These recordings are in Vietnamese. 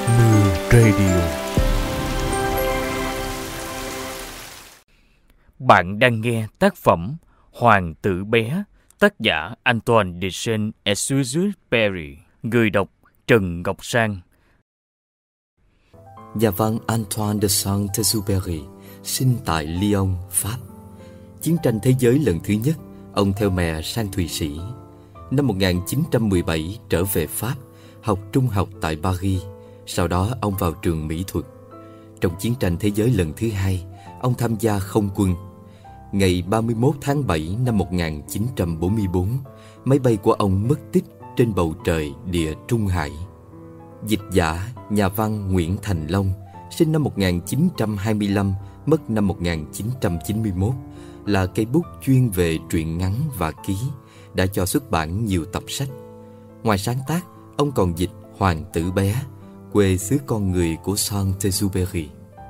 Mưa Radio. Bạn đang nghe tác phẩm Hoàng tử bé, tác giả Antoine de Saint-Exupéry, người đọc Trần Ngọc Sang. Nhà văn Antoine de Saint-Exupéry sinh tại Lyon, Pháp. Chiến tranh thế giới lần thứ nhất, ông theo mẹ sang Thụy Sĩ. Năm 1917 trở về Pháp, học trung học tại Paris. Sau đó ông vào trường mỹ thuật. Trong chiến tranh thế giới lần thứ hai, ông tham gia không quân. Ngày 31 tháng 7 năm 1944, máy bay của ông mất tích trên bầu trời địa Trung Hải. Dịch giả, nhà văn Nguyễn Thành Long, sinh năm 1925, mất năm 1991, là cây bút chuyên về truyện ngắn và ký, đã cho xuất bản nhiều tập sách. Ngoài sáng tác, ông còn dịch Hoàng tử bé, quê xứ con người của Saint-Exupéry.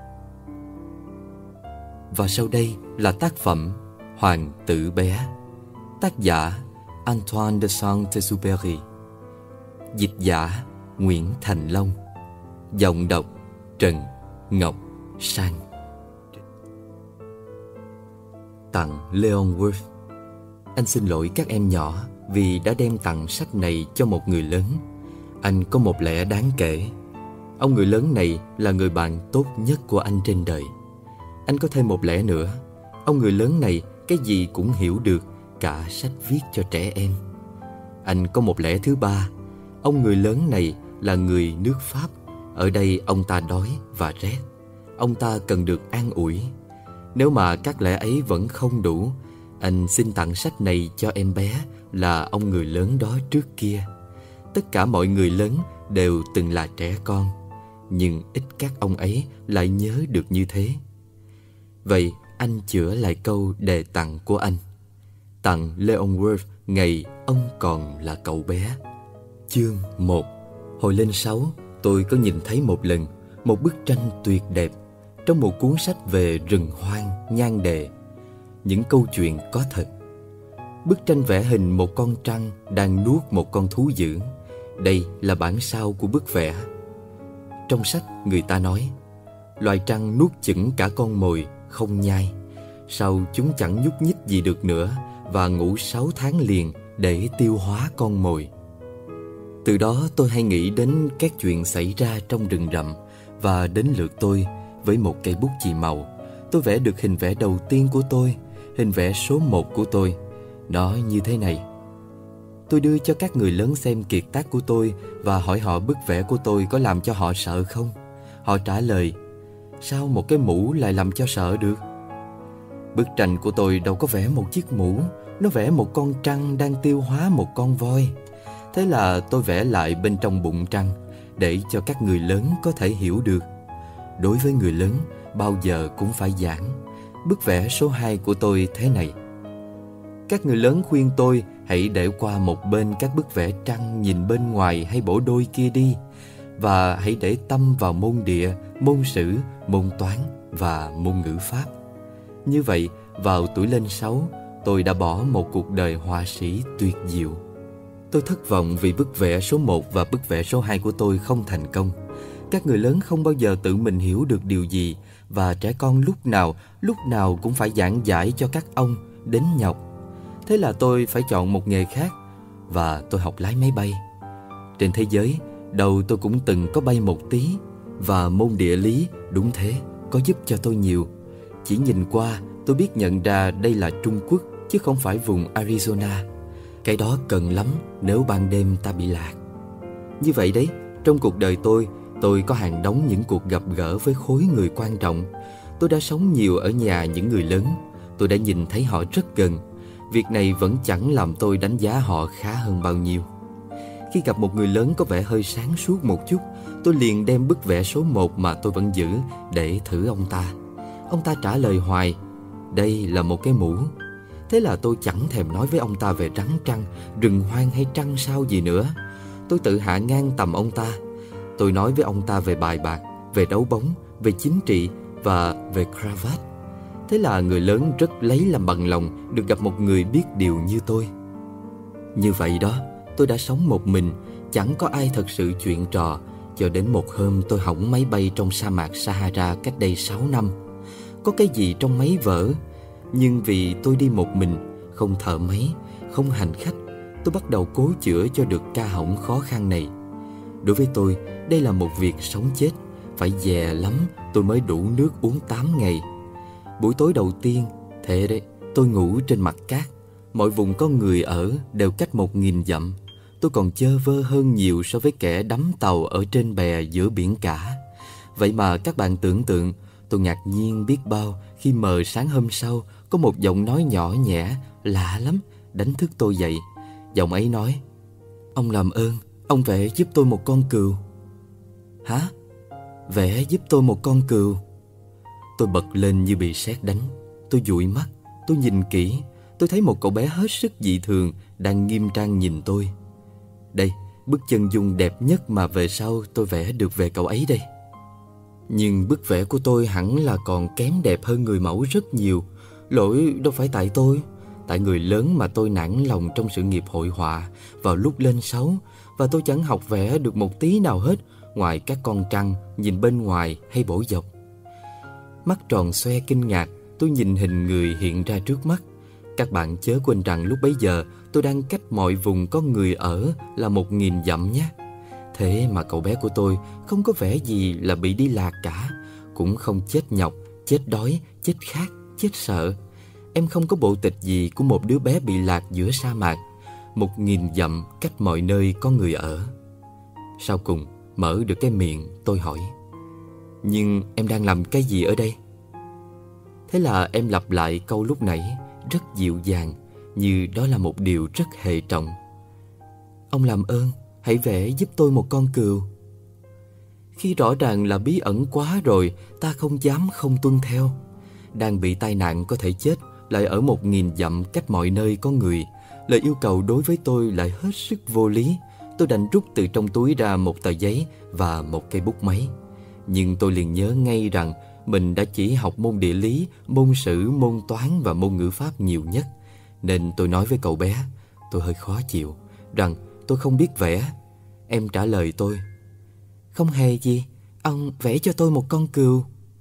Và sau đây là tác phẩm Hoàng tử bé, tác giả Antoine de Saint-Exupéry, dịch giả Nguyễn Thành Long, giọng đọc Trần Ngọc Sang. Tặng Leon Wolf. Anh xin lỗi các em nhỏ vì đã đem tặng sách này cho một người lớn. Anh có một lẽ đáng kể. Ông người lớn này là người bạn tốt nhất của anh trên đời. Anh có thêm một lẽ nữa. Ông người lớn này cái gì cũng hiểu được, cả sách viết cho trẻ em. Anh có một lẽ thứ ba. Ông người lớn này là người nước Pháp. Ở đây ông ta đói và rét. Ông ta cần được an ủi. Nếu mà các lẽ ấy vẫn không đủ, anh xin tặng sách này cho em bé là ông người lớn đó trước kia. Tất cả mọi người lớn đều từng là trẻ con, nhưng ít các ông ấy lại nhớ được như thế. Vậy anh chữa lại câu đề tặng của anh. Tặng Leon Wolf ngày ông còn là cậu bé. Chương 1. Hồi lên 6, tôi có nhìn thấy một lần một bức tranh tuyệt đẹp trong một cuốn sách về rừng hoang nhan đề. Những câu chuyện có thật. Bức tranh vẽ hình một con trăng đang nuốt một con thú dữ. Đây là bản sao của bức vẽ. Trong sách người ta nói, loài trăng nuốt chửng cả con mồi, không nhai. Sau chúng chẳng nhúc nhích gì được nữa và ngủ 6 tháng liền để tiêu hóa con mồi. Từ đó tôi hay nghĩ đến các chuyện xảy ra trong rừng rậm. Và đến lượt tôi, với một cây bút chì màu, tôi vẽ được hình vẽ đầu tiên của tôi, hình vẽ số 1 của tôi. Nó như thế này. Tôi đưa cho các người lớn xem kiệt tác của tôi và hỏi họ bức vẽ của tôi có làm cho họ sợ không. Họ trả lời, sao một cái mũ lại làm cho sợ được? Bức tranh của tôi đâu có vẽ một chiếc mũ, nó vẽ một con trăng đang tiêu hóa một con voi. Thế là tôi vẽ lại bên trong bụng trăng để cho các người lớn có thể hiểu được. Đối với người lớn, bao giờ cũng phải giảng. Bức vẽ số 2 của tôi thế này. Các người lớn khuyên tôi hãy để qua một bên các bức vẽ trăng nhìn bên ngoài hay bộ đôi kia đi, và hãy để tâm vào môn địa, môn sử, môn toán và môn ngữ pháp. Như vậy, vào tuổi lên 6, tôi đã bỏ một cuộc đời họa sĩ tuyệt diệu. Tôi thất vọng vì bức vẽ số 1 và bức vẽ số 2 của tôi không thành công. Các người lớn không bao giờ tự mình hiểu được điều gì, và trẻ con lúc nào cũng phải giảng giải cho các ông đến nhọc. Thế là tôi phải chọn một nghề khác, và tôi học lái máy bay. Trên thế giới, đầu tôi cũng từng có bay một tí, và môn địa lý, đúng thế, có giúp cho tôi nhiều. Chỉ nhìn qua, tôi biết nhận ra đây là Trung Quốc, chứ không phải vùng Arizona. Cái đó cần lắm nếu ban đêm ta bị lạc. Như vậy đấy, trong cuộc đời tôi có hàng đống những cuộc gặp gỡ với khối người quan trọng. Tôi đã sống nhiều ở nhà những người lớn. Tôi đã nhìn thấy họ rất gần. Việc này vẫn chẳng làm tôi đánh giá họ khá hơn bao nhiêu. Khi gặp một người lớn có vẻ hơi sáng suốt một chút, tôi liền đem bức vẽ số 1 mà tôi vẫn giữ để thử ông ta. Ông ta trả lời hoài, đây là một cái mũ. Thế là tôi chẳng thèm nói với ông ta về rắn trăng, rừng hoang hay trăng sao gì nữa. Tôi tự hạ ngang tầm ông ta. Tôi nói với ông ta về bài bạc, về đấu bóng, về chính trị và về cravat. Thế là người lớn rất lấy làm bằng lòng được gặp một người biết điều như tôi. Như vậy đó, tôi đã sống một mình, chẳng có ai thật sự chuyện trò, Cho đến một hôm tôi hỏng máy bay trong sa mạc Sahara cách đây 6 năm. Có cái gì trong máy vỡ, nhưng vì tôi đi một mình, không thợ máy, không hành khách, tôi bắt đầu cố chữa cho được ca hỏng khó khăn này. Đối với tôi, đây là một việc sống chết. Phải dè lắm tôi mới đủ nước uống 8 ngày. Buổi tối đầu tiên, thế đấy, tôi ngủ trên mặt cát. Mọi vùng có người ở đều cách 1000 dặm. Tôi còn chơ vơ hơn nhiều so với kẻ đắm tàu ở trên bè giữa biển cả. Vậy mà các bạn tưởng tượng, tôi ngạc nhiên biết bao khi mờ sáng hôm sau có một giọng nói nhỏ nhẹ, lạ lắm, đánh thức tôi dậy. Giọng ấy nói: "Ông làm ơn, ông vẽ giúp tôi một con cừu." Hả? Vẽ giúp tôi một con cừu? Tôi bật lên như bị sét đánh. Tôi dụi mắt, tôi nhìn kỹ. Tôi thấy một cậu bé hết sức dị thường đang nghiêm trang nhìn tôi. Đây, bức chân dung đẹp nhất mà về sau tôi vẽ được về cậu ấy đây. Nhưng bức vẽ của tôi hẳn là còn kém đẹp hơn người mẫu rất nhiều. Lỗi đâu phải tại tôi, tại người lớn mà tôi nản lòng trong sự nghiệp hội họa vào lúc lên 6. Và tôi chẳng học vẽ được một tí nào hết, ngoài các con trăng nhìn bên ngoài hay bổ dọc. Mắt tròn xoe kinh ngạc, tôi nhìn hình người hiện ra trước mắt. Các bạn chớ quên rằng lúc bấy giờ tôi đang cách mọi vùng có người ở là 1000 dặm nhé. Thế mà cậu bé của tôi không có vẻ gì là bị đi lạc cả. Cũng không chết nhọc, chết đói, chết khát, chết sợ. Em không có bộ tịch gì của một đứa bé bị lạc giữa sa mạc. 1000 dặm cách mọi nơi có người ở. Sau cùng mở được cái miệng, tôi hỏi: "Nhưng em đang làm cái gì ở đây?" Thế là em lặp lại câu lúc nãy rất dịu dàng, như đó là một điều rất hệ trọng: "Ông làm ơn, hãy vẽ giúp tôi một con cừu." Khi rõ ràng là bí ẩn quá rồi, ta không dám không tuân theo. Đang bị tai nạn có thể chết, lại ở 1000 dặm cách mọi nơi có người. Lời yêu cầu đối với tôi lại hết sức vô lý. Tôi đành rút từ trong túi ra một tờ giấy và một cây bút máy. Nhưng tôi liền nhớ ngay rằng mình đã chỉ học môn địa lý, môn sử, môn toán và môn ngữ pháp nhiều nhất. Nên tôi nói với cậu bé, tôi hơi khó chịu, rằng tôi không biết vẽ. Em trả lời tôi: "Không hề gì, ông vẽ cho tôi một con cừu."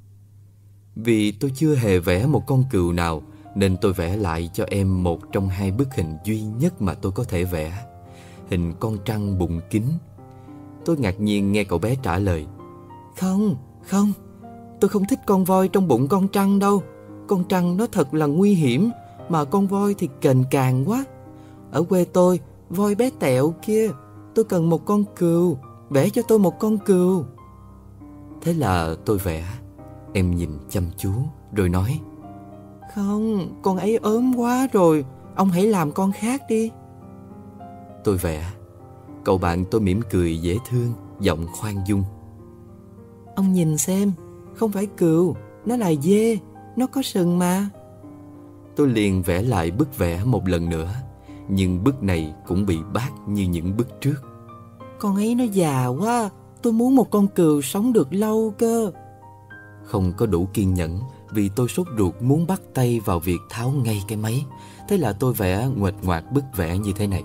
Vì tôi chưa hề vẽ một con cừu nào, nên tôi vẽ lại cho em một trong 2 bức hình duy nhất mà tôi có thể vẽ. Hình con trăng bụng kín. Tôi ngạc nhiên nghe cậu bé trả lời: Không, tôi không thích con voi trong bụng con trăng đâu. Con trăng nó thật là nguy hiểm, mà con voi thì kềnh càng quá. Ở quê tôi, voi bé tẹo kia. Tôi cần một con cừu, vẽ cho tôi một con cừu." Thế là tôi vẽ. Em nhìn chăm chú rồi nói: "Không, con ấy ốm quá rồi, ông hãy làm con khác đi." Tôi vẽ. Cậu bạn tôi mỉm cười dễ thương, giọng khoan dung: "Ông nhìn xem, không phải cừu, nó là dê, nó có sừng mà." Tôi liền vẽ lại bức vẽ một lần nữa, nhưng bức này cũng bị bát như những bức trước. "Con ấy nó già quá, tôi muốn một con cừu sống được lâu cơ." Không có đủ kiên nhẫn, vì tôi sốt ruột muốn bắt tay vào việc tháo ngay cái máy. Thế là tôi vẽ nguệch ngoạc bức vẽ như thế này.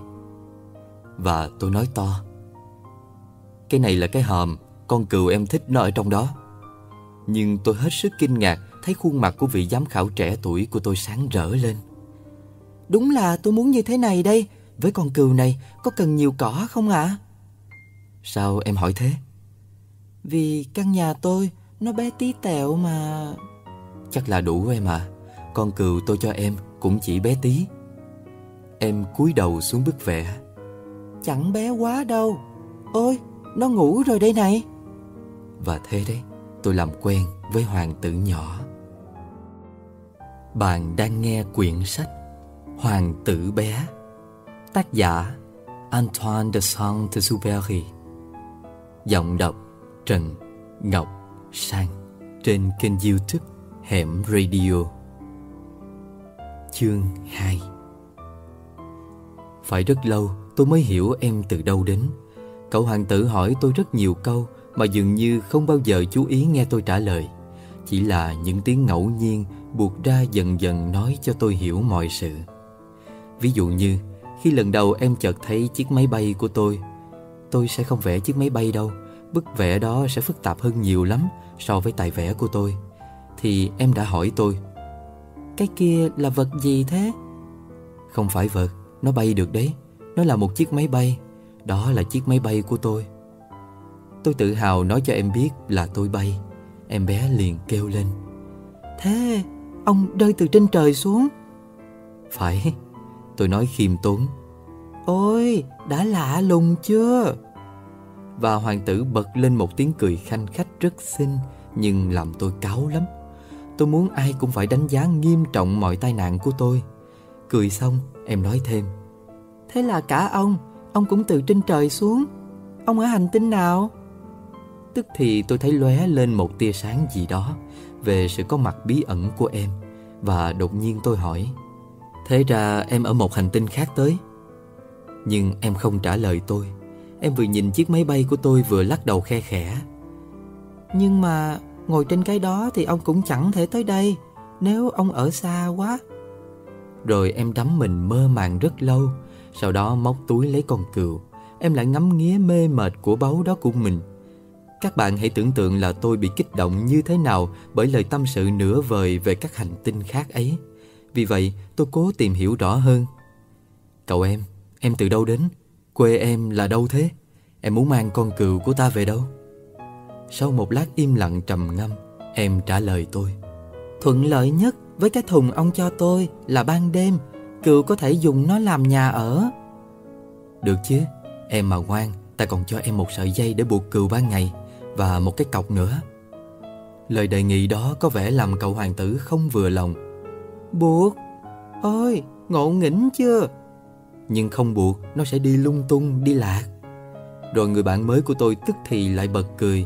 Và tôi nói to: "Cái này là cái hòm, con cừu em thích nó ở trong đó." Nhưng tôi hết sức kinh ngạc thấy khuôn mặt của vị giám khảo trẻ tuổi của tôi sáng rỡ lên. "Đúng là tôi muốn như thế này đây. Với con cừu này có cần nhiều cỏ không ạ?" "Sao em hỏi thế?" "Vì căn nhà tôi nó bé tí tẹo mà." "Chắc là đủ em à. Con cừu tôi cho em cũng chỉ bé tí." Em cúi đầu xuống bức vẽ. "Chẳng bé quá đâu. Ôi, nó ngủ rồi đây này." Và thế đấy, tôi làm quen với hoàng tử nhỏ. Bạn đang nghe quyển sách Hoàng tử bé, tác giả Antoine de Saint-Exupéry, giọng đọc Trần Ngọc Sang, trên kênh YouTube Hẻm Radio. Chương 2. Phải rất lâu tôi mới hiểu em từ đâu đến. Cậu hoàng tử hỏi tôi rất nhiều câu mà dường như không bao giờ chú ý nghe tôi trả lời. Chỉ là những tiếng ngẫu nhiên buộc ra dần dần nói cho tôi hiểu mọi sự. Ví dụ như khi lần đầu em chợt thấy chiếc máy bay của tôi sẽ không vẽ chiếc máy bay đâu, bức vẽ đó sẽ phức tạp hơn nhiều lắm so với tài vẽ của tôi. Thì em đã hỏi tôi: Cái kia là vật gì thế? Không phải vật, nó bay được đấy. Nó là một chiếc máy bay. Đó là chiếc máy bay của tôi. Tôi tự hào nói cho em biết là tôi bay. Em bé liền kêu lên: Thế ông rơi từ trên trời xuống? Phải, tôi nói khiêm tốn. Ôi, đã lạ lùng chưa? Và hoàng tử bật lên một tiếng cười khanh khách rất xinh, nhưng làm tôi cáu lắm. Tôi muốn ai cũng phải đánh giá nghiêm trọng mọi tai nạn của tôi. Cười xong, em nói thêm: Thế là cả ông cũng từ trên trời xuống. Ông ở hành tinh nào? Tức thì tôi thấy lóe lên một tia sáng gì đó về sự có mặt bí ẩn của em. Và đột nhiên tôi hỏi: Thế ra em ở một hành tinh khác tới? Nhưng em không trả lời tôi. Em vừa nhìn chiếc máy bay của tôi vừa lắc đầu khe khẽ. Nhưng mà ngồi trên cái đó thì ông cũng chẳng thể tới đây nếu ông ở xa quá. Rồi em đắm mình mơ màng rất lâu. Sau đó móc túi lấy con cừu. Em lại ngắm nghía mê mệt của báu đó của mình. Các bạn hãy tưởng tượng là tôi bị kích động như thế nào bởi lời tâm sự nửa vời về các hành tinh khác ấy. Vì vậy tôi cố tìm hiểu rõ hơn. Cậu em từ đâu đến? Quê em là đâu thế? Em muốn mang con cừu của ta về đâu? Sau một lát im lặng trầm ngâm, em trả lời tôi: Thuận lợi nhất với cái thùng ông cho tôi là ban đêm cừu có thể dùng nó làm nhà ở. Được chứ, em mà ngoan, ta còn cho em một sợi dây để buộc cừu ban ngày và một cái cọc nữa. Lời đề nghị đó có vẻ làm cậu hoàng tử không vừa lòng. Buộc? Ôi, ngộ nghĩnh chưa? Nhưng không buộc, nó sẽ đi lung tung, đi lạc. Rồi người bạn mới của tôi tức thì lại bật cười.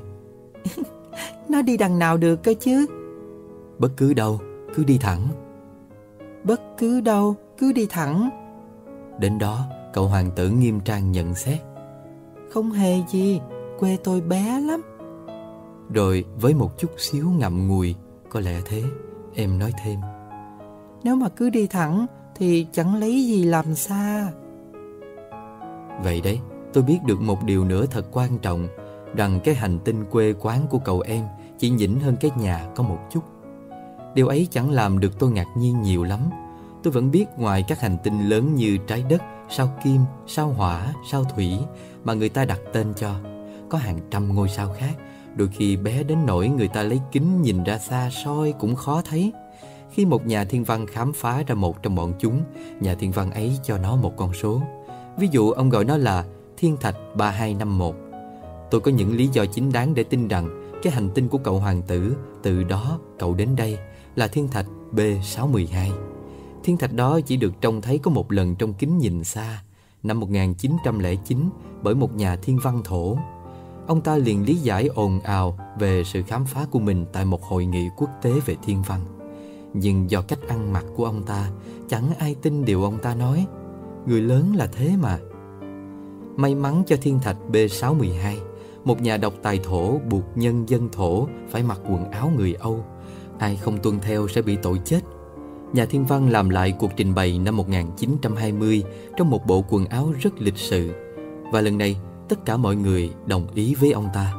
Nó đi đằng nào được cơ chứ? Bất cứ đâu, cứ đi thẳng. Bất cứ đâu, cứ đi thẳng. Đến đó, cậu hoàng tử nghiêm trang nhận xét: Không hề gì, quê tôi bé lắm. Rồi với một chút xíu ngậm ngùi, có lẽ thế, em nói thêm: Nếu mà cứ đi thẳng thì chẳng lấy gì làm xa. Vậy đấy, tôi biết được một điều nữa thật quan trọng, rằng cái hành tinh quê quán của cậu em chỉ nhỉnh hơn cái nhà có một chút. Điều ấy chẳng làm được tôi ngạc nhiên nhiều lắm. Tôi vẫn biết ngoài các hành tinh lớn như trái đất, sao Kim, sao Hỏa, sao Thủy mà người ta đặt tên cho, có hàng trăm ngôi sao khác, đôi khi bé đến nỗi người ta lấy kính nhìn ra xa soi cũng khó thấy. Khi một nhà thiên văn khám phá ra một trong bọn chúng, nhà thiên văn ấy cho nó một con số. Ví dụ ông gọi nó là Thiên Thạch 3251. Tôi có những lý do chính đáng để tin rằng cái hành tinh của cậu hoàng tử, từ đó cậu đến đây, là Thiên Thạch B612. Thiên thạch đó chỉ được trông thấy có một lần trong kính nhìn xa, năm 1909 bởi một nhà thiên văn Thổ. Ông ta liền lý giải ồn ào về sự khám phá của mình tại một hội nghị quốc tế về thiên văn. Nhưng do cách ăn mặc của ông ta, chẳng ai tin điều ông ta nói. Người lớn là thế mà. May mắn cho thiên thạch B612, một nhà độc tài Thổ buộc nhân dân Thổ phải mặc quần áo người Âu. Ai không tuân theo sẽ bị tội chết. Nhà thiên văn làm lại cuộc trình bày năm 1920 trong một bộ quần áo rất lịch sự. Và lần này, tất cả mọi người đồng ý với ông ta.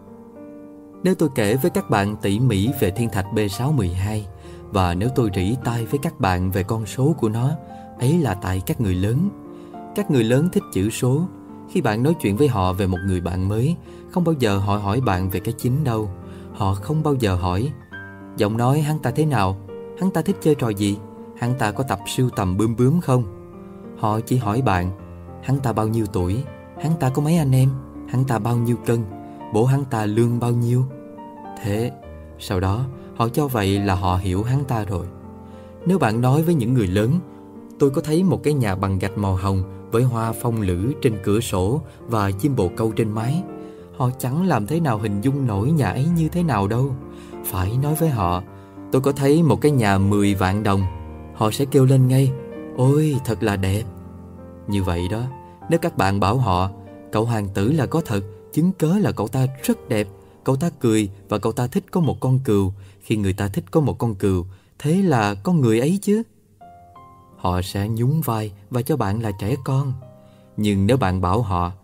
Nếu tôi kể với các bạn tỉ mỉ về thiên thạch B612, và nếu tôi rỉ tai với các bạn về con số của nó, ấy là tại các người lớn. Các người lớn thích chữ số. Khi bạn nói chuyện với họ về một người bạn mới, không bao giờ họ hỏi bạn về cái chính đâu. Họ không bao giờ hỏi: giọng nói hắn ta thế nào? Hắn ta thích chơi trò gì? Hắn ta có tập sưu tầm bướm bướm không? Họ chỉ hỏi bạn: hắn ta bao nhiêu tuổi? Hắn ta có mấy anh em? Hắn ta bao nhiêu cân? Bố hắn ta lương bao nhiêu? Thế, sau đó họ cho vậy là họ hiểu hắn ta rồi. Nếu bạn nói với những người lớn: tôi có thấy một cái nhà bằng gạch màu hồng với hoa phong lữ trên cửa sổ và chim bồ câu trên mái, họ chẳng làm thế nào hình dung nổi nhà ấy như thế nào đâu. Phải nói với họ: tôi có thấy một cái nhà 10 vạn đồng, họ sẽ kêu lên ngay: ôi thật là đẹp. Như vậy đó, nếu các bạn bảo họ: cậu hoàng tử là có thật, chứng cớ là cậu ta rất đẹp, cậu ta cười và cậu ta thích có một con cừu. Khi người ta thích có một con cừu, thế là con người ấy chứ. Họ sẽ nhún vai và cho bạn là trẻ con. Nhưng nếu bạn bảo họ: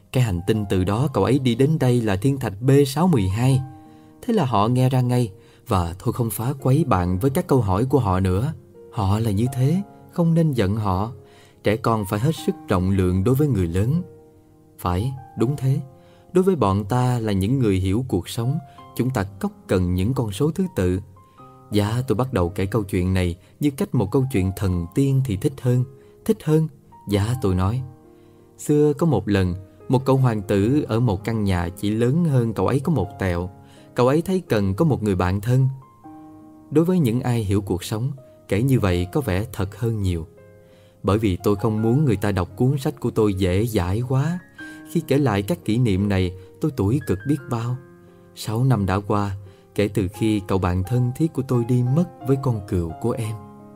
Cái hành tinh từ đó cậu ấy đi đến đây là thiên thạch B612. Thế là họ nghe ra ngay, và thôi không phá quấy bạn với các câu hỏi của họ nữa. Họ là như thế, không nên giận họ. Trẻ con phải hết sức rộng lượng đối với người lớn. Phải, đúng thế. Đối với bọn ta là những người hiểu cuộc sống, chúng ta cốc cần những con số thứ tự. Dạ, tôi bắt đầu kể câu chuyện này như cách một câu chuyện thần tiên thì thích hơn. Thích hơn? Dạ, tôi nói. Xưa có một lần, một cậu hoàng tử ở một căn nhà chỉ lớn hơn cậu ấy có một tẹo. Cậu ấy thấy cần có một người bạn thân. Đối với những ai hiểu cuộc sống, kể như vậy có vẻ thật hơn nhiều. Bởi vì tôi không muốn người ta đọc cuốn sách của tôi dễ dãi quá. Khi kể lại các kỷ niệm này, tôi tủi cực biết bao. 6 năm đã qua, kể từ khi cậu bạn thân thiết của tôi đi mất với con cừu của em.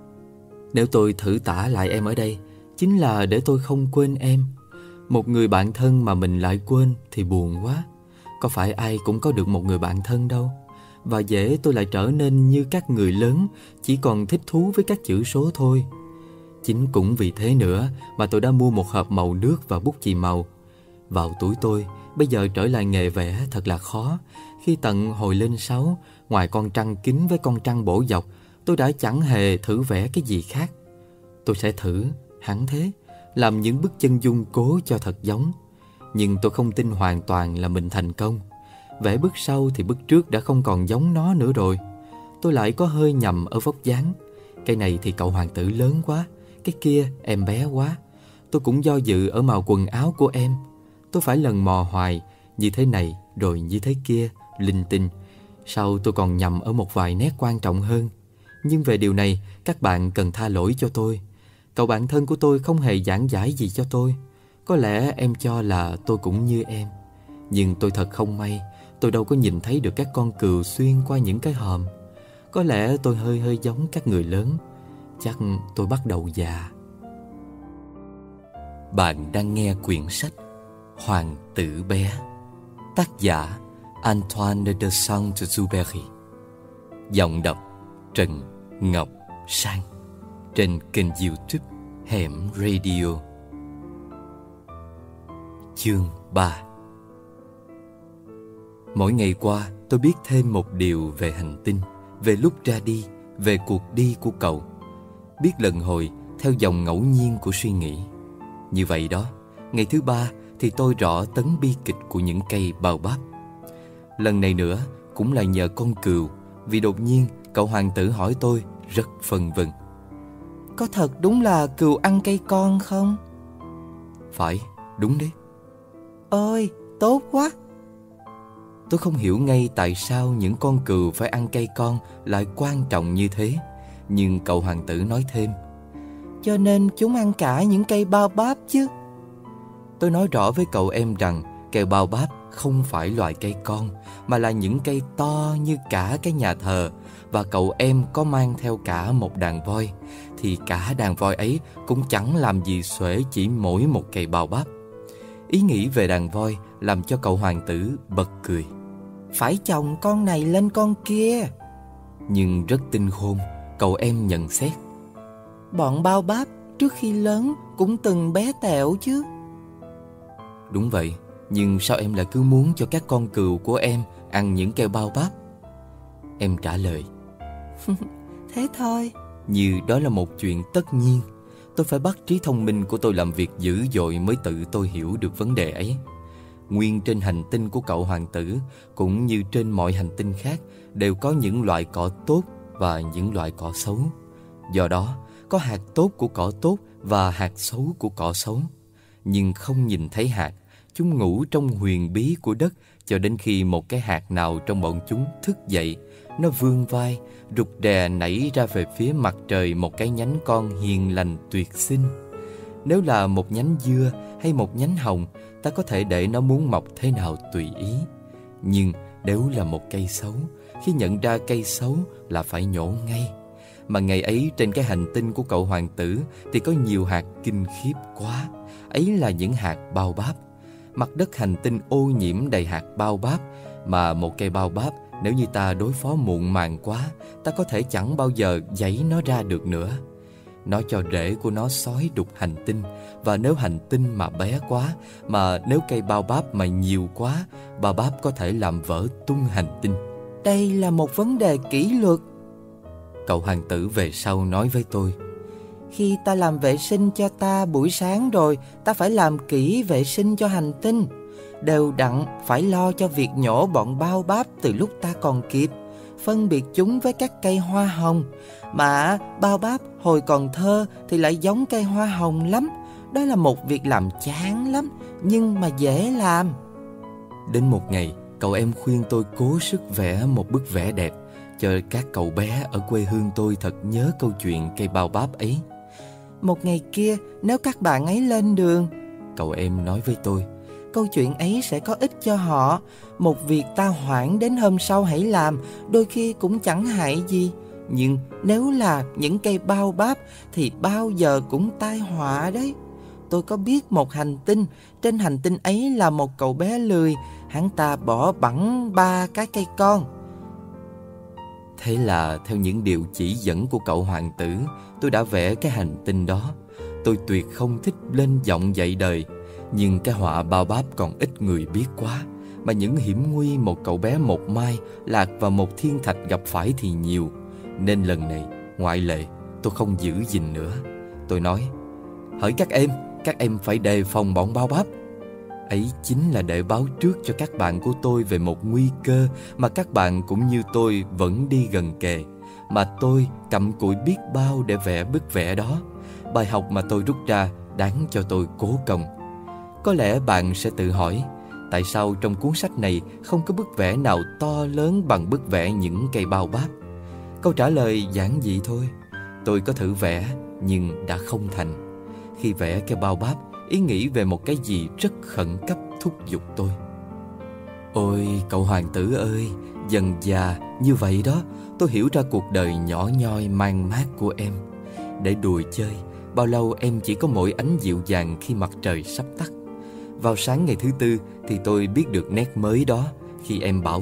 Nếu tôi thử tả lại em ở đây, chính là để tôi không quên em. Một người bạn thân mà mình lại quên thì buồn quá. Có phải ai cũng có được một người bạn thân đâu. Và dễ tôi lại trở nên như các người lớn, chỉ còn thích thú với các chữ số thôi. Chính cũng vì thế nữa mà tôi đã mua một hộp màu nước và bút chì màu. Vào tuổi tôi, bây giờ trở lại nghề vẽ thật là khó. Khi tận hồi lên 6, ngoài con trăng kính với con trăng bổ dọc, tôi đã chẳng hề thử vẽ cái gì khác. Tôi sẽ thử, hẳn thế, làm những bức chân dung cố cho thật giống. Nhưng tôi không tin hoàn toàn là mình thành công. Vẽ bức sau thì bức trước đã không còn giống nó nữa rồi. Tôi lại có hơi nhầm ở vóc dáng. Cái này thì cậu hoàng tử lớn quá, cái kia em bé quá. Tôi cũng do dự ở màu quần áo của em. Tôi phải lần mò hoài, như thế này rồi như thế kia, linh tinh. Sau tôi còn nhầm ở một vài nét quan trọng hơn. Nhưng về điều này, các bạn cần tha lỗi cho tôi. Cậu bạn thân của tôi không hề giảng giải gì cho tôi. Có lẽ em cho là tôi cũng như em. Nhưng tôi thật không may, tôi đâu có nhìn thấy được các con cừu xuyên qua những cái hòm. Có lẽ tôi hơi giống các người lớn. Chắc tôi bắt đầu già. Bạn đang nghe quyển sách Hoàng tử bé, tác giả Antoine de Saint-Exupéry. Giọng đọc Trần Ngọc Sang, trên kênh YouTube Hẻm Radio. Chương 3. Mỗi ngày qua, tôi biết thêm một điều về hành tinh, về lúc ra đi, về cuộc đi của cậu. Biết lần hồi theo dòng ngẫu nhiên của suy nghĩ. Như vậy đó, ngày thứ 3 thì tôi rõ tấn bi kịch của những cây bao bắp. Lần này nữa cũng là nhờ con cừu, vì đột nhiên cậu hoàng tử hỏi tôi rất phân vân. Có thật đúng là cừu ăn cây con không? Phải, đúng đấy. Ôi, tốt quá. Tôi không hiểu ngay tại sao những con cừu phải ăn cây con lại quan trọng như thế. Nhưng cậu hoàng tử nói thêm, cho nên chúng ăn cả những cây bao bắp chứ. Tôi nói rõ với cậu em rằng cây bao bắp không phải loại cây con, mà là những cây to như cả cái nhà thờ. Và cậu em có mang theo cả một đàn voi, thì cả đàn voi ấy cũng chẳng làm gì xuể chỉ mỗi một cây bao bắp. Ý nghĩ về đàn voi làm cho cậu hoàng tử bật cười. Phải chồng con này lên con kia. Nhưng rất tinh khôn, cậu em nhận xét. Bọn bao bắp trước khi lớn cũng từng bé tẹo chứ. Đúng vậy, nhưng sao em lại cứ muốn cho các con cừu của em ăn những cây bao bắp? Em trả lời. Thế thôi. Như đó là một chuyện tất nhiên. Tôi phải bắt trí thông minh của tôi làm việc dữ dội mới tự tôi hiểu được vấn đề ấy. Nguyên trên hành tinh của cậu hoàng tử, cũng như trên mọi hành tinh khác, đều có những loại cỏ tốt và những loại cỏ xấu. Do đó, có hạt tốt của cỏ tốt và hạt xấu của cỏ xấu. Nhưng không nhìn thấy hạt, chúng ngủ trong huyền bí của đất cho đến khi một cái hạt nào trong bọn chúng thức dậy. Nó vươn vai, rụt rè nảy ra về phía mặt trời một cái nhánh con hiền lành tuyệt xinh. Nếu là một nhánh dưa hay một nhánh hồng, ta có thể để nó muốn mọc thế nào tùy ý. Nhưng nếu là một cây xấu, khi nhận ra cây xấu là phải nhổ ngay. Mà ngày ấy trên cái hành tinh của cậu hoàng tử thì có nhiều hạt kinh khiếp quá. Ấy là những hạt bao bắp. Mặt đất hành tinh ô nhiễm đầy hạt bao bắp, mà một cây bao bắp nếu như ta đối phó muộn màng quá, ta có thể chẳng bao giờ giãy nó ra được nữa. Nó cho rễ của nó xói đục hành tinh. Và nếu hành tinh mà bé quá, mà nếu cây bao báp mà nhiều quá, bao báp có thể làm vỡ tung hành tinh. Đây là một vấn đề kỷ luật. Cậu hoàng tử về sau nói với tôi: Khi ta làm vệ sinh cho ta buổi sáng rồi, ta phải làm kỹ vệ sinh cho hành tinh. Đều đặn phải lo cho việc nhổ bọn bao báp từ lúc ta còn kịp, phân biệt chúng với các cây hoa hồng. Mà bao báp hồi còn thơ thì lại giống cây hoa hồng lắm. Đó là một việc làm chán lắm, nhưng mà dễ làm. Đến một ngày, cậu em khuyên tôi cố sức vẽ một bức vẽ đẹp, cho các cậu bé ở quê hương tôi thật nhớ câu chuyện cây bao báp ấy. Một ngày kia, nếu các bạn ấy lên đường, cậu em nói với tôi, câu chuyện ấy sẽ có ích cho họ. Một việc ta hoãn đến hôm sau hãy làm, đôi khi cũng chẳng hại gì. Nhưng nếu là những cây bao báp thì bao giờ cũng tai họa đấy. Tôi có biết một hành tinh, trên hành tinh ấy là một cậu bé lười, hắn ta bỏ bẵng 3 cái cây con. Thế là theo những điều chỉ dẫn của cậu hoàng tử, tôi đã vẽ cái hành tinh đó. Tôi tuyệt không thích lên giọng dạy đời, nhưng cái họa bao báp còn ít người biết quá, mà những hiểm nguy một cậu bé một mai lạc vào một thiên thạch gặp phải thì nhiều. Nên lần này, ngoại lệ, tôi không giữ gìn nữa. Tôi nói: hỡi các em phải đề phòng bọn bao báp. Ấy chính là để báo trước cho các bạn của tôi về một nguy cơ mà các bạn cũng như tôi vẫn đi gần kề, mà tôi cặm cụi biết bao để vẽ bức vẽ đó. Bài học mà tôi rút ra đáng cho tôi cố công. Có lẽ bạn sẽ tự hỏi, tại sao trong cuốn sách này không có bức vẽ nào to lớn bằng bức vẽ những cây bao báp? Câu trả lời giản dị thôi. Tôi có thử vẽ nhưng đã không thành. Khi vẽ cây bao báp, ý nghĩ về một cái gì rất khẩn cấp thúc giục tôi. Ôi cậu hoàng tử ơi, dần già như vậy đó, tôi hiểu ra cuộc đời nhỏ nhoi man mác của em. Để đùa chơi, bao lâu em chỉ có mỗi ánh dịu dàng khi mặt trời sắp tắt. Vào sáng ngày thứ Tư thì tôi biết được nét mới đó khi em bảo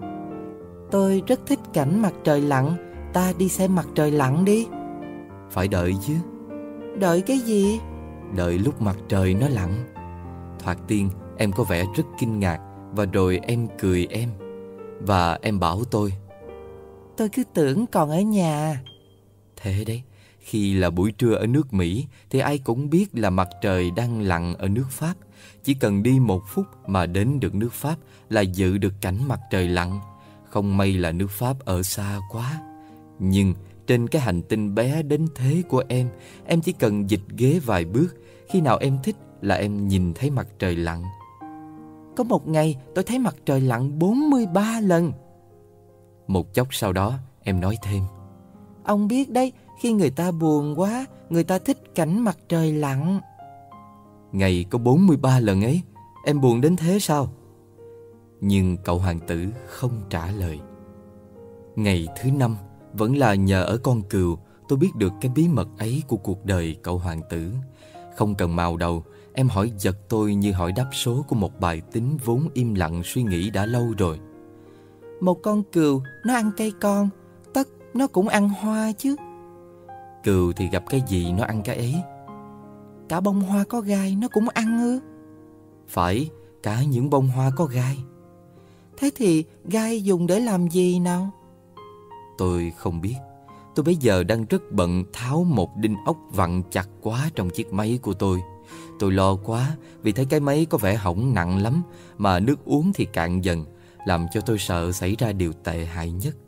tôi rất thích cảnh mặt trời lặn, ta đi xem mặt trời lặn đi. Phải đợi chứ. Đợi cái gì? Đợi lúc mặt trời nó lặn. Thoạt tiên em có vẻ rất kinh ngạc, và rồi em cười em. Và em bảo tôi cứ tưởng còn ở nhà. Thế đấy, khi là buổi trưa ở nước Mỹ thì ai cũng biết là mặt trời đang lặn ở nước Pháp. Chỉ cần đi 1 phút mà đến được nước Pháp là dự được cảnh mặt trời lặn. Không may là nước Pháp ở xa quá. Nhưng trên cái hành tinh bé đến thế của em chỉ cần dịch ghế vài bước, khi nào em thích là em nhìn thấy mặt trời lặn. Có một ngày tôi thấy mặt trời lặn 43 lần. Một chốc sau đó em nói thêm: ông biết đấy, khi người ta buồn quá, người ta thích cảnh mặt trời lặn. Ngày có 43 lần ấy, em buồn đến thế sao? Nhưng cậu hoàng tử không trả lời. Ngày thứ 5, vẫn là nhờ ở con cừu, tôi biết được cái bí mật ấy của cuộc đời cậu hoàng tử. Không cần mào đầu, em hỏi giật tôi như hỏi đáp số của một bài tính vốn im lặng suy nghĩ đã lâu rồi. Một con cừu, nó ăn cây con, tất nó cũng ăn hoa chứ. Cừu thì gặp cái gì nó ăn cái ấy. Cả bông hoa có gai nó cũng ăn ư? Phải, cả những bông hoa có gai. Thế thì gai dùng để làm gì nào? Tôi không biết. Tôi bây giờ đang rất bận tháo một đinh ốc vặn chặt quá trong chiếc máy của tôi. Tôi lo quá vì thấy cái máy có vẻ hỏng nặng lắm, mà nước uống thì cạn dần, làm cho tôi sợ xảy ra điều tệ hại nhất.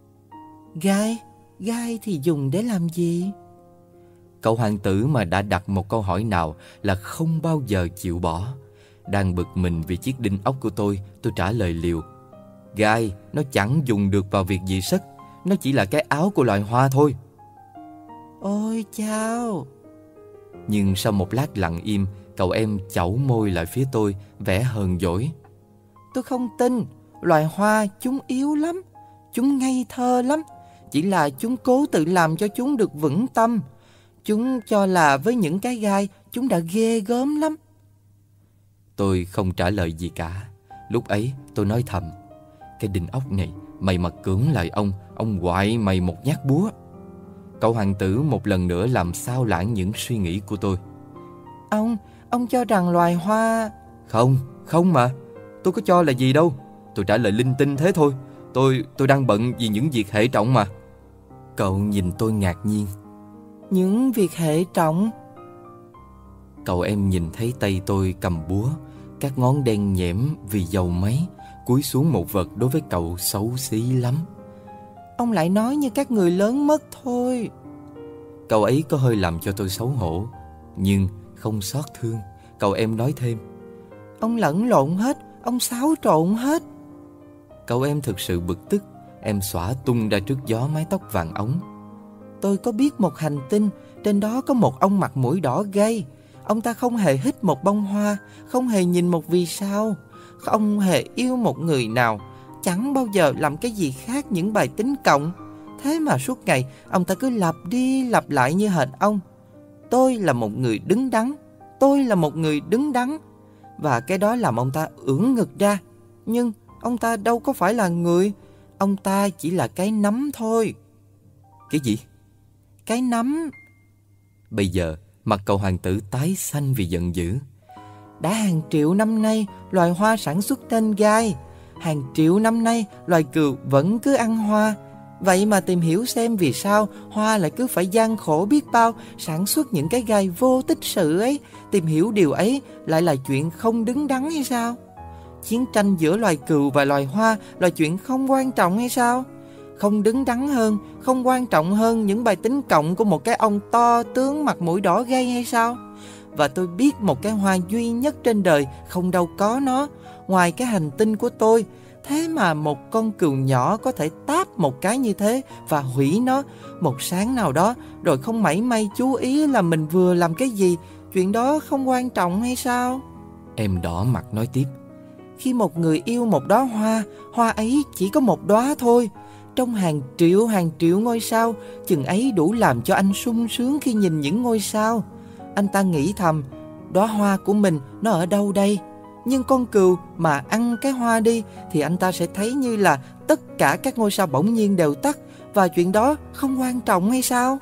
Gai thì dùng để làm gì? Cậu hoàng tử mà đã đặt một câu hỏi nào là không bao giờ chịu bỏ. Đang bực mình vì chiếc đinh ốc của tôi trả lời liều: gai nó chẳng dùng được vào việc gì sất, nó chỉ là cái áo của loài hoa thôi. Ôi chao! Nhưng sau một lát lặng im, cậu em chẩu môi lại phía tôi, vẻ hờn dỗi. Tôi không tin, loài hoa chúng yếu lắm, chúng ngây thơ lắm. Chỉ là chúng cố tự làm cho chúng được vững tâm. Chúng cho là với những cái gai, chúng đã ghê gớm lắm. Tôi không trả lời gì cả. Lúc ấy tôi nói thầm: cái đinh ốc này, mày mà cưỡng lại ông quại mày một nhát búa. cậu hoàng tử một lần nữa làm xao lãng những suy nghĩ của tôi. Ông cho rằng loài hoa... Không mà, tôi có cho là gì đâu. Tôi trả lời linh tinh thế thôi. Tôi đang bận vì những việc hệ trọng mà. Cậu nhìn tôi ngạc nhiên. Những việc hệ trọng? Cậu em nhìn thấy tay tôi cầm búa, các ngón đen nhẽm vì dầu máy, cúi xuống một vật đối với cậu xấu xí lắm. Ông lại nói như các người lớn mất thôi. Cậu ấy có hơi làm cho tôi xấu hổ, nhưng không xót thương. Cậu em nói thêm. Ông lẫn lộn hết, ông xáo trộn hết. Cậu em thực sự bực tức. Em xõa tung ra trước gió mái tóc vàng óng. Tôi có biết một hành tinh, trên đó có một ông mặt mũi đỏ gay. Ông ta không hề hít một bông hoa, không hề nhìn một vì sao, không hề yêu một người nào, chẳng bao giờ làm cái gì khác những bài tính cộng. Thế mà suốt ngày ông ta cứ lặp đi lặp lại như hệt ông. Tôi là một người đứng đắn, tôi là một người đứng đắn. Và cái đó làm ông ta ưỡn ngực ra. Nhưng ông ta đâu có phải là người. Ông ta chỉ là cái nấm thôi. Cái gì? Cái nấm. Bây giờ mặt cậu hoàng tử tái xanh vì giận dữ. Đã hàng triệu năm nay loài hoa sản xuất nên gai. Hàng triệu năm nay loài cừu vẫn cứ ăn hoa. Vậy mà tìm hiểu xem vì sao hoa lại cứ phải gian khổ biết bao sản xuất những cái gai vô tích sự ấy. Tìm hiểu điều ấy lại là chuyện không đứng đắn hay sao? Chiến tranh giữa loài cừu và loài hoa là chuyện không quan trọng hay sao? Không đứng đắn hơn, không quan trọng hơn những bài tính cộng của một cái ông to tướng mặt mũi đỏ gay hay sao? Và tôi biết một cái hoa duy nhất trên đời không đâu có nó, ngoài cái hành tinh của tôi. Thế mà một con cừu nhỏ có thể táp một cái như thế và hủy nó một sáng nào đó, rồi không mảy may chú ý là mình vừa làm cái gì. Chuyện đó không quan trọng hay sao? Em đỏ mặt nói tiếp. Khi một người yêu một đóa hoa, hoa ấy chỉ có một đóa thôi. Trong hàng triệu ngôi sao, chừng ấy đủ làm cho anh sung sướng khi nhìn những ngôi sao. Anh ta nghĩ thầm, đóa hoa của mình nó ở đâu đây? Nhưng con cừu mà ăn cái hoa đi thì anh ta sẽ thấy như là tất cả các ngôi sao bỗng nhiên đều tắt. Và chuyện đó không quan trọng hay sao?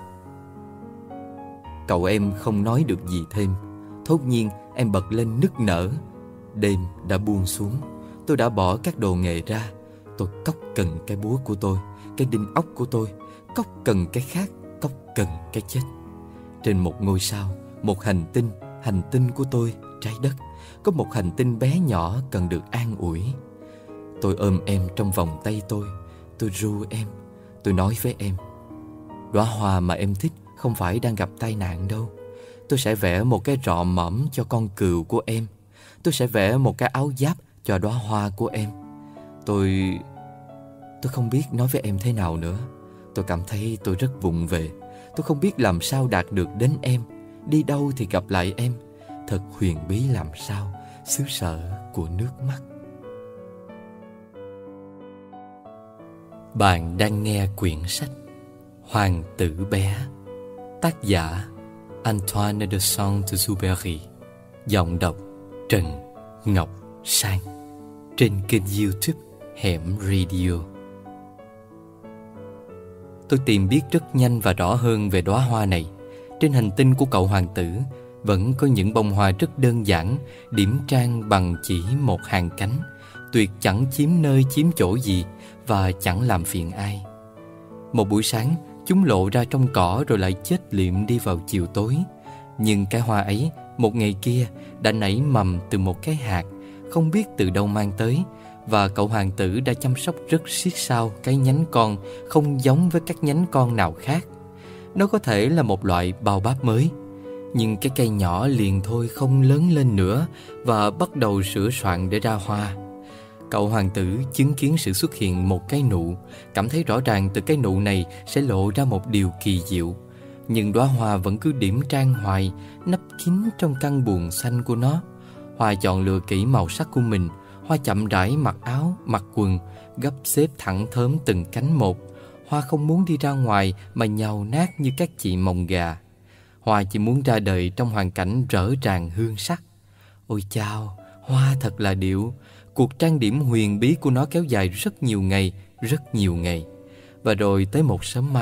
Cậu em không nói được gì thêm. Thốt nhiên em bật lên nức nở. Đêm đã buông xuống. Tôi đã bỏ các đồ nghề ra. Tôi cóc cần cái búa của tôi, cái đinh ốc của tôi, cóc cần cái khác, cóc cần cái chết. Trên một ngôi sao, một hành tinh của tôi, trái đất, có một hành tinh bé nhỏ cần được an ủi. Tôi ôm em trong vòng tay tôi ru em, tôi nói với em, đóa hoa mà em thích không phải đang gặp tai nạn đâu. Tôi sẽ vẽ một cái rọ mõm cho con cừu của em. Tôi sẽ vẽ một cái áo giáp cho đóa hoa của em. Tôi không biết nói với em thế nào nữa. Tôi cảm thấy tôi rất vụng về. Tôi không biết làm sao đạt được đến em, đi đâu thì gặp lại em. Thật huyền bí làm sao, xứ sở của nước mắt. Bạn đang nghe quyển sách Hoàng tử bé, tác giả Antoine de Saint-Exupéry, giọng đọc Trần Ngọc Sang, trên kênh YouTube Hẻm Radio. Tôi tìm biết rất nhanh và rõ hơn về đóa hoa này. Trên hành tinh của cậu hoàng tử vẫn có những bông hoa rất đơn giản, điểm trang bằng chỉ một hàng cánh, tuyệt chẳng chiếm nơi chiếm chỗ gì và chẳng làm phiền ai. Một buổi sáng, chúng lộ ra trong cỏ rồi lại chết liệm đi vào chiều tối. Nhưng cái hoa ấy, một ngày kia, đã nảy mầm từ một cái hạt, không biết từ đâu mang tới, và cậu hoàng tử đã chăm sóc rất siết sao cái nhánh con không giống với các nhánh con nào khác. Nó có thể là một loại bao báp mới, nhưng cái cây nhỏ liền thôi không lớn lên nữa và bắt đầu sửa soạn để ra hoa. Cậu hoàng tử chứng kiến sự xuất hiện một cái nụ, cảm thấy rõ ràng từ cái nụ này sẽ lộ ra một điều kỳ diệu. Nhưng đóa hoa vẫn cứ điểm trang hoài, nấp kín trong căn buồng xanh của nó. Hoa chọn lựa kỹ màu sắc của mình. Hoa chậm rãi mặc áo, mặc quần, gấp xếp thẳng thớm từng cánh một. Hoa không muốn đi ra ngoài mà nhàu nát như các chị mồng gà. Hoa chỉ muốn ra đời trong hoàn cảnh rỡ ràng hương sắc. Ôi chao, hoa thật là điệu. Cuộc trang điểm huyền bí của nó kéo dài rất nhiều ngày. Và rồi tới một sớm mai,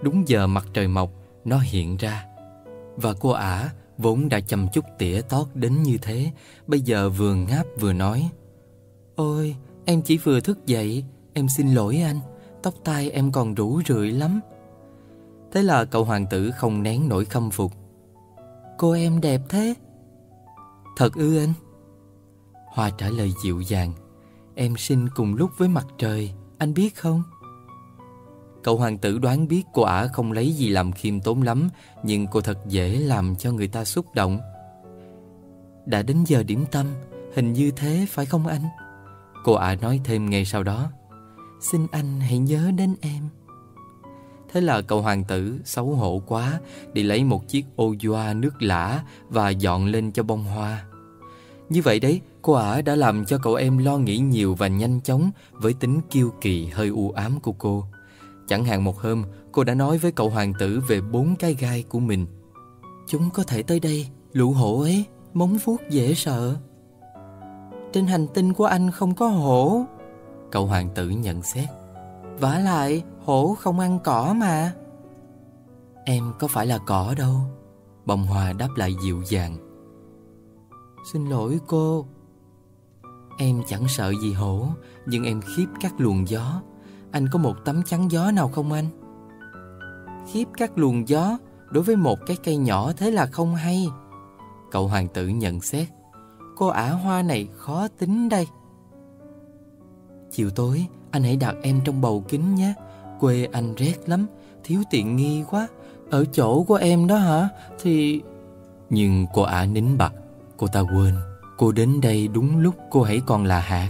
Đúng giờ mặt trời mọc, nó hiện ra. Và cô ả vốn đã chăm chút tỉa tót đến như thế, bây giờ vừa ngáp vừa nói: "Ôi, em chỉ vừa thức dậy, em xin lỗi anh, tóc tai em còn rủ rượi lắm." Thế là cậu hoàng tử không nén nổi khâm phục: "Cô em đẹp thế." "Thật ư anh?" Hoa trả lời dịu dàng: "Em sinh cùng lúc với mặt trời, anh biết không?" Cậu hoàng tử đoán biết cô ả không lấy gì làm khiêm tốn lắm, nhưng cô thật dễ làm cho người ta xúc động. "Đã đến giờ điểm tâm, hình như thế phải không anh?" Cô ả nói thêm ngay sau đó: "Xin anh hãy nhớ đến em." Thế là cậu hoàng tử xấu hổ quá, đi lấy một chiếc ô doa nước lã và dọn lên cho bông hoa. Như vậy đấy, cô ả đã làm cho cậu em lo nghĩ nhiều và nhanh chóng với tính kiêu kỳ hơi u ám của cô. Chẳng hạn một hôm, cô đã nói với cậu hoàng tử về 4 cái gai của mình. "Chúng có thể tới đây, lũ hổ ấy, móng vuốt dễ sợ." "Trên hành tinh của anh không có hổ," cậu hoàng tử nhận xét. "Vả lại, hổ không ăn cỏ mà." "Em có phải là cỏ đâu," bông hoa đáp lại dịu dàng. "Xin lỗi cô." "Em chẳng sợ gì hổ, nhưng em khiếp các luồng gió. Anh có một tấm chắn gió nào không anh?" "Khiếp các luồng gió đối với một cái cây nhỏ thế là không hay," cậu hoàng tử nhận xét. "Cô ả hoa này khó tính đây." "Chiều tối anh hãy đặt em trong bầu kính nhé. Quê anh rét lắm, thiếu tiện nghi quá. Ở chỗ của em đó hả? Thì..." Nhưng cô ả nín bặt. Cô ta quên, cô đến đây đúng lúc cô hãy còn là hạt.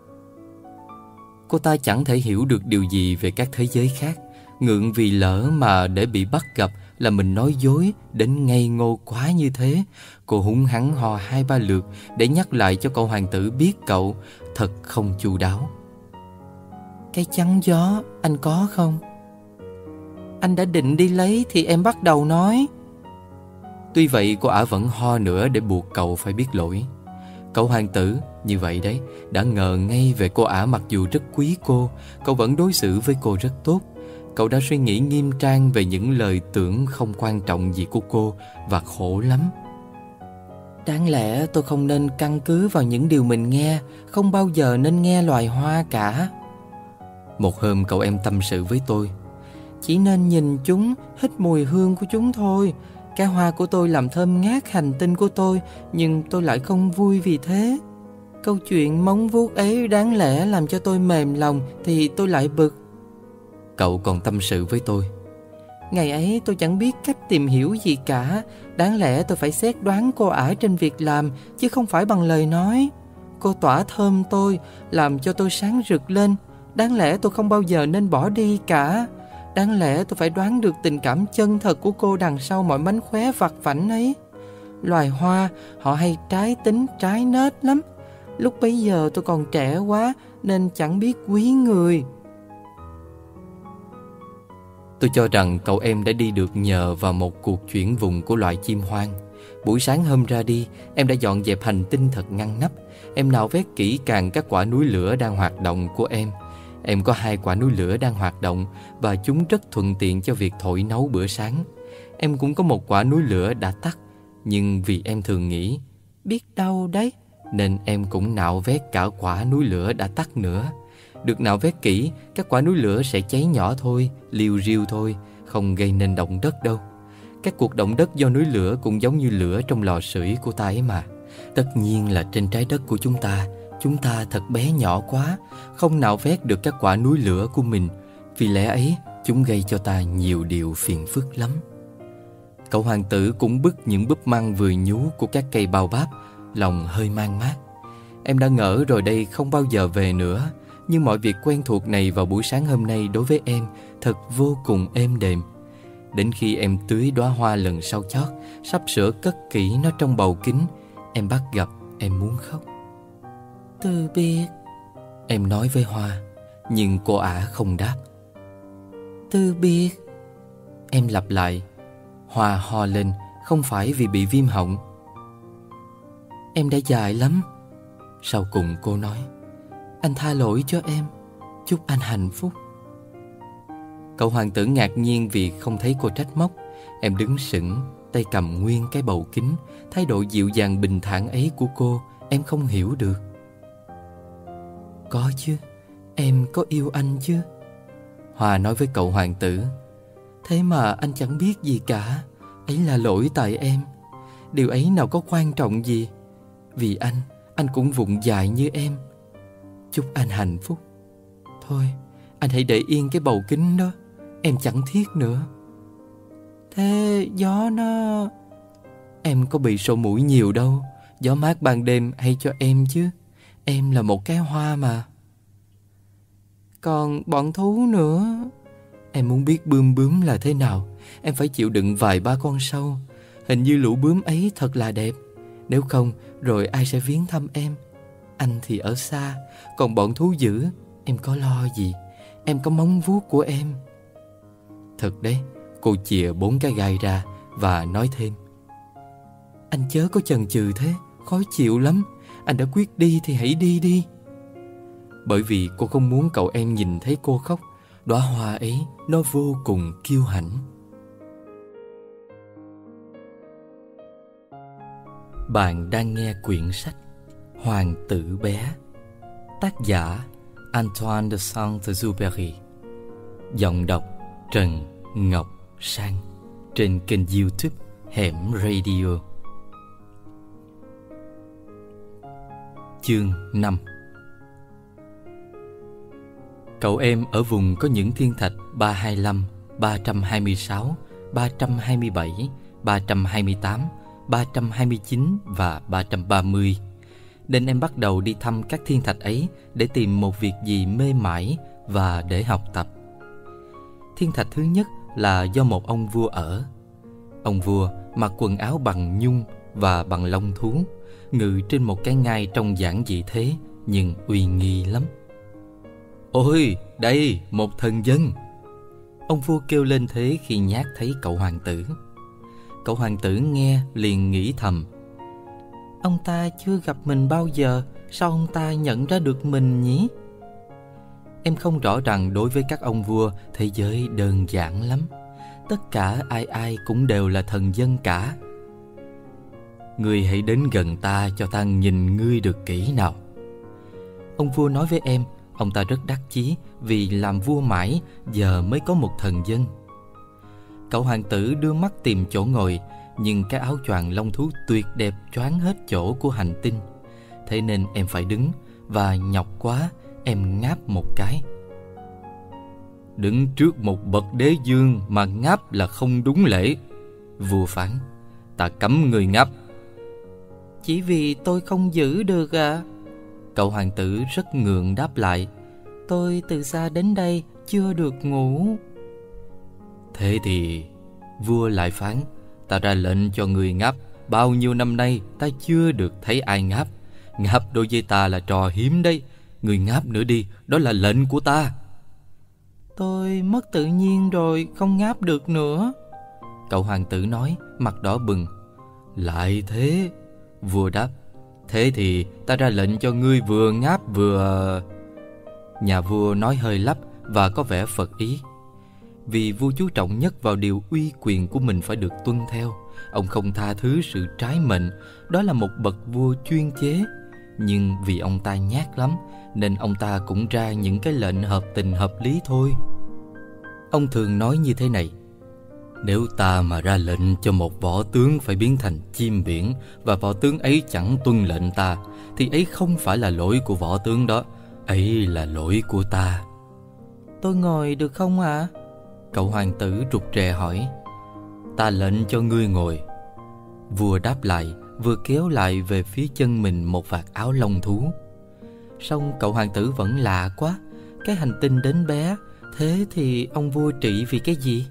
Cô ta chẳng thể hiểu được điều gì về các thế giới khác. Ngượng vì lỡ mà để bị bắt gặp là mình nói dối đến ngây ngô quá như thế. Cô hung hăng hò 2-3 lượt để nhắc lại cho cậu hoàng tử biết cậu thật không chu đáo. "Cái chắn gió anh có không?" "Anh đã định đi lấy thì em bắt đầu nói." Tuy vậy cô ả vẫn ho nữa để buộc cậu phải biết lỗi. Cậu hoàng tử như vậy đấy đã ngờ ngay về cô ả. Mặc dù rất quý cô, cậu vẫn đối xử với cô rất tốt. Cậu đã suy nghĩ nghiêm trang về những lời tưởng không quan trọng gì của cô và khổ lắm. "Đáng lẽ tôi không nên căn cứ vào những điều mình nghe, không bao giờ nên nghe loài hoa cả." Một hôm cậu em tâm sự với tôi: "Chỉ nên nhìn chúng, hít mùi hương của chúng thôi. Cái hoa của tôi làm thơm ngát hành tinh của tôi, nhưng tôi lại không vui vì thế. Câu chuyện móng vuốt ấy đáng lẽ làm cho tôi mềm lòng thì tôi lại bực." Cậu còn tâm sự với tôi: "Ngày ấy tôi chẳng biết cách tìm hiểu gì cả. Đáng lẽ tôi phải xét đoán cô ả trên việc làm, chứ không phải bằng lời nói. Cô tỏa thơm tôi, làm cho tôi sáng rực lên. Đáng lẽ tôi không bao giờ nên bỏ đi cả. Đáng lẽ tôi phải đoán được tình cảm chân thật của cô đằng sau mọi mánh khóe vặt vãnh ấy. Loài hoa, họ hay trái tính trái nết lắm. Lúc bấy giờ tôi còn trẻ quá nên chẳng biết quý người." Tôi cho rằng cậu em đã đi được nhờ vào một cuộc chuyển vùng của loài chim hoang. Buổi sáng hôm ra đi, em đã dọn dẹp hành tinh thật ngăn nắp. Em nạo vét kỹ càng các quả núi lửa đang hoạt động của em. Em có 2 quả núi lửa đang hoạt động và chúng rất thuận tiện cho việc thổi nấu bữa sáng. Em cũng có một quả núi lửa đã tắt, nhưng vì em thường nghĩ biết đâu đấy, nên em cũng nạo vét cả quả núi lửa đã tắt nữa. Được nạo vét kỹ, các quả núi lửa sẽ cháy nhỏ thôi, liu riu thôi, không gây nên động đất đâu. Các cuộc động đất do núi lửa cũng giống như lửa trong lò sưởi của ta ấy mà. Tất nhiên là trên trái đất của chúng ta thật bé nhỏ quá, không nạo vét được các quả núi lửa của mình. Vì lẽ ấy, chúng gây cho ta nhiều điều phiền phức lắm." Cậu hoàng tử cũng bứt những búp măng vừa nhú của các cây bao báp, lòng hơi mang mát. Em đã ngỡ rồi đây không bao giờ về nữa, nhưng mọi việc quen thuộc này vào buổi sáng hôm nay đối với em thật vô cùng êm đềm. Đến khi em tưới đóa hoa lần sau chót, sắp sửa cất kỹ nó trong bầu kính, em bắt gặp em muốn khóc. "Từ biệt," em nói với hoa, nhưng cô ả không đáp. "Từ biệt," em lặp lại. Hoa ho lên, không phải vì bị viêm họng. "Em đã dài lắm." Sau cùng cô nói: "Anh tha lỗi cho em, chúc anh hạnh phúc." Cậu hoàng tử ngạc nhiên vì không thấy cô trách móc. Em đứng sững, tay cầm nguyên cái bầu kính. Thái độ dịu dàng bình thản ấy của cô em không hiểu được. Có chứ, em có yêu anh chứ? Hòa nói với cậu hoàng tử. Thế mà anh chẳng biết gì cả. Ấy là lỗi tại em. Điều ấy nào có quan trọng gì. Vì anh cũng vụng dại như em. Chúc anh hạnh phúc. Thôi, anh hãy để yên cái bầu kính đó. Em chẳng thiết nữa. Thế gió nó... Em có bị sổ mũi nhiều đâu. Gió mát ban đêm hay cho em chứ. Em là một cái hoa mà. Còn bọn thú nữa. Em muốn biết bươm bướm là thế nào. Em phải chịu đựng vài ba con sâu. Hình như lũ bướm ấy thật là đẹp. Nếu không rồi ai sẽ viếng thăm em. Anh thì ở xa. Còn bọn thú dữ, em có lo gì. Em có móng vuốt của em. Thật đấy. Cô chìa 4 cái gai ra và nói thêm. Anh chớ có chần chừ thế. Khó chịu lắm. Anh đã quyết đi thì hãy đi đi. Bởi vì cô không muốn cậu em nhìn thấy cô khóc. Đóa hoa ấy nó vô cùng kiêu hãnh. Bạn đang nghe quyển sách Hoàng tử bé, tác giả Antoine de Saint-Exupéry, giọng đọc Trần Ngọc Sang, trên kênh YouTube Hẻm Radio. Chương 5. Cậu em ở vùng có những thiên thạch 325, 326, 327, 328, 329 và 330. Nên em bắt đầu đi thăm các thiên thạch ấy để tìm một việc gì mê mải và để học tập. Thiên thạch thứ nhất là do một ông vua ở. Ông vua mặc quần áo bằng nhung và bằng lông thú, ngự trên một cái ngai trông giản dị thế nhưng uy nghi lắm. Ôi, đây, một thần dân! Ông vua kêu lên thế khi nhát thấy cậu hoàng tử. Cậu hoàng tử nghe liền nghĩ thầm. Ông ta chưa gặp mình bao giờ, sao ông ta nhận ra được mình nhỉ? Em không rõ rằng đối với các ông vua, thế giới đơn giản lắm. Tất cả ai cũng đều là thần dân cả. Ngươi hãy đến gần ta cho ta nhìn ngươi được kỹ nào. Ông vua nói với em, ông ta rất đắc chí vì làm vua mãi, giờ mới có một thần dân. Cậu hoàng tử đưa mắt tìm chỗ ngồi, nhưng cái áo choàng lông thú tuyệt đẹp choáng hết chỗ của hành tinh. Thế nên em phải đứng, và nhọc quá, em ngáp một cái. Đứng trước một bậc đế dương mà ngáp là không đúng lễ. Vua phán, ta cấm người ngáp. Chỉ vì tôi không giữ được à? Cậu hoàng tử rất ngượng đáp lại. Tôi từ xa đến đây chưa được ngủ. Thế thì vua lại phán, ta ra lệnh cho người ngáp. Bao nhiêu năm nay ta chưa được thấy ai ngáp. Ngáp đối với ta là trò hiếm đấy. Người ngáp nữa đi, đó là lệnh của ta. Tôi mất tự nhiên rồi, không ngáp được nữa. Cậu hoàng tử nói, mặt đỏ bừng. Lại thế? Vua đáp, thế thì ta ra lệnh cho ngươi vừa ngáp vừa... Nhà vua nói hơi lắp và có vẻ phật ý. Vì vua chú trọng nhất vào điều uy quyền của mình phải được tuân theo. Ông không tha thứ sự trái mệnh. Đó là một bậc vua chuyên chế. Nhưng vì ông ta nhát lắm, nên ông ta cũng ra những cái lệnh hợp tình hợp lý thôi. Ông thường nói như thế này: nếu ta mà ra lệnh cho một võ tướng phải biến thành chim biển, và võ tướng ấy chẳng tuân lệnh ta, thì ấy không phải là lỗi của võ tướng đó, ấy là lỗi của ta. Tôi ngồi được không ạ? Cậu hoàng tử rụt rè hỏi. Ta lệnh cho ngươi ngồi. Vua đáp lại, vừa kéo lại về phía chân mình một vạt áo lông thú. Song cậu hoàng tử vẫn lạ quá. Cái hành tinh đến bé, thế thì ông vua trị vì cái gì?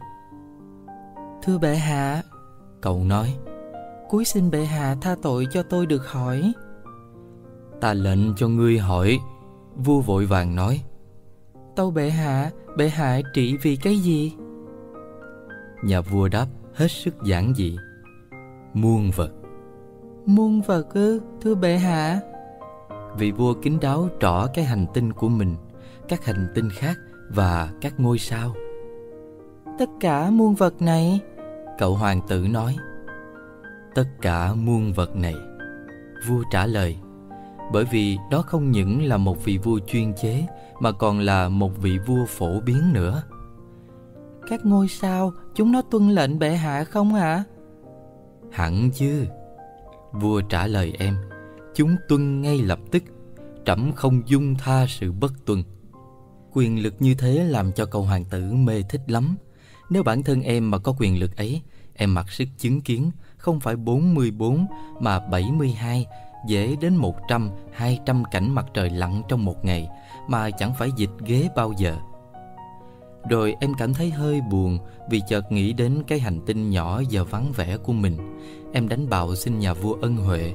Thưa bệ hạ, cậu nói, cúi xin bệ hạ tha tội cho tôi được hỏi. Ta lệnh cho ngươi hỏi. Vua vội vàng nói. Tâu bệ hạ trị vì cái gì? Nhà vua đáp hết sức giản dị. Muôn vật. Muôn vật ư, thưa bệ hạ? Vị vua kín đáo trỏ cái hành tinh của mình, các hành tinh khác và các ngôi sao. Tất cả muôn vật này. Cậu hoàng tử nói. Tất cả muôn vật này, vua trả lời. Bởi vì đó không những là một vị vua chuyên chế, mà còn là một vị vua phổ biến nữa. Các ngôi sao, chúng nó tuân lệnh bệ hạ không hả? Hẳn chứ. Vua trả lời em. Chúng tuân ngay lập tức. Trẫm không dung tha sự bất tuân. Quyền lực như thế làm cho cậu hoàng tử mê thích lắm. Nếu bản thân em mà có quyền lực ấy, em mặc sức chứng kiến không phải 44 mà 72, dễ đến 100, 200 cảnh mặt trời lặn trong một ngày mà chẳng phải dịch ghế bao giờ. Rồi em cảm thấy hơi buồn vì chợt nghĩ đến cái hành tinh nhỏ giờ vắng vẻ của mình. Em đánh bạo xin nhà vua ân huệ.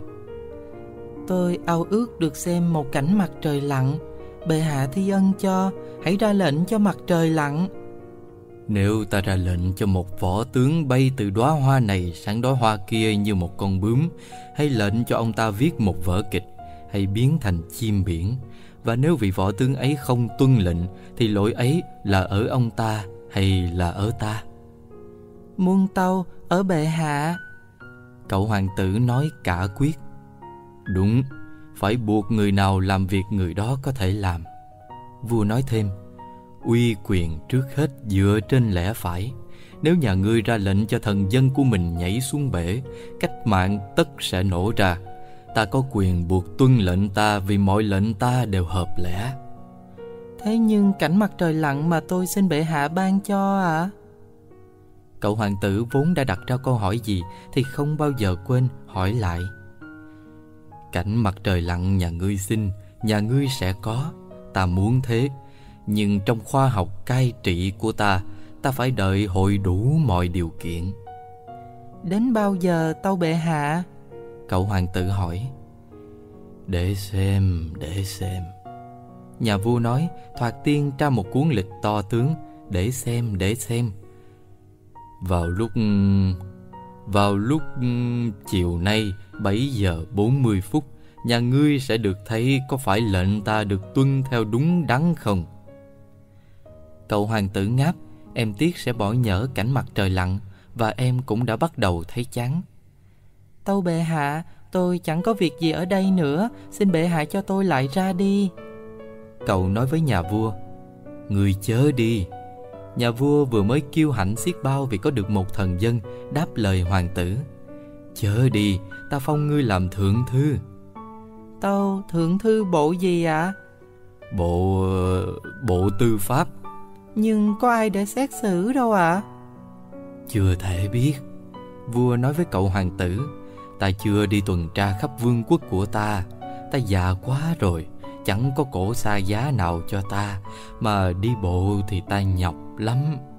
Tôi ao ước được xem một cảnh mặt trời lặn. Bệ hạ thi ân cho, hãy ra lệnh cho mặt trời lặn. Nếu ta ra lệnh cho một võ tướng bay từ đóa hoa này sang đóa hoa kia như một con bướm, hay lệnh cho ông ta viết một vở kịch, hay biến thành chim biển, và nếu vị võ tướng ấy không tuân lệnh, thì lỗi ấy là ở ông ta hay là ở ta? Muôn tâu ở bệ hạ. Cậu hoàng tử nói cả quyết. Đúng, phải buộc người nào làm việc người đó có thể làm. Vua nói thêm. Uy quyền trước hết dựa trên lẽ phải. Nếu nhà ngươi ra lệnh cho thần dân của mình nhảy xuống bể, cách mạng tất sẽ nổ ra. Ta có quyền buộc tuân lệnh ta vì mọi lệnh ta đều hợp lẽ. Thế nhưng cảnh mặt trời lặn mà tôi xin bệ hạ ban cho ạ? Cậu hoàng tử vốn đã đặt ra câu hỏi gì thì không bao giờ quên hỏi lại. Cảnh mặt trời lặn nhà ngươi xin, nhà ngươi sẽ có. Ta muốn thế. Nhưng trong khoa học cai trị của ta, ta phải đợi hội đủ mọi điều kiện. Đến bao giờ tâu bệ hạ? Cậu hoàng tử hỏi. Để xem. Nhà vua nói, thoạt tiên tra một cuốn lịch to tướng. Để xem. Vào lúc chiều nay 7 giờ 40 phút, nhà ngươi sẽ được thấy có phải lệnh ta được tuân theo đúng đắn không? Cậu hoàng tử ngáp. Em tiếc sẽ bỏ nhỡ cảnh mặt trời lặn, và em cũng đã bắt đầu thấy chán. Tâu bệ hạ, tôi chẳng có việc gì ở đây nữa, xin bệ hạ cho tôi lại ra đi. Cậu nói với nhà vua. Người chớ đi. Nhà vua vừa mới kiêu hãnh xiết bao vì có được một thần dân, đáp lời hoàng tử. Chớ đi, ta phong ngươi làm thượng thư. Tâu thượng thư bộ gì ạ? Bộ tư pháp. Nhưng có ai để xét xử đâu ạ? Chưa thể biết. Vua nói với cậu hoàng tử. Ta chưa đi tuần tra khắp vương quốc của ta. Ta già quá rồi, chẳng có cỗ xa giá nào cho ta, mà đi bộ thì ta nhọc lắm.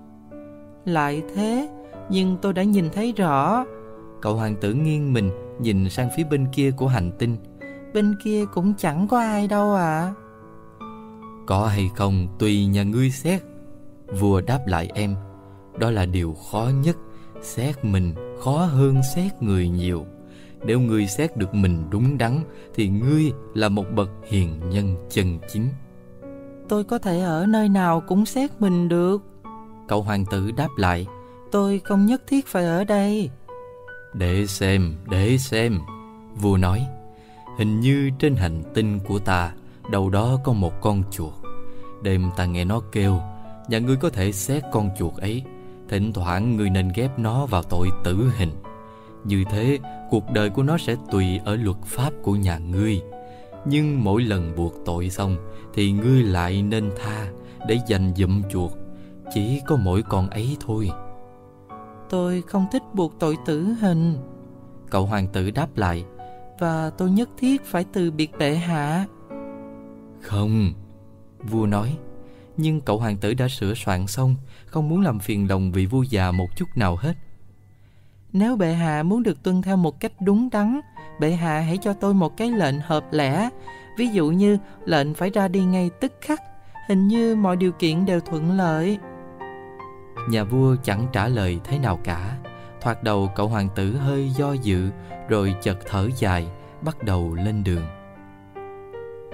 Lại thế, nhưng tôi đã nhìn thấy rõ. Cậu hoàng tử nghiêng mình nhìn sang phía bên kia của hành tinh. Bên kia cũng chẳng có ai đâu ạ. Có hay không tùy nhà ngươi xét. Vua đáp lại em. Đó là điều khó nhất. Xét mình khó hơn xét người nhiều. Nếu ngươi xét được mình đúng đắn, thì ngươi là một bậc hiền nhân chân chính. Tôi có thể ở nơi nào cũng xét mình được. Cậu hoàng tử đáp lại. Tôi không nhất thiết phải ở đây. Để xem. Vua nói. Hình như trên hành tinh của ta, đâu đó có một con chuột. Đêm ta nghe nó kêu. Nhà ngươi có thể xét con chuột ấy. Thỉnh thoảng ngươi nên ghép nó vào tội tử hình. Như thế, cuộc đời của nó sẽ tùy ở luật pháp của nhà ngươi. Nhưng mỗi lần buộc tội xong, thì ngươi lại nên tha để dành dụm chuột. Chỉ có mỗi con ấy thôi. Tôi không thích buộc tội tử hình. Cậu hoàng tử đáp lại. Và tôi nhất thiết phải từ biệt bệ hạ. Không, vua nói. Nhưng cậu hoàng tử đã sửa soạn xong, không muốn làm phiền lòng vị vua già một chút nào hết. Nếu bệ hạ muốn được tuân theo một cách đúng đắn, bệ hạ hãy cho tôi một cái lệnh hợp lẽ. Ví dụ như lệnh phải ra đi ngay tức khắc. Hình như mọi điều kiện đều thuận lợi. Nhà vua chẳng trả lời thế nào cả. Thoạt đầu cậu hoàng tử hơi do dự, rồi chợt thở dài, bắt đầu lên đường.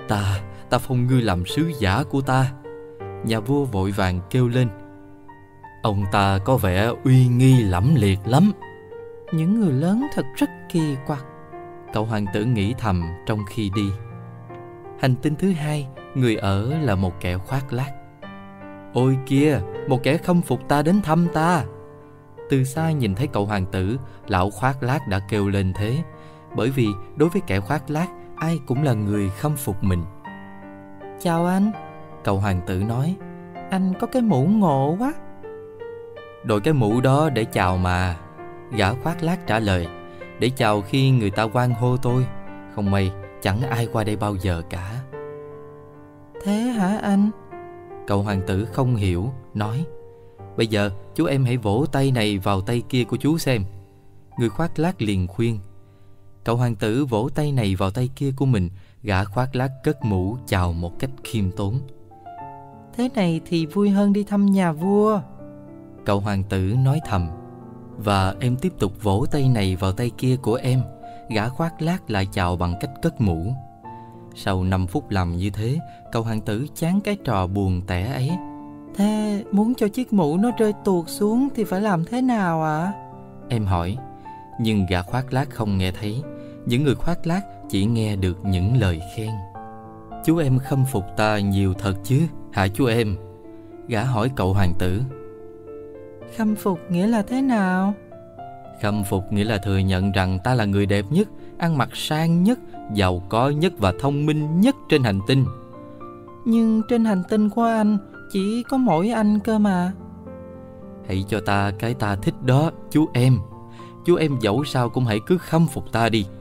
Ta phong ngươi làm sứ giả của ta. Nhà vua vội vàng kêu lên. Ông ta có vẻ uy nghi lẫm liệt lắm. Những người lớn thật rất kỳ quặc, cậu hoàng tử nghĩ thầm trong khi đi. Hành tinh thứ hai, người ở là một kẻ khoác lác. Ôi kia, một kẻ khâm phục ta đến thăm ta. Từ xa nhìn thấy cậu hoàng tử, lão khoác lác đã kêu lên thế. Bởi vì đối với kẻ khoác lác, ai cũng là người khâm phục mình. Chào anh, cậu hoàng tử nói. Anh có cái mũ ngộ quá. Đội cái mũ đó để chào mà, gã khoác lác trả lời. Để chào khi người ta hoan hô tôi. Không may, chẳng ai qua đây bao giờ cả. Thế hả anh? Cậu hoàng tử không hiểu, nói. Bây giờ chú em hãy vỗ tay này vào tay kia của chú xem. Người khoác lác liền khuyên. Cậu hoàng tử vỗ tay này vào tay kia của mình. Gã khoác lác cất mũ chào một cách khiêm tốn. Thế này thì vui hơn đi thăm nhà vua, cậu hoàng tử nói thầm. Và em tiếp tục vỗ tay này vào tay kia của em. Gã khoác lác lại chào bằng cách cất mũ. Sau 5 phút làm như thế, cậu hoàng tử chán cái trò buồn tẻ ấy. Thế muốn cho chiếc mũ nó rơi tuột xuống thì phải làm thế nào ạ? Em hỏi. Nhưng gã khoác lác không nghe thấy. Những người khoác lác chỉ nghe được những lời khen. Chú em khâm phục ta nhiều thật chứ, hả chú em? Gã hỏi cậu hoàng tử. Khâm phục nghĩa là thế nào? Khâm phục nghĩa là thừa nhận rằng ta là người đẹp nhất, ăn mặc sang nhất, giàu có nhất và thông minh nhất trên hành tinh. Nhưng trên hành tinh của anh chỉ có mỗi anh cơ mà. Hãy cho ta cái ta thích đó, chú em. Chú em dẫu sao cũng hãy cứ khâm phục ta đi.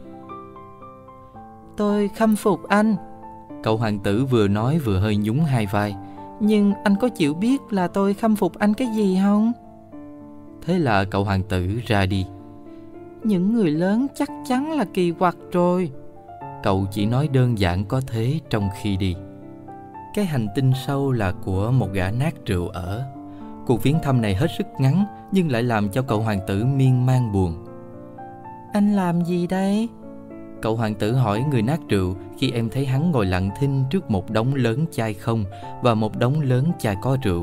Tôi khâm phục anh. Cậu hoàng tử vừa nói vừa hơi nhún hai vai. Nhưng anh có chịu biết là tôi khâm phục anh cái gì không? Thế là cậu hoàng tử ra đi. Những người lớn chắc chắn là kỳ quặc rồi. Cậu chỉ nói đơn giản có thế trong khi đi. Cái hành tinh sau là của một gã nát rượu ở. Cuộc viếng thăm này hết sức ngắn nhưng lại làm cho cậu hoàng tử miên man buồn. Anh làm gì đây? Cậu hoàng tử hỏi người nát rượu khi em thấy hắn ngồi lặng thinh trước một đống lớn chai không và một đống lớn chai có rượu.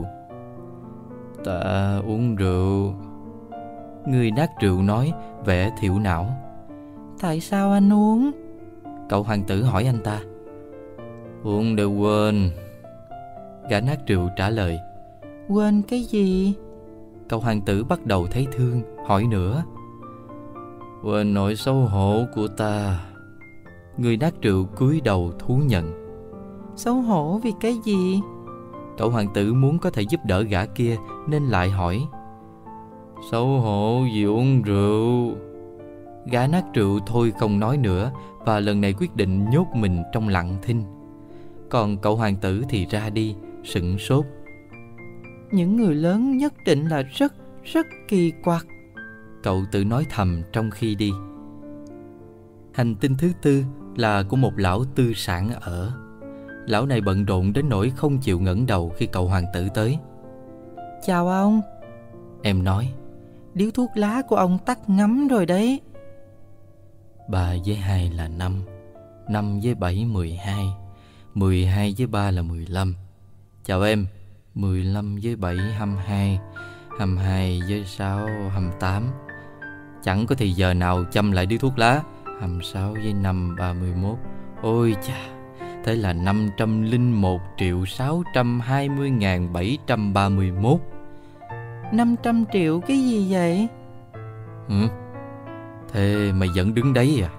Ta uống rượu. Người nát rượu nói, vẻ thiểu não. Tại sao anh uống? Cậu hoàng tử hỏi anh ta. Uống để quên. Gã nát rượu trả lời. Quên cái gì? Cậu hoàng tử bắt đầu thấy thương, hỏi nữa. Quên nỗi xấu hổ của ta. Người nát rượu cúi đầu thú nhận. Xấu hổ vì cái gì? Cậu hoàng tử muốn có thể giúp đỡ gã kia nên lại hỏi. Xấu hổ vì uống rượu. Gã nát rượu thôi không nói nữa và lần này quyết định nhốt mình trong lặng thinh. Còn cậu hoàng tử thì ra đi, sửng sốt. Những người lớn nhất định là rất kỳ quặc, cậu tự nói thầm trong khi đi. Hành tinh thứ tư là của một lão tư sản ở. Lão này bận rộn đến nỗi không chịu ngẩng đầu khi cậu hoàng tử tới. Chào ông. Em nói. Điếu thuốc lá của ông tắt ngấm rồi đấy. 3 với 2 là 5, 5 với 7 12, 12 với 3 là 15. Chào em. 15 với 7 22, 22 với 6 28. Chẳng có thì giờ nào châm lại điếu thuốc lá. 26 với 5 31. Ôi chà, thế là 501.620.731. 500 triệu cái gì vậy? Thế mày vẫn đứng đấy à?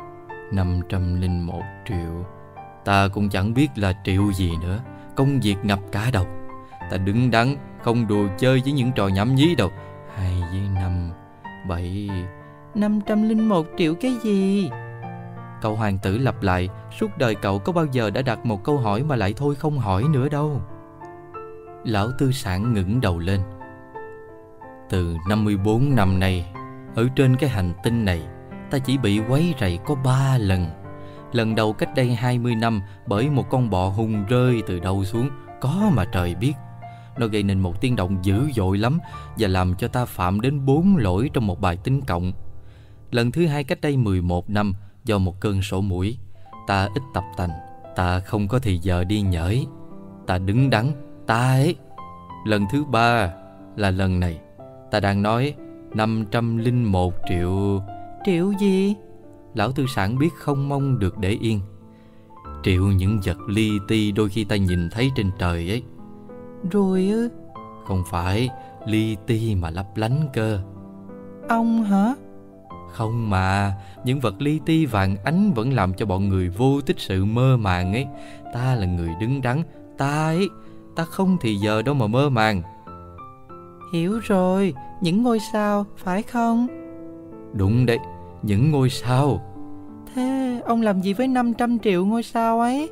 501 triệu. Ta cũng chẳng biết là triệu gì nữa. Công việc ngập cả đầu. Ta đứng đắn, không đùa chơi với những trò nhảm nhí đâu. 2 với 5 7. 501 triệu cái gì? Cậu hoàng tử lặp lại. Suốt đời cậu có bao giờ đã đặt một câu hỏi mà lại thôi không hỏi nữa đâu. Lão tư sản ngẩng đầu lên. Từ 54 năm nay, ở trên cái hành tinh này, ta chỉ bị quấy rầy có 3 lần. Lần đầu cách đây 20 năm bởi một con bọ hung rơi từ đâu xuống, có mà trời biết. Nó gây nên một tiếng động dữ dội lắm và làm cho ta phạm đến 4 lỗi trong một bài tính cộng. Lần thứ hai cách đây 11 năm do một cơn sổ mũi. Ta ít tập tành, ta không có thì giờ đi nhởi. Ta đứng đắn, ta ấy. Lần thứ ba là lần này. Ta đang nói 501 triệu. Triệu gì? Lão Tư Sản biết không mong được để yên. Triệu những vật li ti đôi khi ta nhìn thấy trên trời ấy. Rồi ư? Không phải li ti mà lấp lánh cơ. Ông hả? Không mà, những vật li ti vàng ánh vẫn làm cho bọn người vô tích sự mơ màng ấy. Ta là người đứng đắn, ta không thì giờ đâu mà mơ màng. Hiểu rồi, những ngôi sao, phải không? Đúng đấy, những ngôi sao. Thế ông làm gì với 500 triệu ngôi sao ấy?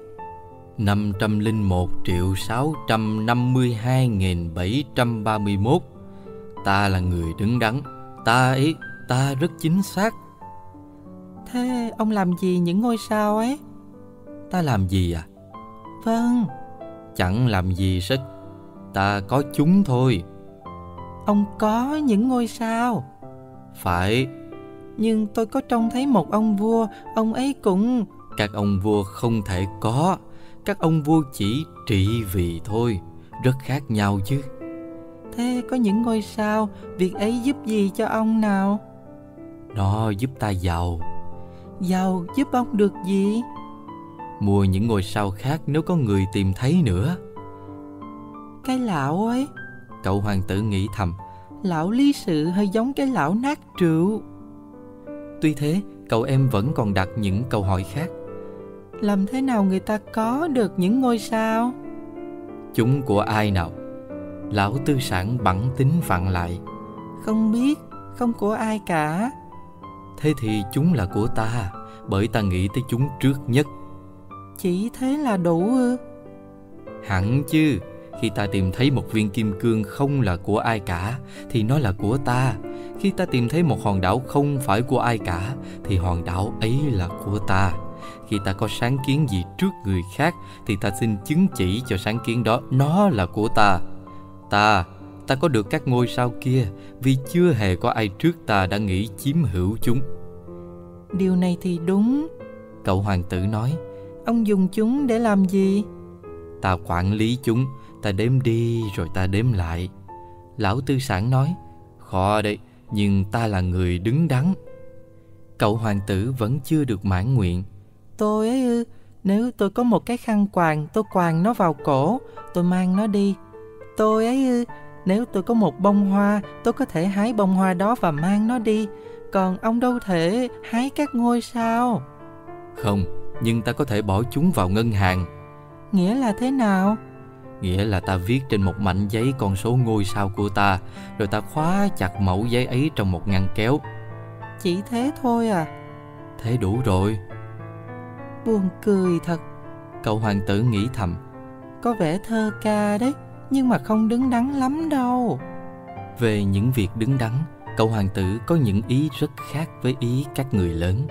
501.652.731. Ta là người đứng đắn, ta rất chính xác. Thế ông làm gì những ngôi sao ấy? Ta làm gì à? Vâng. Chẳng làm gì hết. Ta có chúng thôi. Ông có những ngôi sao? Phải. Nhưng tôi có trông thấy một ông vua, ông ấy cũng... Các ông vua không thể có. Các ông vua chỉ trị vì thôi. Rất khác nhau chứ. Thế có những ngôi sao, việc ấy giúp gì cho ông nào? Nó giúp ta giàu. Giàu giúp ông được gì? Mua những ngôi sao khác nếu có người tìm thấy nữa. Cái lão ấy. Cậu hoàng tử nghĩ thầm. Lão lý sự hơi giống cái lão nát rượu. Tuy thế, cậu em vẫn còn đặt những câu hỏi khác. Làm thế nào người ta có được những ngôi sao? Chúng của ai nào? Lão Tư Sản bẵng tính vặn lại. Không biết, không của ai cả. Thế thì chúng là của ta, bởi ta nghĩ tới chúng trước nhất. Chỉ thế là đủ ư? Hẳn chứ. Khi ta tìm thấy một viên kim cương không là của ai cả thì nó là của ta. Khi ta tìm thấy một hòn đảo không phải của ai cả thì hòn đảo ấy là của ta. Khi ta có sáng kiến gì trước người khác thì ta xin chứng chỉ cho sáng kiến đó nó là của ta. Ta có được các ngôi sao kia vì chưa hề có ai trước ta đã nghĩ chiếm hữu chúng. Điều này thì đúng. Cậu hoàng tử nói. Ông dùng chúng để làm gì? Ta quản lý chúng. Ta đếm đi rồi ta đếm lại. Lão Tư Sản nói. Khó đấy, nhưng ta là người đứng đắn. Cậu hoàng tử vẫn chưa được mãn nguyện. Tôi ấy ư? Nếu tôi có một cái khăn quàng, tôi quàng nó vào cổ, tôi mang nó đi. Tôi ấy ư? Nếu tôi có một bông hoa, tôi có thể hái bông hoa đó và mang nó đi. Còn ông đâu thể hái các ngôi sao. Không, nhưng ta có thể bỏ chúng vào ngân hàng. Nghĩa là thế nào? Nghĩa là ta viết trên một mảnh giấy con số ngôi sao của ta, rồi ta khóa chặt mẩu giấy ấy trong một ngăn kéo. Chỉ thế thôi à? Thế đủ rồi. Buồn cười thật. Cậu hoàng tử nghĩ thầm. Có vẻ thơ ca đấy, nhưng mà không đứng đắn lắm đâu. Về những việc đứng đắn, cậu hoàng tử có những ý rất khác với ý các người lớn.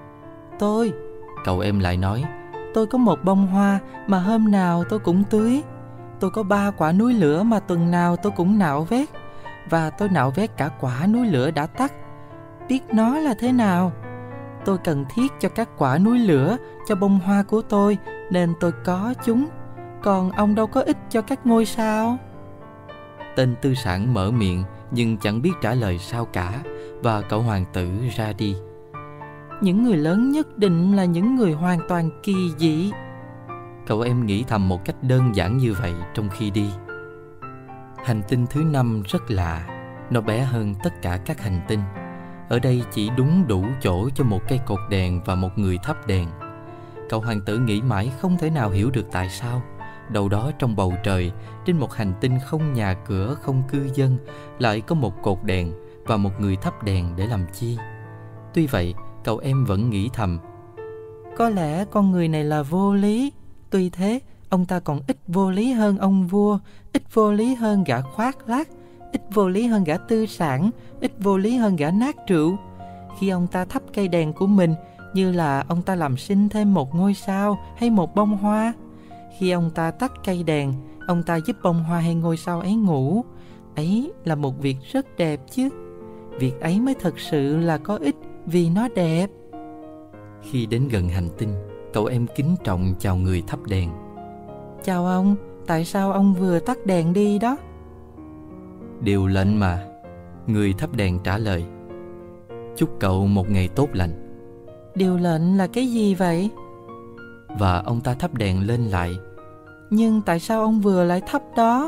Cậu em lại nói. Tôi có một bông hoa mà hôm nào tôi cũng tưới. Tôi có 3 quả núi lửa mà tuần nào tôi cũng nạo vét. Và tôi nạo vét cả quả núi lửa đã tắt. Biết nó là thế nào? Tôi cần thiết cho các quả núi lửa, cho bông hoa của tôi, nên tôi có chúng. Còn ông đâu có ích cho các ngôi sao. Tên Tư Sản mở miệng nhưng chẳng biết trả lời sao cả, và cậu hoàng tử ra đi. Những người lớn nhất định là những người hoàn toàn kỳ dị. Cậu em nghĩ thầm một cách đơn giản như vậy trong khi đi. Hành tinh thứ 5 rất lạ. Nó bé hơn tất cả các hành tinh. Ở đây chỉ đúng đủ chỗ cho một cây cột đèn và một người thắp đèn. Cậu hoàng tử nghĩ mãi không thể nào hiểu được tại sao đâu đó trong bầu trời, trên một hành tinh không nhà cửa, không cư dân, lại có một cột đèn và một người thắp đèn để làm chi. Tuy vậy, cậu em vẫn nghĩ thầm. Có lẽ con người này là vô lý. Tuy thế, ông ta còn ít vô lý hơn ông vua, ít vô lý hơn gã khoác lác, ít vô lý hơn gã Tư Sản, ít vô lý hơn gã nát rượu. Khi ông ta thắp cây đèn của mình, như là ông ta làm sinh thêm một ngôi sao hay một bông hoa. Khi ông ta tắt cây đèn, ông ta giúp bông hoa hay ngôi sao ấy ngủ. Ấy là một việc rất đẹp chứ. Việc ấy mới thật sự là có ích vì nó đẹp. Khi đến gần hành tinh, cậu em kính trọng chào người thắp đèn. Chào ông, tại sao ông vừa tắt đèn đi đó? Điều lệnh mà. Người thắp đèn trả lời. Chúc cậu một ngày tốt lành. Điều lệnh là cái gì vậy? Và ông ta thắp đèn lên lại. Nhưng tại sao ông vừa lại thắp đó?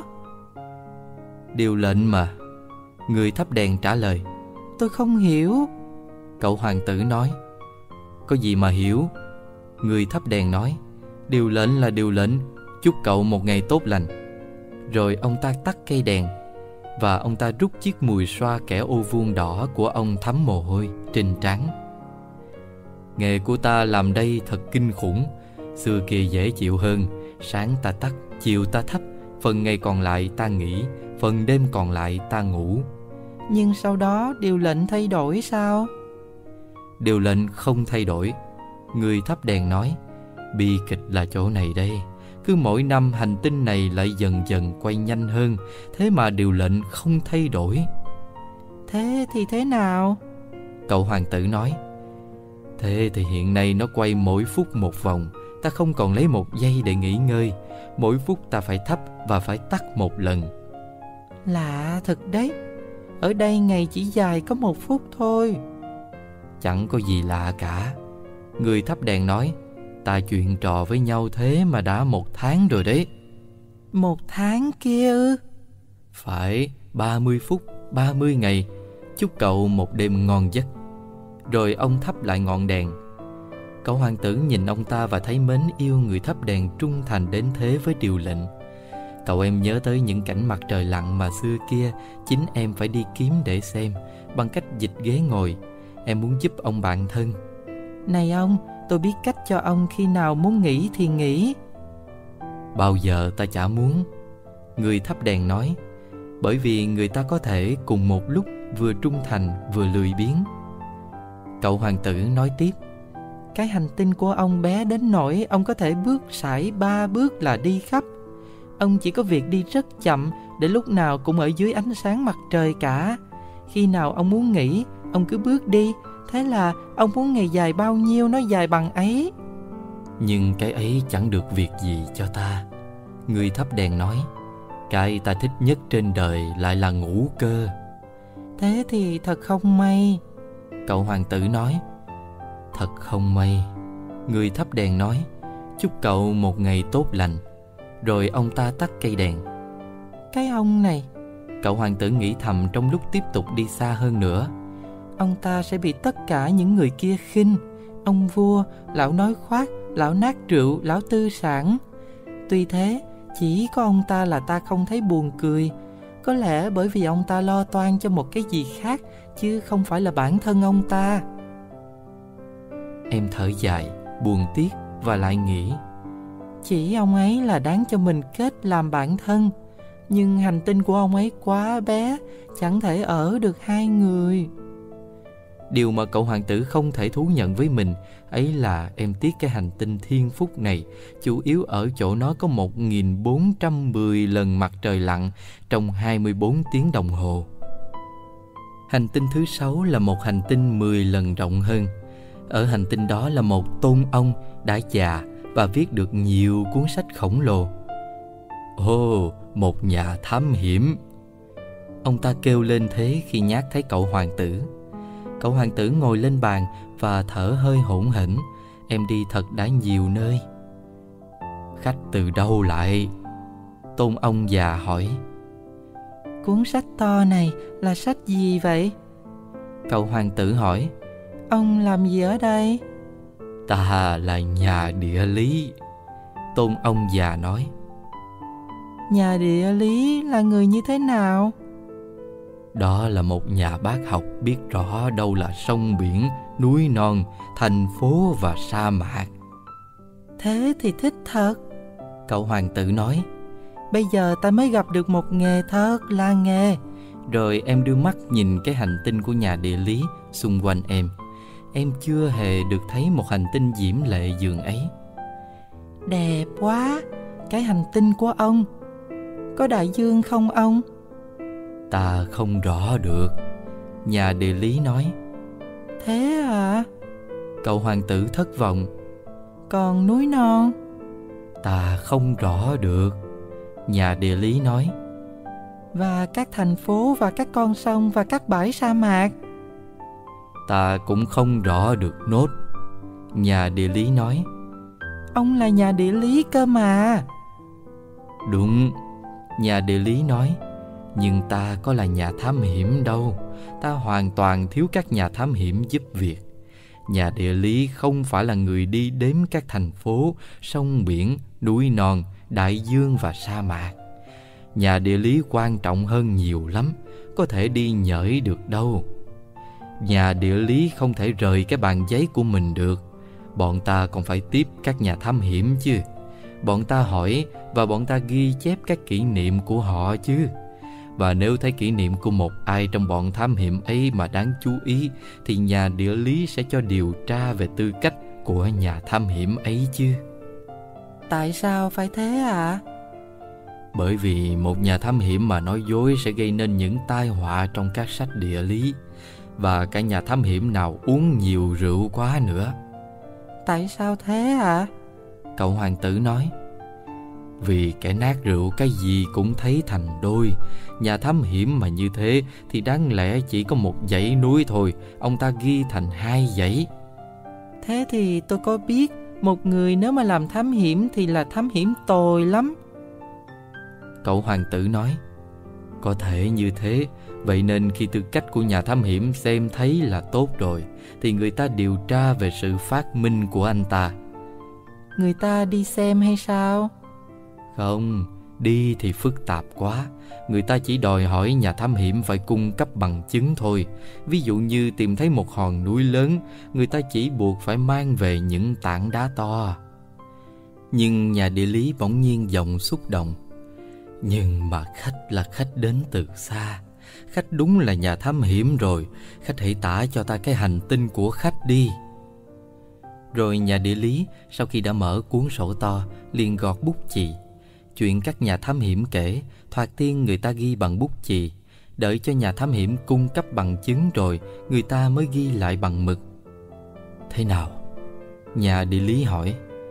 Điều lệnh mà. Người thắp đèn trả lời. Tôi không hiểu. Cậu hoàng tử nói. Có gì mà hiểu? Người thắp đèn nói. Điều lệnh là điều lệnh. Chúc cậu một ngày tốt lành. Rồi ông ta tắt cây đèn, và ông ta rút chiếc mùi xoa kẻ ô vuông đỏ của ông thấm mồ hôi trên trán. Nghề của ta làm đây thật kinh khủng. Xưa kia dễ chịu hơn. Sáng ta tắt, chiều ta thắp. Phần ngày còn lại ta nghỉ, phần đêm còn lại ta ngủ. Nhưng sau đó điều lệnh thay đổi sao? Điều lệnh không thay đổi. Người thắp đèn nói. Bi kịch là chỗ này đây. Cứ mỗi năm hành tinh này lại dần dần quay nhanh hơn. Thế mà điều lệnh không thay đổi. Thế thì thế nào? Cậu hoàng tử nói. Thế thì hiện nay nó quay mỗi phút một vòng. Ta không còn lấy một giây để nghỉ ngơi. Mỗi phút ta phải thắp và phải tắt một lần. Lạ thật đấy. Ở đây ngày chỉ dài có 1 phút thôi. Chẳng có gì lạ cả. Người thắp đèn nói. Ta chuyện trò với nhau thế mà đã 1 tháng rồi đấy. 1 tháng kia ư? Phải, 30 phút, 30 ngày. Chúc cậu một đêm ngon giấc. Rồi ông thắp lại ngọn đèn. Cậu hoàng tử nhìn ông ta và thấy mến yêu người thắp đèn trung thành đến thế với điều lệnh. Cậu em nhớ tới những cảnh mặt trời lặn mà xưa kia chính em phải đi kiếm để xem, bằng cách dịch ghế ngồi. Em muốn giúp ông bạn thân. Này ông, tôi biết cách cho ông khi nào muốn nghỉ thì nghỉ. Bao giờ ta chả muốn. Người thắp đèn nói. Bởi vì người ta có thể cùng một lúc vừa trung thành vừa lười biếng. Cậu hoàng tử nói tiếp. Cái hành tinh của ông bé đến nỗi ông có thể bước sải 3 bước là đi khắp. Ông chỉ có việc đi rất chậm để lúc nào cũng ở dưới ánh sáng mặt trời cả. Khi nào ông muốn nghỉ, ông cứ bước đi. Thế là ông muốn ngày dài bao nhiêu nó dài bằng ấy. Nhưng cái ấy chẳng được việc gì cho ta. Người thắp đèn nói. Cái ta thích nhất trên đời lại là ngủ cơ. Thế thì thật không may. Cậu hoàng tử nói. Thật không may. Người thắp đèn nói. Chúc cậu một ngày tốt lành. Rồi ông ta tắt cây đèn. Cái ông này. Cậu hoàng tử nghĩ thầm trong lúc tiếp tục đi xa hơn nữa. Ông ta sẽ bị tất cả những người kia khinh. Ông vua, lão nói khoác, lão nát rượu, lão tư sản. Tuy thế, chỉ có ông ta là ta không thấy buồn cười. Có lẽ bởi vì ông ta lo toan cho một cái gì khác, chứ không phải là bản thân ông ta. Em thở dài, buồn tiếc và lại nghĩ. Chỉ ông ấy là đáng cho mình kết làm bạn thân. Nhưng hành tinh của ông ấy quá bé, chẳng thể ở được 2 người. Điều mà cậu hoàng tử không thể thú nhận với mình ấy là em tiếc cái hành tinh thiên phúc này, chủ yếu ở chỗ nó có 1410 lần mặt trời lặn trong 24 tiếng đồng hồ. Hành tinh thứ 6 là một hành tinh 10 lần rộng hơn. Ở hành tinh đó là một tôn ông đã già và viết được nhiều cuốn sách khổng lồ. Ồ, một nhà thám hiểm. Ông ta kêu lên thế khi nhát thấy cậu hoàng tử. Cậu hoàng tử ngồi lên bàn và thở hơi hổn hển. Em đi thật đã nhiều nơi. Khách từ đâu lại? Tôn ông già hỏi. Cuốn sách to này là sách gì vậy? Cậu hoàng tử hỏi. Ông làm gì ở đây? Ta là nhà địa lý. Tôn ông già nói. Nhà địa lý là người như thế nào? Đó là một nhà bác học biết rõ đâu là sông biển, núi non, thành phố và sa mạc. Thế thì thích thật. Cậu hoàng tử nói. Bây giờ ta mới gặp được một nghề thật là nghề. Rồi em đưa mắt nhìn cái hành tinh của nhà địa lý xung quanh em. Em chưa hề được thấy một hành tinh diễm lệ dường ấy. Đẹp quá. Cái hành tinh của ông có đại dương không ông? Ta không rõ được. Nhà địa lý nói. Thế à? Cậu hoàng tử thất vọng. Còn núi non? Ta không rõ được. Nhà địa lý nói. và các thành phố và các con sông và các bãi sa mạc? Ta cũng không rõ được nốt, nhà địa lý nói. Ông là nhà địa lý cơ mà. Đúng, nhà địa lý nói. Nhưng ta có là nhà thám hiểm đâu. Ta hoàn toàn thiếu các nhà thám hiểm giúp việc. Nhà địa lý không phải là người đi đếm các thành phố, sông biển, núi non, đại dương và sa mạc. Nhà địa lý quan trọng hơn nhiều lắm, có thể đi nhởi được đâu. Nhà địa lý không thể rời cái bàn giấy của mình được. Bọn ta còn phải tiếp các nhà thám hiểm chứ. Bọn ta hỏi và bọn ta ghi chép các kỷ niệm của họ chứ. Và nếu thấy kỷ niệm của một ai trong bọn thám hiểm ấy mà đáng chú ý, thì nhà địa lý sẽ cho điều tra về tư cách của nhà thám hiểm ấy chứ. Tại sao phải thế ạ? Bởi vì một nhà thám hiểm mà nói dối sẽ gây nên những tai họa trong các sách địa lý. Và cả nhà thám hiểm nào uống nhiều rượu quá nữa. Tại sao thế ạ? Cậu hoàng tử nói. Vì kẻ nát rượu cái gì cũng thấy thành đôi. Nhà thám hiểm mà như thế thì đáng lẽ chỉ có một dãy núi thôi, ông ta ghi thành 2 dãy. Thế thì tôi có biết một người nếu mà làm thám hiểm thì là thám hiểm tồi lắm. Cậu hoàng tử nói. Có thể như thế. Vậy nên khi tư cách của nhà thám hiểm xem thấy là tốt rồi, thì người ta điều tra về sự phát minh của anh ta. Người ta đi xem hay sao? Không, đi thì phức tạp quá. Người ta chỉ đòi hỏi nhà thám hiểm phải cung cấp bằng chứng thôi. Ví dụ như tìm thấy một hòn núi lớn, người ta chỉ buộc phải mang về những tảng đá to. Nhưng nhà địa lý bỗng nhiên giọng xúc động. Nhưng mà khách là khách đến từ xa. Khách đúng là nhà thám hiểm rồi. Khách hãy tả cho ta cái hành tinh của khách đi. Rồi nhà địa lý sau khi đã mở cuốn sổ to liền gọt bút chì. Chuyện các nhà thám hiểm kể, thoạt tiên người ta ghi bằng bút chì. Đợi cho nhà thám hiểm cung cấp bằng chứng rồi, người ta mới ghi lại bằng mực. Thế nào? Nhà địa lý hỏi.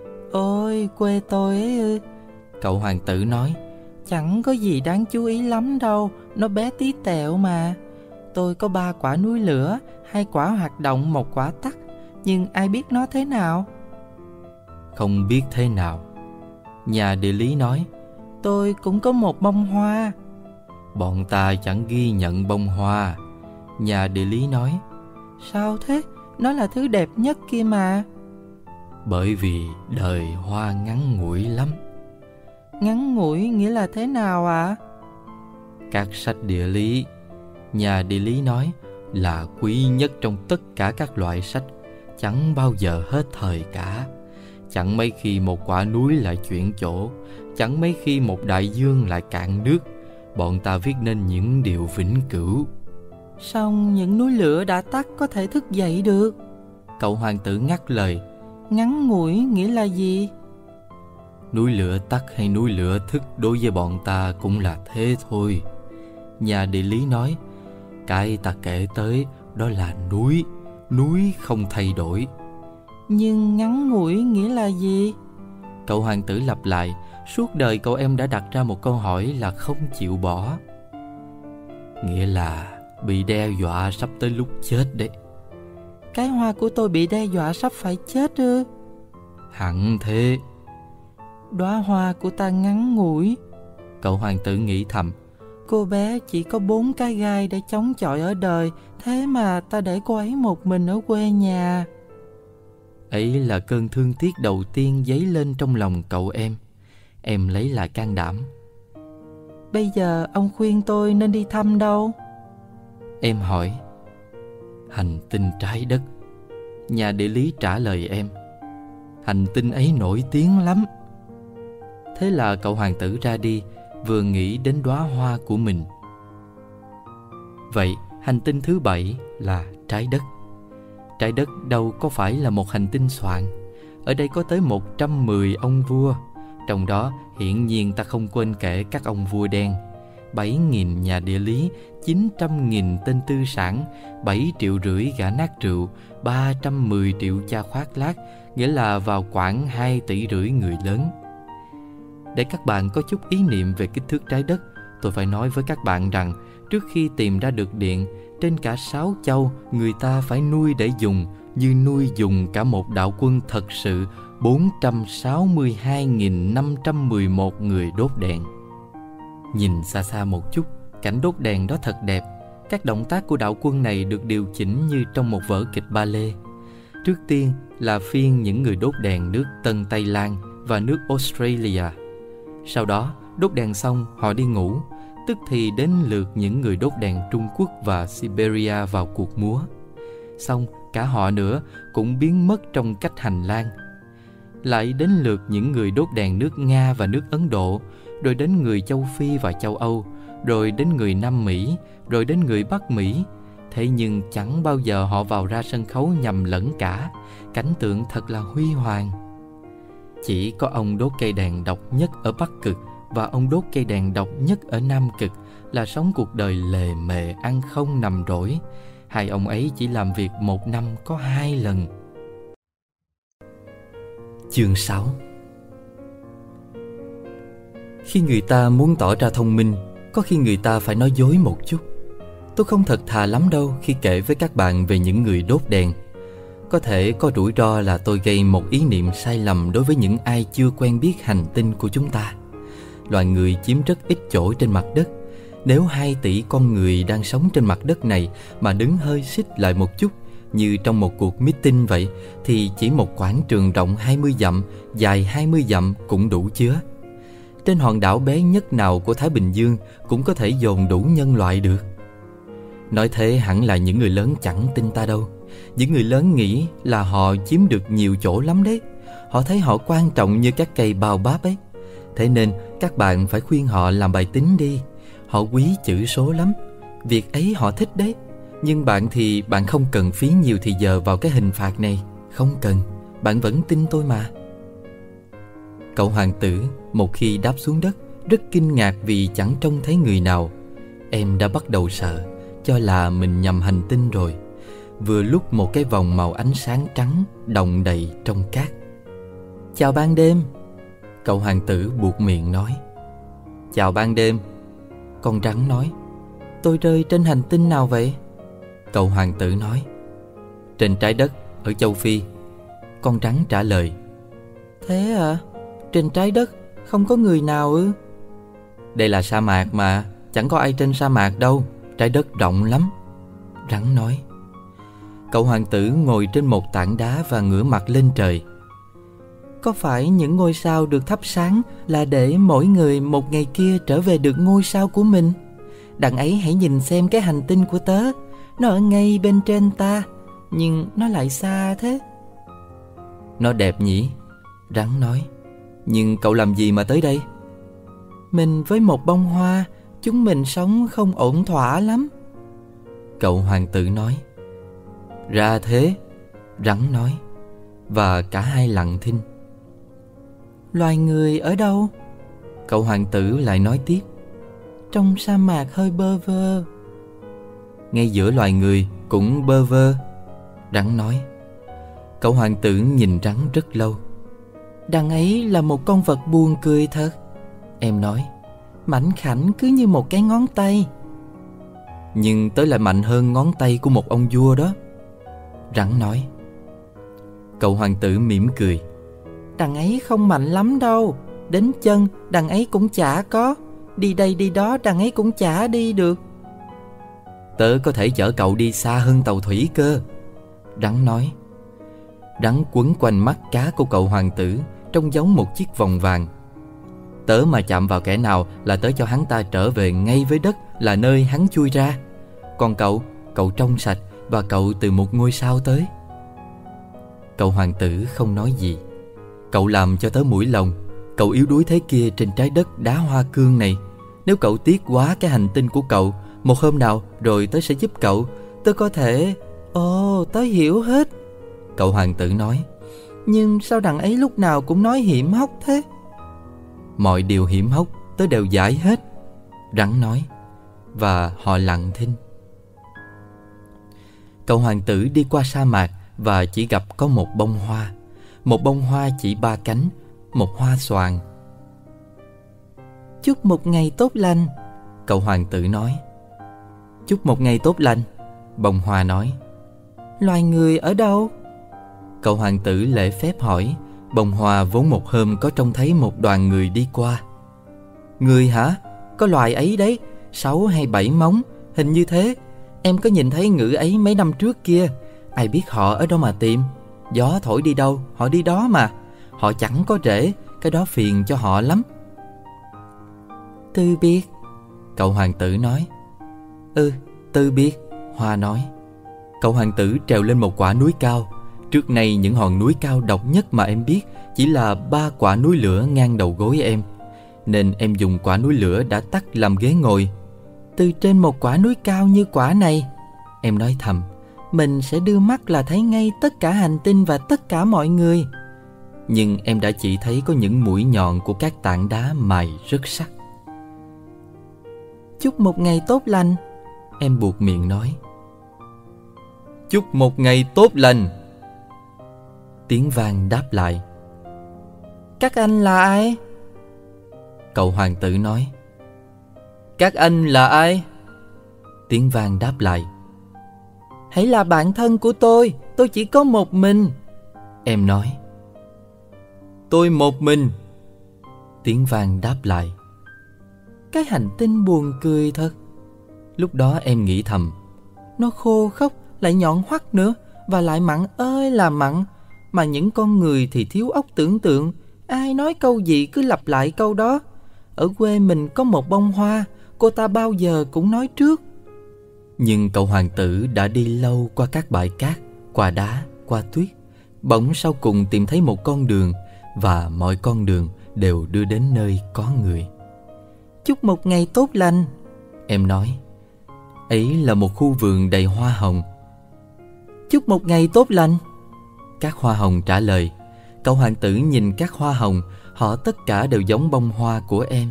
Ôi, quê tôi ấy ư? Cậu hoàng tử nói. Chẳng có gì đáng chú ý lắm đâu, nó bé tí tẹo mà. Tôi có 3 quả núi lửa, 2 quả hoạt động, 1 quả tắt. Nhưng ai biết nó thế nào? Không biết thế nào. Nhà địa lý nói. Tôi cũng có 1 bông hoa. Bọn ta chẳng ghi nhận bông hoa. Nhà địa lý nói. Sao thế? Nó là thứ đẹp nhất kia mà. Bởi vì đời hoa ngắn ngủi lắm. Ngắn ngủi nghĩa là thế nào ạ? Các sách địa lý, nhà địa lý nói, là quý nhất trong tất cả các loại sách. Chẳng bao giờ hết thời cả. Chẳng mấy khi một quả núi lại chuyển chỗ. Chẳng mấy khi một đại dương lại cạn nước. Bọn ta viết nên những điều vĩnh cửu. Song những núi lửa đã tắt có thể thức dậy được. Cậu hoàng tử ngắt lời. Ngắn ngủi nghĩa là gì? Núi lửa tắt hay núi lửa thức đối với bọn ta cũng là thế thôi. Nhà địa lý nói. Cái ta kể tới đó là núi. Núi không thay đổi. Nhưng ngắn ngủi nghĩa là gì? Cậu hoàng tử lặp lại. Suốt đời cậu em đã đặt ra một câu hỏi là không chịu bỏ. Nghĩa là bị đe dọa sắp tới lúc chết đấy. Cái hoa của tôi bị đe dọa sắp phải chết ư? Hẳn thế. Đóa hoa của ta ngắn ngủi. Cậu hoàng tử nghĩ thầm. Cô bé chỉ có 4 cái gai để chống chọi ở đời. Thế mà ta để cô ấy một mình ở quê nhà. Ấy là cơn thương tiếc đầu tiên dấy lên trong lòng cậu em. Em lấy lại can đảm. Bây giờ ông khuyên tôi nên đi thăm đâu? Em hỏi. Hành tinh trái đất. Nhà địa lý trả lời em. Hành tinh ấy nổi tiếng lắm. Thế là cậu hoàng tử ra đi, vừa nghĩ đến đóa hoa của mình. Vậy hành tinh thứ 7 là trái đất. Trái đất đâu có phải là một hành tinh xoạn. Ở đây có tới 110 ông vua. Trong đó hiển nhiên ta không quên kể các ông vua đen. 7.000 nhà địa lý, 900.000 tên tư sản, 7,5 triệu gã nát rượu, 310 triệu cha khoác lác, nghĩa là vào khoảng 2,5 tỷ người lớn. Để các bạn có chút ý niệm về kích thước trái đất, tôi phải nói với các bạn rằng trước khi tìm ra được điện, trên cả 6 châu người ta phải nuôi để dùng, như nuôi dùng cả một đạo quân thật sự 462.511 người đốt đèn. Nhìn xa xa một chút, cảnh đốt đèn đó thật đẹp. Các động tác của đạo quân này được điều chỉnh như trong một vở kịch ballet. Trước tiên là phiên những người đốt đèn nước Tân Tây Lan và nước Australia. Sau đó, đốt đèn xong họ đi ngủ, tức thì đến lượt những người đốt đèn Trung Quốc và Siberia vào cuộc múa. Xong, cả họ nữa cũng biến mất trong cách hành lang. Lại đến lượt những người đốt đèn nước Nga và nước Ấn Độ, rồi đến người châu Phi và châu Âu, rồi đến người Nam Mỹ, rồi đến người Bắc Mỹ. Thế nhưng chẳng bao giờ họ vào ra sân khấu nhầm lẫn cả. Cảnh tượng thật là huy hoàng. Chỉ có ông đốt cây đèn độc nhất ở Bắc Cực và ông đốt cây đèn độc nhất ở Nam Cực là sống cuộc đời lề mề, ăn không nằm rỗi. Hai ông ấy chỉ làm việc một năm có 2 lần. Chương 6. Khi người ta muốn tỏ ra thông minh, có khi người ta phải nói dối một chút. Tôi không thật thà lắm đâu khi kể với các bạn về những người đốt đèn. Có thể có rủi ro là tôi gây một ý niệm sai lầm đối với những ai chưa quen biết hành tinh của chúng ta. Loài người chiếm rất ít chỗ trên mặt đất. Nếu 2 tỷ con người đang sống trên mặt đất này mà đứng hơi xích lại một chút, như trong một cuộc meeting vậy, thì chỉ một quảng trường rộng 20 dặm, dài 20 dặm cũng đủ chứa. Trên hòn đảo bé nhất nào của Thái Bình Dương cũng có thể dồn đủ nhân loại được. Nói thế hẳn là những người lớn chẳng tin ta đâu. Những người lớn nghĩ là họ chiếm được nhiều chỗ lắm đấy. Họ thấy họ quan trọng như các cây bao báp ấy. Thế nên các bạn phải khuyên họ làm bài tính đi. Họ quý chữ số lắm. Việc ấy họ thích đấy. Nhưng bạn thì bạn không cần phí nhiều thì giờ vào cái hình phạt này. Không cần, bạn vẫn tin tôi mà. Cậu hoàng tử một khi đáp xuống đất rất kinh ngạc vì chẳng trông thấy người nào. Em đã bắt đầu sợ, cho là mình nhầm hành tinh rồi. Vừa lúc một cái vòng màu ánh sáng trắng đọng đầy trong cát. Chào ban đêm, cậu hoàng tử buột miệng nói. Chào ban đêm, con rắn nói. Tôi rơi trên hành tinh nào vậy? Cậu hoàng tử nói. Trên trái đất, ở châu Phi. Con rắn trả lời. Thế à? Trên trái đất không có người nào ư? Đây là sa mạc mà, chẳng có ai trên sa mạc đâu. Trái đất rộng lắm, rắn nói. Cậu hoàng tử ngồi trên một tảng đá và ngửa mặt lên trời. Có phải những ngôi sao được thắp sáng là để mỗi người một ngày kia trở về được ngôi sao của mình? Đằng ấy hãy nhìn xem cái hành tinh của tớ. Nó ở ngay bên trên ta, nhưng nó lại xa thế. Nó đẹp nhỉ? Rắn nói. Nhưng cậu làm gì mà tới đây? Mình với một bông hoa, chúng mình sống không ổn thỏa lắm. Cậu hoàng tử nói. Ra thế, rắn nói. Và cả hai lặng thinh. Loài người ở đâu? Cậu hoàng tử lại nói tiếp. Trong sa mạc hơi bơ vơ. Ngay giữa loài người cũng bơ vơ, rắn nói. Cậu hoàng tử nhìn rắn rất lâu. Đằng ấy là một con vật buồn cười thật, em nói. Mảnh khảnh cứ như một cái ngón tay. Nhưng tớ lại mạnh hơn ngón tay của một ông vua đó, rắn nói. Cậu hoàng tử mỉm cười. Đằng ấy không mạnh lắm đâu. Đến chân đằng ấy cũng chả có. Đi đây đi đó đằng ấy cũng chả đi được. Tớ có thể chở cậu đi xa hơn tàu thủy cơ, rắn nói. Rắn quấn quanh mắt cá của cậu hoàng tử trông giống một chiếc vòng vàng. Tớ mà chạm vào kẻ nào là tớ cho hắn ta trở về ngay với đất, là nơi hắn chui ra. Còn cậu trong sạch và cậu từ một ngôi sao tới. Cậu hoàng tử không nói gì. Cậu làm cho tớ mũi lòng. Cậu yếu đuối thế kia trên trái đất đá hoa cương này. Nếu cậu tiếc quá cái hành tinh của cậu, một hôm nào rồi tớ sẽ giúp cậu. Tớ có thể... Ồ, tớ hiểu hết, cậu hoàng tử nói. Nhưng sao đằng ấy lúc nào cũng nói hiểm hóc thế? Mọi điều hiểm hóc tớ đều giải hết, rắn nói. Và họ lặng thinh. Cậu hoàng tử đi qua sa mạc và chỉ gặp có một bông hoa. Một bông hoa chỉ 3 cánh, một hoa xoàn. Chúc một ngày tốt lành, Cậu hoàng tử nói. Chúc một ngày tốt lành. Bông hoa nói. Loài người ở đâu? Cậu hoàng tử lễ phép hỏi. Bông hoa vốn một hôm có trông thấy một đoàn người đi qua. Người hả? Có loài ấy đấy, 6 hay 7 móng, hình như thế. Em có nhìn thấy ngựa ấy mấy năm trước kia. Ai biết họ ở đâu mà tìm. Gió thổi đi đâu, họ đi đó mà. Họ chẳng có rễ, cái đó phiền cho họ lắm. Từ biệt. Cậu hoàng tử nói. Từ biệt, hoa nói. Cậu hoàng tử trèo lên một quả núi cao. Trước nay những hòn núi cao độc nhất mà em biết chỉ là 3 quả núi lửa ngang đầu gối em. Nên em dùng quả núi lửa đã tắt làm ghế ngồi. Từ trên một quả núi cao như quả này, em nói thầm, mình sẽ đưa mắt là thấy ngay tất cả hành tinh và tất cả mọi người. Nhưng em đã chỉ thấy có những mũi nhọn của các tảng đá mài rất sắc. Chúc một ngày tốt lành. Em buột miệng nói. Chúc một ngày tốt lành. Tiếng vang đáp lại. Các anh là ai? Cậu hoàng tử nói. Các anh là ai? Tiếng vang đáp lại. Hãy là bạn thân của tôi chỉ có một mình. Em nói. Tôi một mình. Tiếng vang đáp lại. Cái hành tinh buồn cười thật. Lúc đó em nghĩ thầm. Nó khô khốc, lại nhọn hoắt nữa, và lại mặn ơi là mặn. Mà những con người thì thiếu óc tưởng tượng. Ai nói câu gì cứ lặp lại câu đó. Ở quê mình có một bông hoa, cô ta bao giờ cũng nói trước. Nhưng cậu hoàng tử đã đi lâu qua các bãi cát, qua đá, qua tuyết. Bỗng sau cùng tìm thấy một con đường, và mọi con đường đều đưa đến nơi có người. Chúc một ngày tốt lành. Em nói. Ấy là một khu vườn đầy hoa hồng. Chúc một ngày tốt lành. Các hoa hồng trả lời. Cậu hoàng tử nhìn các hoa hồng, họ tất cả đều giống bông hoa của em.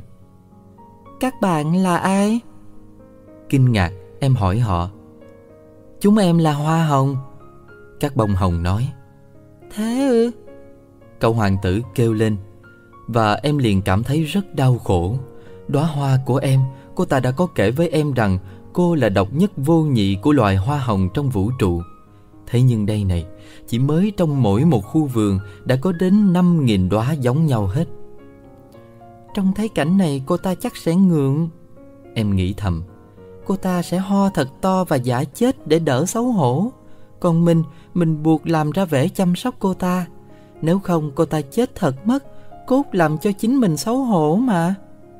Các bạn là ai? Kinh ngạc, em hỏi họ. Chúng em là hoa hồng. Các bông hồng nói. Thế ư? Cậu hoàng tử kêu lên. Và em liền cảm thấy rất đau khổ. Đóa hoa của em, cô ta đã có kể với em rằng cô là độc nhất vô nhị của loài hoa hồng trong vũ trụ. Thế nhưng đây này, chỉ mới trong mỗi một khu vườn đã có đến 5.000 đóa giống nhau hết. Trông thấy cảnh này cô ta chắc sẽ ngượng. Em nghĩ thầm. Cô ta sẽ ho thật to và giả chết để đỡ xấu hổ. Còn mình buộc làm ra vẻ chăm sóc cô ta. Nếu không cô ta chết thật mất. Cốt làm cho chính mình xấu hổ mà.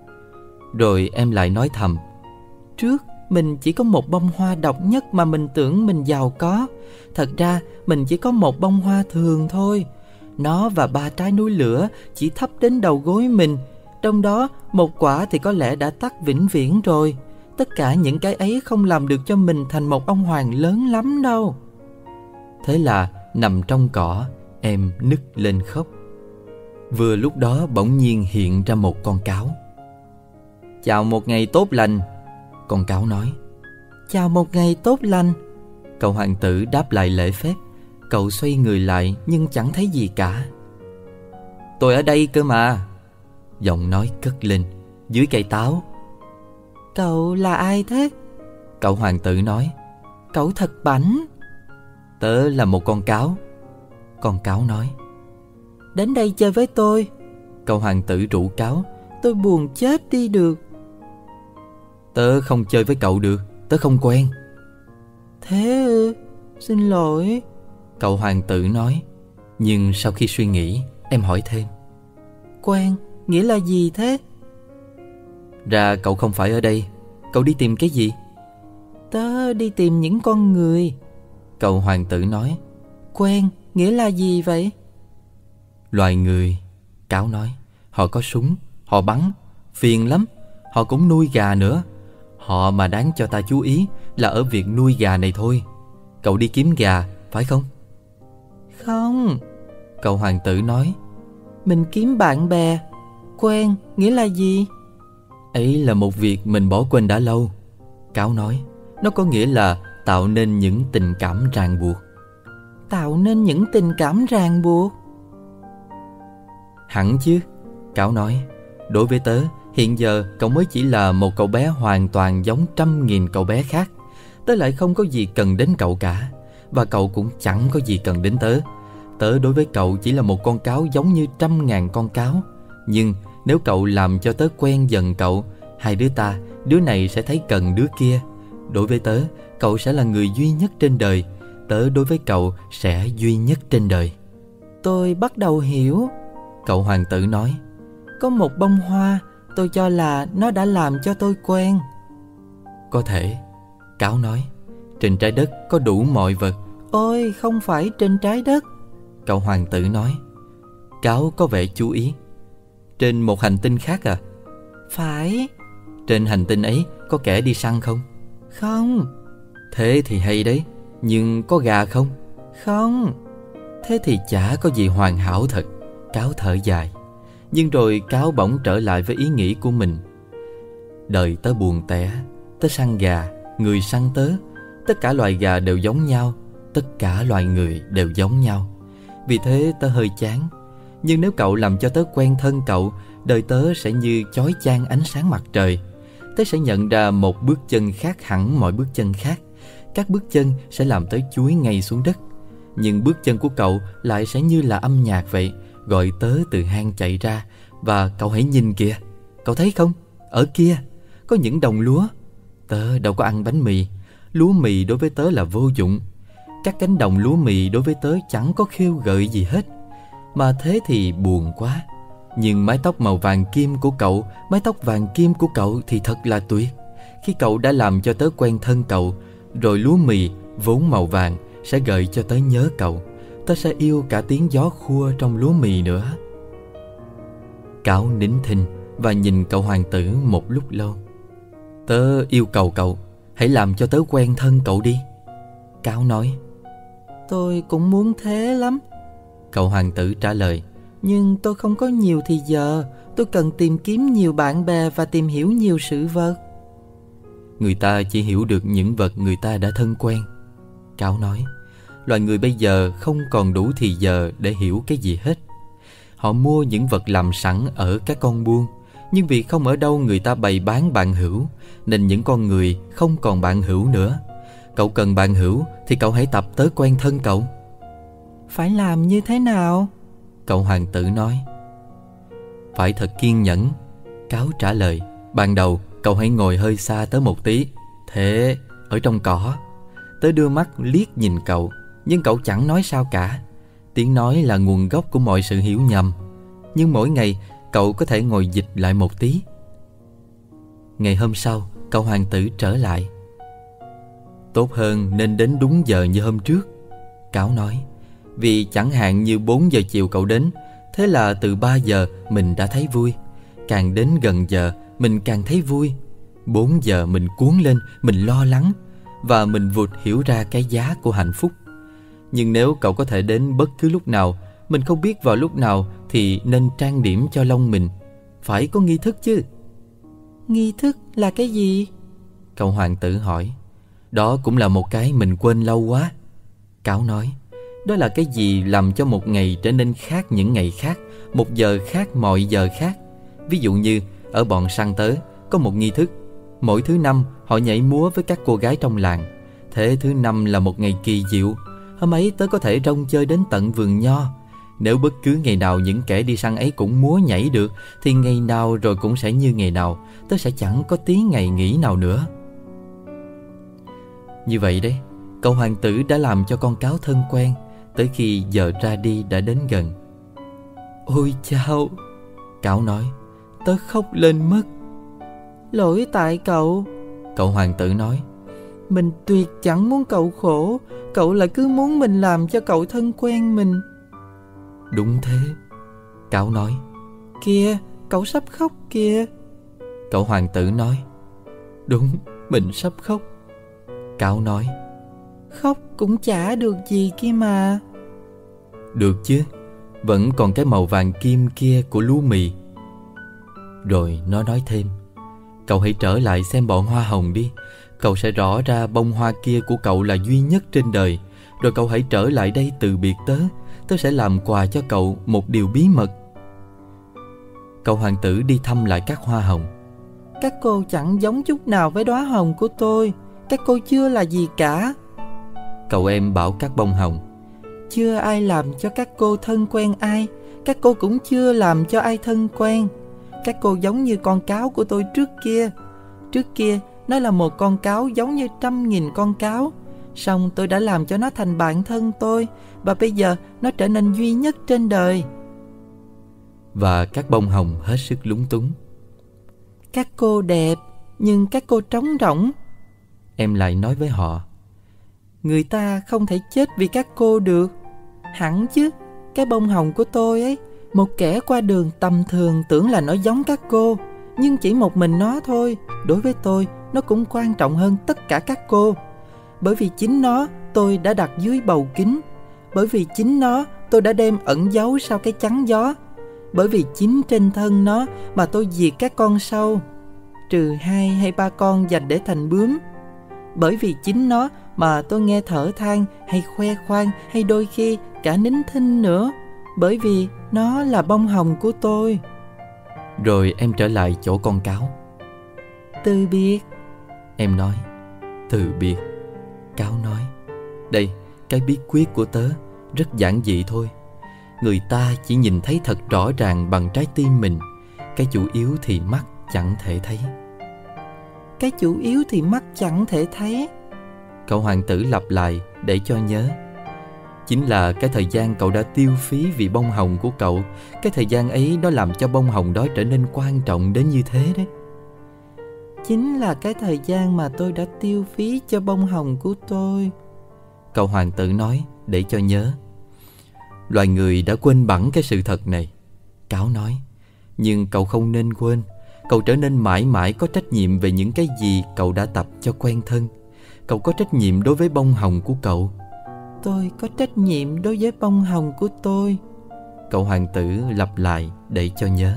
Rồi em lại nói thầm. Trước mình chỉ có một bông hoa độc nhất mà mình tưởng mình giàu có. Thật ra mình chỉ có một bông hoa thường thôi. Nó và 3 trái núi lửa chỉ thấp đến đầu gối mình. Trong đó một quả thì có lẽ đã tắt vĩnh viễn rồi. Tất cả những cái ấy không làm được cho mình thành một ông hoàng lớn lắm đâu. Thế là nằm trong cỏ, em nức lên khóc. Vừa lúc đó bỗng nhiên hiện ra một con cáo. Chào một ngày tốt lành. Con cáo nói. Chào một ngày tốt lành. Cậu hoàng tử đáp lại lễ phép. Cậu xoay người lại nhưng chẳng thấy gì cả. Tôi ở đây cơ mà. Giọng nói cất lên dưới cây táo. Cậu là ai thế? Cậu hoàng tử nói. Cậu thật bảnh. Tớ là một con cáo. Con cáo nói. Đến đây chơi với tôi. Cậu hoàng tử rủ cáo. Tôi buồn chết đi được. Tớ không chơi với cậu được. Tớ không quen. Thế ư? Xin lỗi. Cậu hoàng tử nói. Nhưng sau khi suy nghĩ, em hỏi thêm. Quen nghĩa là gì thế? Ra cậu không phải ở đây. Cậu đi tìm cái gì? Tớ đi tìm những con người. Cậu hoàng tử nói. Quen nghĩa là gì vậy? Loài người. Cáo nói. Họ có súng, họ bắn, phiền lắm. Họ cũng nuôi gà nữa. Họ mà đáng cho ta chú ý là ở việc nuôi gà này thôi. Cậu đi kiếm gà, phải không? Không. Cậu hoàng tử nói. Mình kiếm bạn bè. Quen nghĩa là gì? Ấy là một việc mình bỏ quên đã lâu. Cáo nói. Nó có nghĩa là tạo nên những tình cảm ràng buộc. Tạo nên những tình cảm ràng buộc? Hẳn chứ. Cáo nói. Đối với tớ, Hiện giờ cậu mới chỉ là một cậu bé hoàn toàn giống 100.000 cậu bé khác. Tớ lại không có gì cần đến cậu cả, và cậu cũng chẳng có gì cần đến tớ. Tớ đối với cậu chỉ là một con cáo giống như 100.000 con cáo. Nhưng nếu cậu làm cho tớ quen dần cậu, hai đứa ta, đứa này sẽ thấy cần đứa kia. Đối với tớ, cậu sẽ là người duy nhất trên đời. Tớ đối với cậu sẽ duy nhất trên đời. Tôi bắt đầu hiểu, cậu hoàng tử nói. Có một bông hoa, tôi cho là nó đã làm cho tôi quen. Có thể, cáo nói. Trên trái đất có đủ mọi vật. Ôi, không phải trên trái đất, cậu hoàng tử nói. Cáo có vẻ chú ý. Trên một hành tinh khác à? Phải. Trên hành tinh ấy có kẻ đi săn không? Không. Thế thì hay đấy. Nhưng có gà không? Không. Thế thì chả có gì hoàn hảo thật. Cáo thở dài. Nhưng rồi cáo bỗng trở lại với ý nghĩ của mình. Đời tớ buồn tẻ. Tớ săn gà, người săn tớ. Tất cả loài gà đều giống nhau. Tất cả loài người đều giống nhau. Vì thế tớ hơi chán. Nhưng nếu cậu làm cho tớ quen thân cậu, đời tớ sẽ như chói chang ánh sáng mặt trời. Tớ sẽ nhận ra một bước chân khác hẳn mọi bước chân khác. Các bước chân sẽ làm tớ chúi ngay xuống đất. Nhưng bước chân của cậu lại sẽ như là âm nhạc vậy, gọi tớ từ hang chạy ra. Và cậu hãy nhìn kìa, cậu thấy không? Ở kia có những đồng lúa. Tớ đâu có ăn bánh mì. Lúa mì đối với tớ là vô dụng. Các cánh đồng lúa mì đối với tớ chẳng có khêu gợi gì hết. Mà thế thì buồn quá. Nhưng mái tóc màu vàng kim của cậu, mái tóc vàng kim của cậu thì thật là tuyệt. Khi cậu đã làm cho tớ quen thân cậu, rồi lúa mì vốn màu vàng sẽ gợi cho tớ nhớ cậu. Tớ sẽ yêu cả tiếng gió khua trong lúa mì nữa. Cáo nín thinh và nhìn cậu hoàng tử một lúc lâu. Tớ yêu cầu cậu, hãy làm cho tớ quen thân cậu đi. Cáo nói. Tôi cũng muốn thế lắm, cậu hoàng tử trả lời. Nhưng tôi không có nhiều thì giờ. Tôi cần tìm kiếm nhiều bạn bè và tìm hiểu nhiều sự vật. Người ta chỉ hiểu được những vật người ta đã thân quen, cáo nói. Loài người bây giờ không còn đủ thì giờ để hiểu cái gì hết. Họ mua những vật làm sẵn ở các con buôn. Nhưng vì không ở đâu người ta bày bán bạn hữu, nên những con người không còn bạn hữu nữa. Cậu cần bạn hữu thì cậu hãy tập tới quen thân cậu. Phải làm như thế nào? Cậu hoàng tử nói. Phải thật kiên nhẫn, cáo trả lời. Ban đầu cậu hãy ngồi hơi xa tớ một tí. Thế, ở trong cỏ. Tớ đưa mắt liếc nhìn cậu, nhưng cậu chẳng nói sao cả. Tiếng nói là nguồn gốc của mọi sự hiểu nhầm. Nhưng mỗi ngày cậu có thể ngồi dịch lại một tí. Ngày hôm sau, cậu hoàng tử trở lại. Tốt hơn nên đến đúng giờ như hôm trước, cáo nói. Vì chẳng hạn như 4 giờ chiều cậu đến, thế là từ 3 giờ mình đã thấy vui. Càng đến gần giờ mình càng thấy vui. 4 giờ mình cuốn lên, mình lo lắng, và mình vụt hiểu ra cái giá của hạnh phúc. Nhưng nếu cậu có thể đến bất cứ lúc nào, mình không biết vào lúc nào, thì nên trang điểm cho lông mình. Phải có nghi thức chứ. Nghi thức là cái gì? Cậu hoàng tử hỏi. Đó cũng là một cái mình quên lâu quá, cáo nói. Đó là cái gì làm cho một ngày trở nên khác những ngày khác, một giờ khác mọi giờ khác. Ví dụ như ở bọn săn tớ có một nghi thức. Mỗi thứ năm họ nhảy múa với các cô gái trong làng. Thế thứ năm là một ngày kỳ diệu. Hôm ấy tớ có thể rong chơi đến tận vườn nho. Nếu bất cứ ngày nào những kẻ đi săn ấy cũng múa nhảy được, thì ngày nào rồi cũng sẽ như ngày nào. Tớ sẽ chẳng có tí ngày nghỉ nào nữa. Như vậy đấy, cậu hoàng tử đã làm cho con cáo thân quen, tới khi giờ ra đi đã đến gần. Ôi chao, cáo nói. Tớ khóc lên mất. Lỗi tại cậu, cậu hoàng tử nói. Mình tuyệt chẳng muốn cậu khổ. Cậu lại cứ muốn mình làm cho cậu thân quen mình. Đúng thế, cáo nói. Kìa, cậu sắp khóc kìa, cậu hoàng tử nói. Đúng, mình sắp khóc, cáo nói. Khóc cũng chả được gì kia mà. Được chứ, vẫn còn cái màu vàng kim kia của lúa mì. Rồi nó nói thêm. Cậu hãy trở lại xem bọn hoa hồng đi. Cậu sẽ rõ ra bông hoa kia của cậu là duy nhất trên đời. Rồi cậu hãy trở lại đây từ biệt tớ. Tớ sẽ làm quà cho cậu một điều bí mật. Cậu hoàng tử đi thăm lại các hoa hồng. Các cô chẳng giống chút nào với đóa hồng của tôi. Các cô chưa là gì cả. Cậu em bảo các bông hồng. Chưa ai làm cho các cô thân quen ai. Các cô cũng chưa làm cho ai thân quen. Các cô giống như con cáo của tôi trước kia. Trước kia nó là một con cáo giống như 100.000 con cáo. Xong tôi đã làm cho nó thành bạn thân tôi. Và bây giờ nó trở nên duy nhất trên đời. Và các bông hồng hết sức lúng túng. Các cô đẹp, nhưng các cô trống rỗng. Em lại nói với họ. Người ta không thể chết vì các cô được. Hẳn chứ, cái bông hồng của tôi ấy, một kẻ qua đường tầm thường tưởng là nó giống các cô. Nhưng chỉ một mình nó thôi. Đối với tôi, nó cũng quan trọng hơn tất cả các cô. Bởi vì chính nó tôi đã đặt dưới bầu kính. Bởi vì chính nó tôi đã đem ẩn giấu sau cái chắn gió. Bởi vì chính trên thân nó mà tôi diệt các con sâu, trừ 2 hay 3 con dành để thành bướm. Bởi vì chính nó mà tôi nghe thở than hay khoe khoang hay đôi khi cả nín thinh nữa. Bởi vì nó là bông hồng của tôi. Rồi em trở lại chỗ con cáo. Từ biệt. Em nói. Từ biệt. Cáo nói. Đây, cái bí quyết của tớ rất giản dị thôi. Người ta chỉ nhìn thấy thật rõ ràng bằng trái tim mình. Cái chủ yếu thì mắt chẳng thể thấy. Cái chủ yếu thì mắt chẳng thể thấy. Cậu hoàng tử lặp lại để cho nhớ. Chính là cái thời gian cậu đã tiêu phí vì bông hồng của cậu. Cái thời gian ấy nó làm cho bông hồng đó trở nên quan trọng đến như thế đấy. Chính là cái thời gian mà tôi đã tiêu phí cho bông hồng của tôi. Cậu hoàng tử nói để cho nhớ. Loài người đã quên bẵng cái sự thật này. Cáo nói. Nhưng cậu không nên quên. Cậu trở nên mãi mãi có trách nhiệm về những cái gì cậu đã tập cho quen thân. Cậu có trách nhiệm đối với bông hồng của cậu. Tôi có trách nhiệm đối với bông hồng của tôi. Cậu hoàng tử lặp lại để cho nhớ.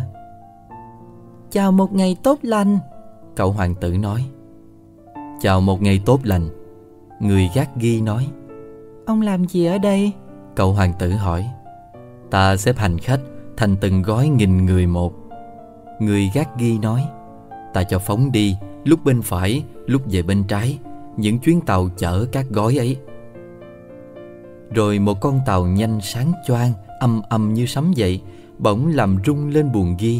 Chào một ngày tốt lành. Cậu hoàng tử nói. Chào một ngày tốt lành. Người gác ghi nói. Ông làm gì ở đây? Cậu hoàng tử hỏi. Ta xếp hành khách thành từng gói 1000 người một. Người gác ghi nói. Ta cho phóng đi, lúc bên phải, lúc về bên trái, những chuyến tàu chở các gói ấy. Rồi một con tàu nhanh sáng choang, âm âm như sấm dậy, bỗng làm rung lên buồng ghi.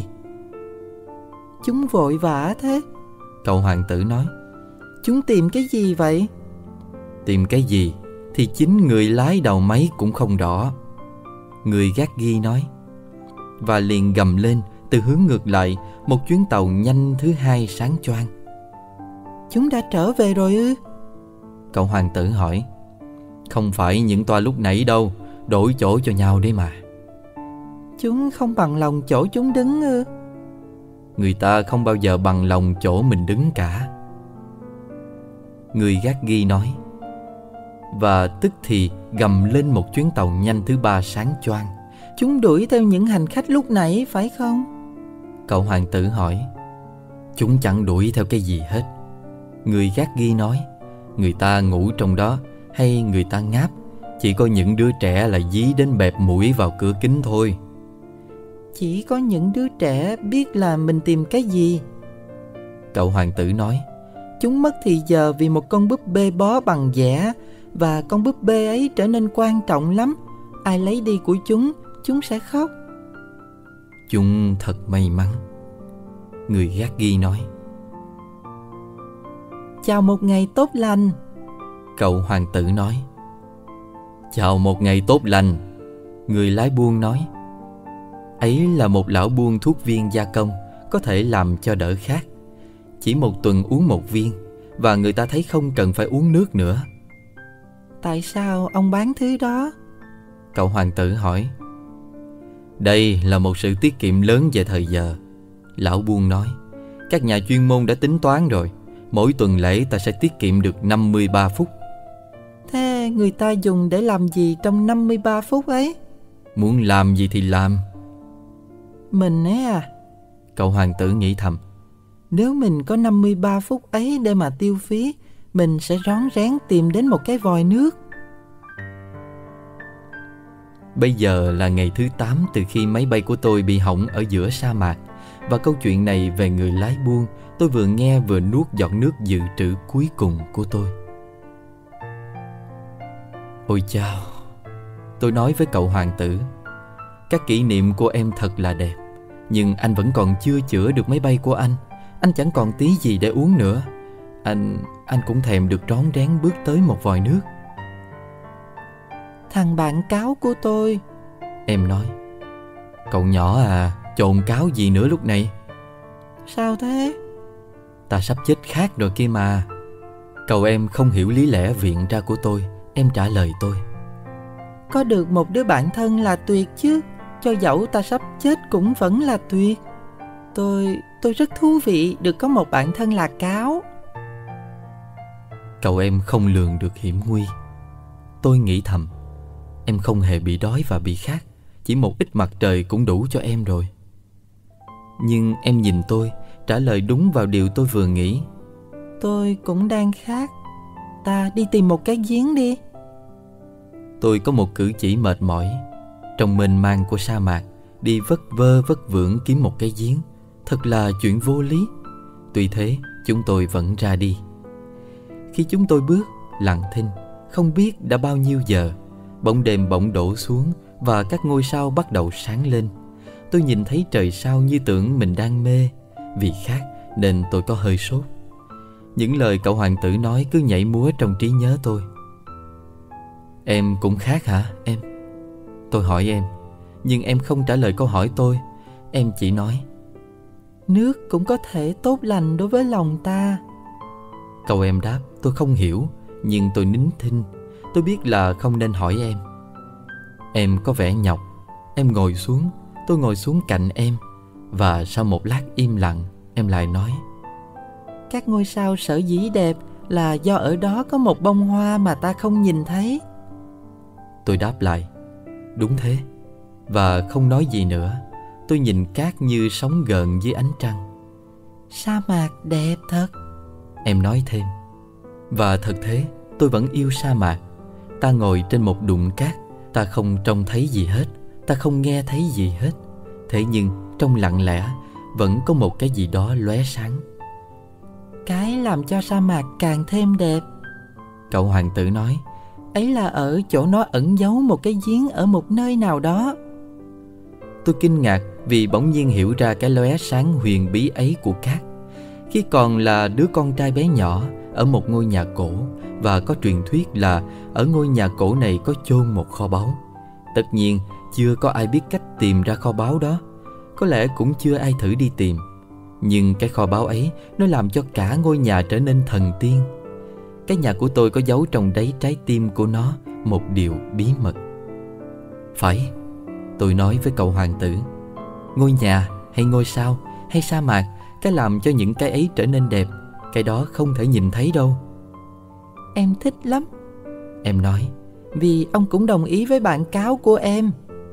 Chúng vội vã thế. Cậu hoàng tử nói. Chúng tìm cái gì vậy? Tìm cái gì thì chính người lái đầu máy cũng không rõ. Người gác ghi nói. Và liền gầm lên từ hướng ngược lại, một chuyến tàu nhanh thứ 2 sáng choang. Chúng đã trở về rồi ư? Cậu hoàng tử hỏi. Không phải những toa lúc nãy đâu, đổi chỗ cho nhau đấy mà. Chúng không bằng lòng chỗ chúng đứng ư? Người ta không bao giờ bằng lòng chỗ mình đứng cả. Người gác ghi nói. Và tức thì gầm lên một chuyến tàu nhanh thứ 3 sáng choang. Chúng đuổi theo những hành khách lúc nãy phải không? Cậu hoàng tử hỏi. Chúng chẳng đuổi theo cái gì hết. Người gác ghi nói. Người ta ngủ trong đó hay người ta ngáp. Chỉ có những đứa trẻ là dí đến bẹp mũi vào cửa kính thôi. Chỉ có những đứa trẻ biết là mình tìm cái gì. Cậu hoàng tử nói. Chúng mất thì giờ vì một con búp bê bó bằng vẽ. Và con búp bê ấy trở nên quan trọng lắm. Ai lấy đi của chúng sẽ khóc. Chúng thật may mắn. Người gác ghi nói. Chào một ngày tốt lành. Cậu hoàng tử nói. Chào một ngày tốt lành. Người lái buôn nói. Ấy là một lão buôn thuốc viên gia công, có thể làm cho đỡ khát. Chỉ một tuần uống một viên, và người ta thấy không cần phải uống nước nữa. Tại sao ông bán thứ đó? Cậu hoàng tử hỏi. Đây là một sự tiết kiệm lớn về thời giờ. Lão buôn nói. Các nhà chuyên môn đã tính toán rồi. Mỗi tuần lễ ta sẽ tiết kiệm được 53 phút. Thế người ta dùng để làm gì trong 53 phút ấy? Muốn làm gì thì làm. Mình ấy à? Cậu hoàng tử nghĩ thầm. Nếu mình có 53 phút ấy để mà tiêu phí, mình sẽ rón rén tìm đến một cái vòi nước. Bây giờ là ngày thứ 8 từ khi máy bay của tôi bị hỏng ở giữa sa mạc. Và câu chuyện này về người lái buôn, tôi vừa nghe vừa nuốt giọt nước dự trữ cuối cùng của tôi. Ôi chao, tôi nói với cậu hoàng tử, các kỷ niệm của em thật là đẹp, nhưng anh vẫn còn chưa chữa được máy bay của anh. Anh chẳng còn tí gì để uống nữa. Anh cũng thèm được rón rén bước tới một vòi nước. Thằng bạn cáo của tôi, em nói. Cậu nhỏ à, chồn cáo gì nữa lúc này? Sao thế? Ta sắp chết khát rồi kia mà. Cậu em không hiểu lý lẽ viện ra của tôi. Em trả lời tôi. Có được một đứa bạn thân là tuyệt chứ. Cho dẫu ta sắp chết cũng vẫn là tuyệt. Tôi rất thú vị được có một bạn thân là cáo. Cậu em không lường được hiểm nguy. Tôi nghĩ thầm, em không hề bị đói và bị khát. Chỉ một ít mặt trời cũng đủ cho em rồi. Nhưng em nhìn tôi, trả lời đúng vào điều tôi vừa nghĩ. Tôi cũng đang khát. Ta đi tìm một cái giếng đi. Tôi có một cử chỉ mệt mỏi. Trong mênh mang của sa mạc, đi vất vơ vất vưởng kiếm một cái giếng, thật là chuyện vô lý. Tuy thế, chúng tôi vẫn ra đi. Khi chúng tôi bước, lặng thinh, không biết đã bao nhiêu giờ, bóng đêm bỗng đổ xuống và các ngôi sao bắt đầu sáng lên. Tôi nhìn thấy trời sao như tưởng mình đang mê. Vì khát nên tôi có hơi sốt. Những lời cậu hoàng tử nói cứ nhảy múa trong trí nhớ tôi. Em cũng khát hả em? Tôi hỏi em, nhưng em không trả lời câu hỏi tôi. Em chỉ nói, nước cũng có thể tốt lành đối với lòng ta. Cậu em đáp, tôi không hiểu, nhưng tôi nín thinh. Tôi biết là không nên hỏi em. Em có vẻ nhọc. Em ngồi xuống. Tôi ngồi xuống cạnh em. Và sau một lát im lặng, em lại nói, các ngôi sao sở dĩ đẹp là do ở đó có một bông hoa mà ta không nhìn thấy. Tôi đáp lại, đúng thế. Và không nói gì nữa. Tôi nhìn cát như sóng gợn dưới ánh trăng. Sa mạc đẹp thật, em nói thêm. Và thật thế, tôi vẫn yêu sa mạc. Ta ngồi trên một đụn cát. Ta không trông thấy gì hết. Ta không nghe thấy gì hết. Thế nhưng trong lặng lẽ vẫn có một cái gì đó lóe sáng. Cái làm cho sa mạc càng thêm đẹp, cậu hoàng tử nói, ấy là ở chỗ nó ẩn giấu một cái giếng ở một nơi nào đó. Tôi kinh ngạc vì bỗng nhiên hiểu ra cái lóe sáng huyền bí ấy của cát. Khi còn là đứa con trai bé nhỏ ở một ngôi nhà cổ, và có truyền thuyết là ở ngôi nhà cổ này có chôn một kho báu. Tất nhiên chưa có ai biết cách tìm ra kho báu đó. Có lẽ cũng chưa ai thử đi tìm. Nhưng cái kho báu ấy, nó làm cho cả ngôi nhà trở nên thần tiên. Cái nhà của tôi có giấu trong đáy trái tim của nó một điều bí mật. Phải, tôi nói với cậu hoàng tử, ngôi nhà hay ngôi sao hay sa mạc, cái làm cho những cái ấy trở nên đẹp, cái đó không thể nhìn thấy đâu. Em thích lắm, em nói, vì ông cũng đồng ý với bạn cáo của em.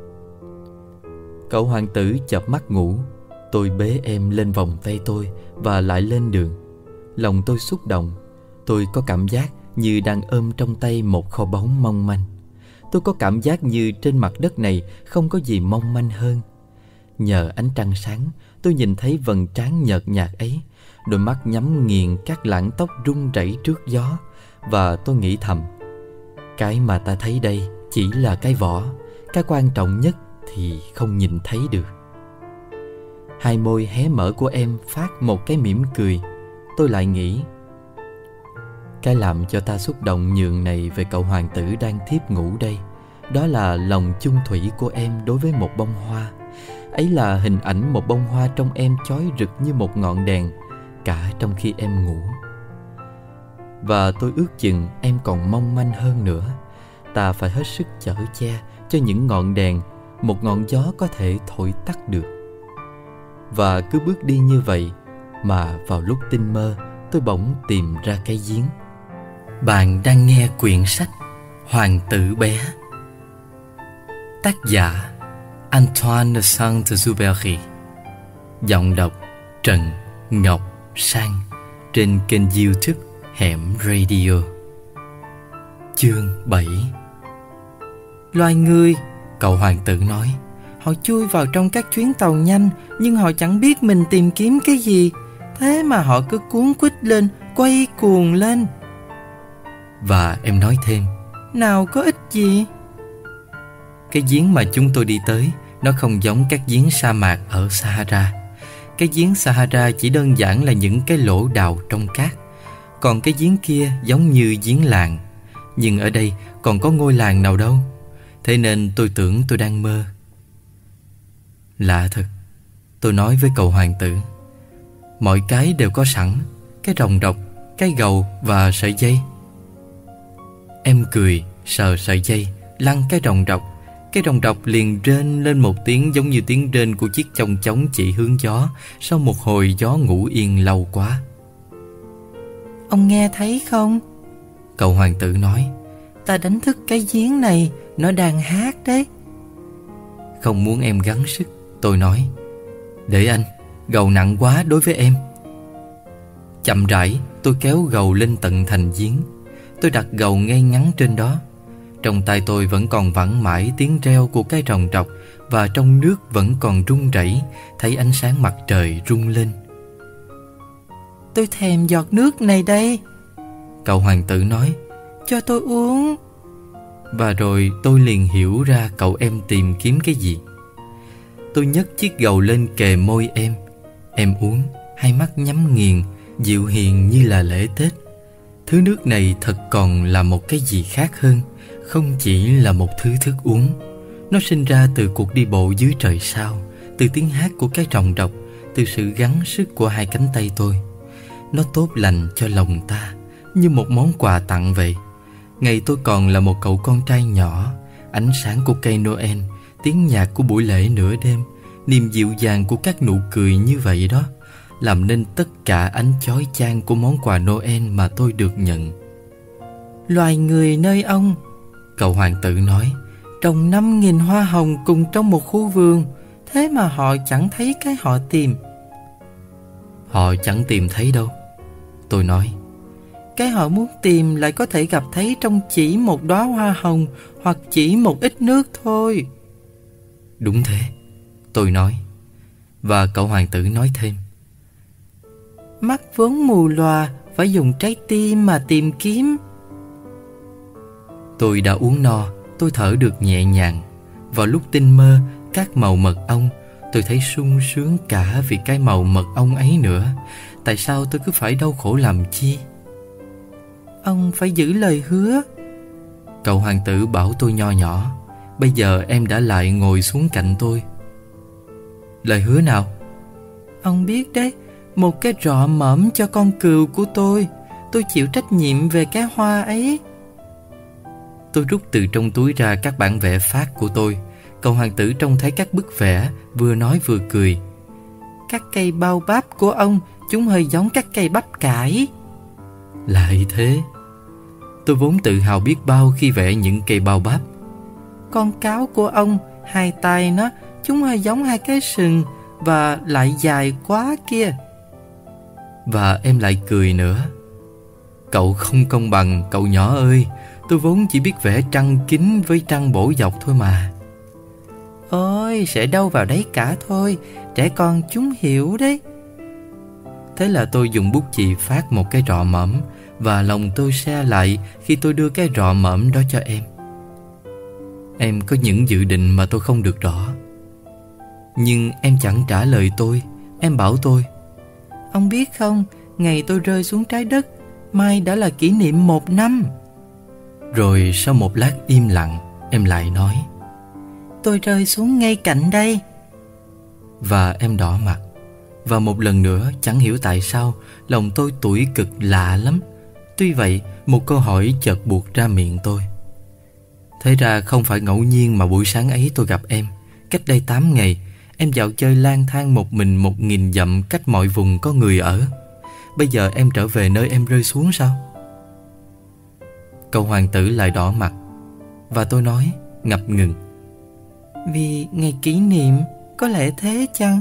Cậu hoàng tử chợp mắt ngủ. Tôi bế em lên vòng tay tôi và lại lên đường. Lòng tôi xúc động. Tôi có cảm giác như đang ôm trong tay một kho báu mong manh. Tôi có cảm giác như trên mặt đất này không có gì mong manh hơn. Nhờ ánh trăng sáng, tôi nhìn thấy vầng trán nhợt nhạt ấy. Đôi mắt nhắm nghiền các lảng tóc rung rẩy trước gió. Và tôi nghĩ thầm, cái mà ta thấy đây chỉ là cái vỏ. Cái quan trọng nhất thì không nhìn thấy được. Hai môi hé mở của em phát một cái mỉm cười. Tôi lại nghĩ, cái làm cho ta xúc động nhường này về cậu hoàng tử đang thiếp ngủ đây, đó là lòng chung thủy của em đối với một bông hoa. Ấy là hình ảnh một bông hoa trong em chói rực như một ngọn đèn, cả trong khi em ngủ. Và tôi ước chừng em còn mong manh hơn nữa. Ta phải hết sức chở che cho những ngọn đèn một ngọn gió có thể thổi tắt được. Và cứ bước đi như vậy mà vào lúc tinh mơ, tôi bỗng tìm ra cái giếng. Bạn đang nghe quyển sách Hoàng tử bé. Tác giả Antoine de Saint-Exupéry. Giọng đọc Trần Ngọc Sang, trên kênh YouTube Hẻm Radio. Chương 7. Loài người, cậu hoàng tử nói, Họ chui vào trong các chuyến tàu nhanh, nhưng họ chẳng biết mình tìm kiếm cái gì. Thế mà họ cứ cuống quýt lên, quay cuồng lên. Và em nói thêm: Nào có ích gì. Cái giếng mà chúng tôi đi tới, nó không giống các giếng sa mạc ở Sahara. Cái giếng Sahara chỉ đơn giản là những cái lỗ đào trong cát. Còn cái giếng kia giống như giếng làng. Nhưng ở đây còn có ngôi làng nào đâu. Thế nên tôi tưởng tôi đang mơ. Lạ thật, tôi nói với cậu hoàng tử. Mọi cái đều có sẵn: cái rồng rọc, cái gầu và sợi dây. Em cười, sờ sợi dây, lăn cái rồng rọc. Cái rồng rọc liền rên lên một tiếng giống như tiếng rên của chiếc chong chóng chỉ hướng gió sau một hồi gió ngủ yên lâu quá. Ông nghe thấy không? Cậu hoàng tử nói. Ta đánh thức cái giếng này, nó đang hát đấy. Không muốn em gắng sức, tôi nói. Để anh, gầu nặng quá đối với em. Chậm rãi tôi kéo gầu lên tận thành giếng. Tôi đặt gầu ngay ngắn trên đó. Trong tay tôi vẫn còn vẳng mãi tiếng reo của cái rồng rọc, và trong nước vẫn còn rung rẩy, thấy ánh sáng mặt trời rung lên. Tôi thèm giọt nước này đây, cậu hoàng tử nói. Cho tôi uống. Và rồi tôi liền hiểu ra cậu em tìm kiếm cái gì. Tôi nhấc chiếc gầu lên kề môi em. Em uống, hai mắt nhắm nghiền, dịu hiền như là lễ Tết. Thứ nước này thật còn là một cái gì khác hơn, không chỉ là một thứ thức uống. Nó sinh ra từ cuộc đi bộ dưới trời sao, từ tiếng hát của cái rồng rọc, từ sự gắng sức của hai cánh tay tôi. Nó tốt lành cho lòng ta, như một món quà tặng vậy. Ngày tôi còn là một cậu con trai nhỏ, ánh sáng của cây Noel, tiếng nhạc của buổi lễ nửa đêm, niềm dịu dàng của các nụ cười như vậy đó, làm nên tất cả ánh chói chang của món quà Noel mà tôi được nhận. Loài người nơi ông, cậu hoàng tử nói, trồng 5.000 hoa hồng cùng trong một khu vườn, thế mà họ chẳng thấy cái họ tìm. Họ chẳng tìm thấy đâu, tôi nói. Cái họ muốn tìm lại có thể gặp thấy trong chỉ một đóa hoa hồng hoặc chỉ một ít nước thôi. Đúng thế, tôi nói. Và cậu hoàng tử nói thêm. Mắt vốn mù lòa, phải dùng trái tim mà tìm kiếm. Tôi đã uống no, tôi thở được nhẹ nhàng. Vào lúc tinh mơ, các màu mật ong, tôi thấy sung sướng cả vì cái màu mật ong ấy nữa. Tại sao tôi cứ phải đau khổ làm chi? Ông phải giữ lời hứa, cậu hoàng tử bảo tôi nho nhỏ. Bây giờ em đã lại ngồi xuống cạnh tôi. Lời hứa nào? Ông biết đấy, một cái rọ mõm cho con cừu của tôi. Tôi chịu trách nhiệm về cái hoa ấy. Tôi rút từ trong túi ra các bản vẽ phác của tôi. Cậu hoàng tử trông thấy các bức vẽ, vừa nói vừa cười. Các cây bao bắp của ông, chúng hơi giống các cây bắp cải. Lại thế. Tôi vốn tự hào biết bao khi vẽ những cây bao bắp. Con cáo của ông, hai tay nó, chúng hơi giống hai cái sừng và lại dài quá kia. Và em lại cười nữa. Cậu không công bằng, cậu nhỏ ơi. Tôi vốn chỉ biết vẽ trăng kính với trăng bổ dọc thôi mà. Ôi, sẽ đâu vào đấy cả thôi. Trẻ con chúng hiểu đấy. Thế là tôi dùng bút chì phát một cái rọ mõm, và lòng tôi se lại khi tôi đưa cái rọ mõm đó cho em. Em có những dự định mà tôi không được rõ. Nhưng em chẳng trả lời tôi. Em bảo tôi. Ông biết không, ngày tôi rơi xuống trái đất, mai đã là kỷ niệm 1 năm. Rồi sau một lát im lặng, em lại nói. Tôi rơi xuống ngay cạnh đây. Và em đỏ mặt. Và một lần nữa, chẳng hiểu tại sao, lòng tôi tủi cực lạ lắm. Tuy vậy, một câu hỏi chợt buột ra miệng tôi. Thế ra không phải ngẫu nhiên mà buổi sáng ấy tôi gặp em. Cách đây 8 ngày, em dạo chơi lang thang một mình 1.000 dặm cách mọi vùng có người ở. Bây giờ em trở về nơi em rơi xuống sao? Cậu hoàng tử lại đỏ mặt. Và tôi nói, ngập ngừng. Vì ngày kỷ niệm, có lẽ thế chăng?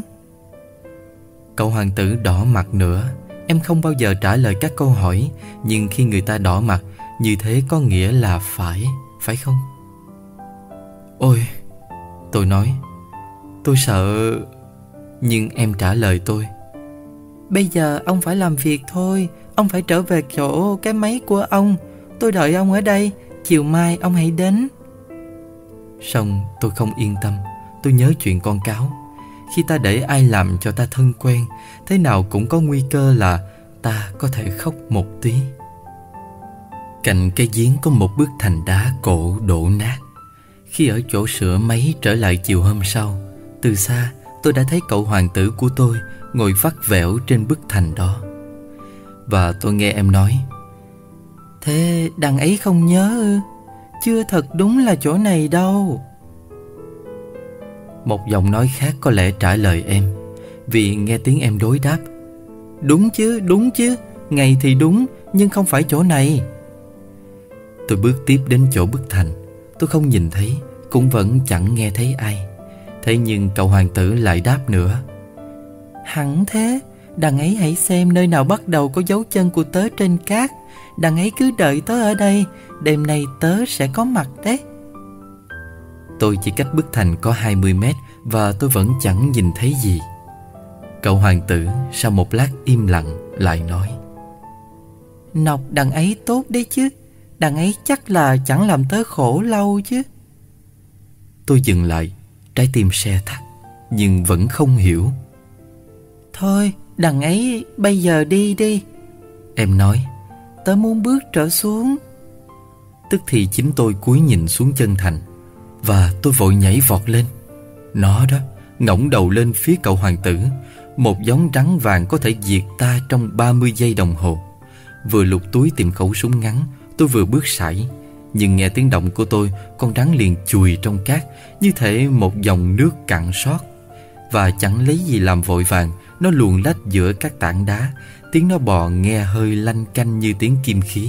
Cậu hoàng tử đỏ mặt nữa. Em không bao giờ trả lời các câu hỏi. Nhưng khi người ta đỏ mặt, như thế có nghĩa là phải không? Ôi, tôi nói, Tôi sợ. Nhưng em trả lời tôi: Bây giờ ông phải làm việc thôi. Ông phải trở về chỗ cái máy của ông. Tôi đợi ông ở đây. Chiều mai ông hãy đến. Xong tôi không yên tâm. Tôi nhớ chuyện con cáo. Khi ta để ai làm cho ta thân quen, thế nào cũng có nguy cơ là ta có thể khóc một tí. Cạnh cây giếng có một bức thành đá cổ đổ nát. Khi ở chỗ sửa máy trở lại chiều hôm sau, từ xa tôi đã thấy cậu hoàng tử của tôi ngồi vắt vẻo trên bức thành đó. Và tôi nghe em nói: Thế đằng ấy không nhớ ư? Chưa thật đúng là chỗ này đâu. Một giọng nói khác có lẽ trả lời em, vì nghe tiếng em đối đáp: Đúng chứ, ngày thì đúng, nhưng không phải chỗ này. Tôi bước tiếp đến chỗ bức thành. Tôi không nhìn thấy, cũng vẫn chẳng nghe thấy ai. Thế nhưng cậu hoàng tử lại đáp nữa: Hẳn thế, đằng ấy hãy xem nơi nào bắt đầu có dấu chân của tớ trên cát. Đằng ấy cứ đợi tớ ở đây, đêm nay tớ sẽ có mặt đấy. Tôi chỉ cách bức thành có 20 mét và tôi vẫn chẳng nhìn thấy gì. Cậu hoàng tử sau một lát im lặng lại nói: Nọc đằng ấy tốt đấy chứ. Đằng ấy chắc là chẳng làm tớ khổ lâu chứ. Tôi dừng lại, trái tim se thắt, nhưng vẫn không hiểu. Thôi, đằng ấy bây giờ đi đi. Em nói: Tớ muốn bước trở xuống. Tức thì chính tôi cúi nhìn xuống chân thành, và tôi vội nhảy vọt lên. Nó đó, ngẩng đầu lên phía cậu hoàng tử. Một gióng rắn vàng có thể diệt ta trong 30 giây đồng hồ. Vừa lục túi tìm khẩu súng ngắn, tôi vừa bước sải. Nhưng nghe tiếng động của tôi, con rắn liền chùi trong cát, như thể một dòng nước cạn sót. Và chẳng lấy gì làm vội vàng, nó luồn lách giữa các tảng đá. Tiếng nó bò nghe hơi lanh canh như tiếng kim khí.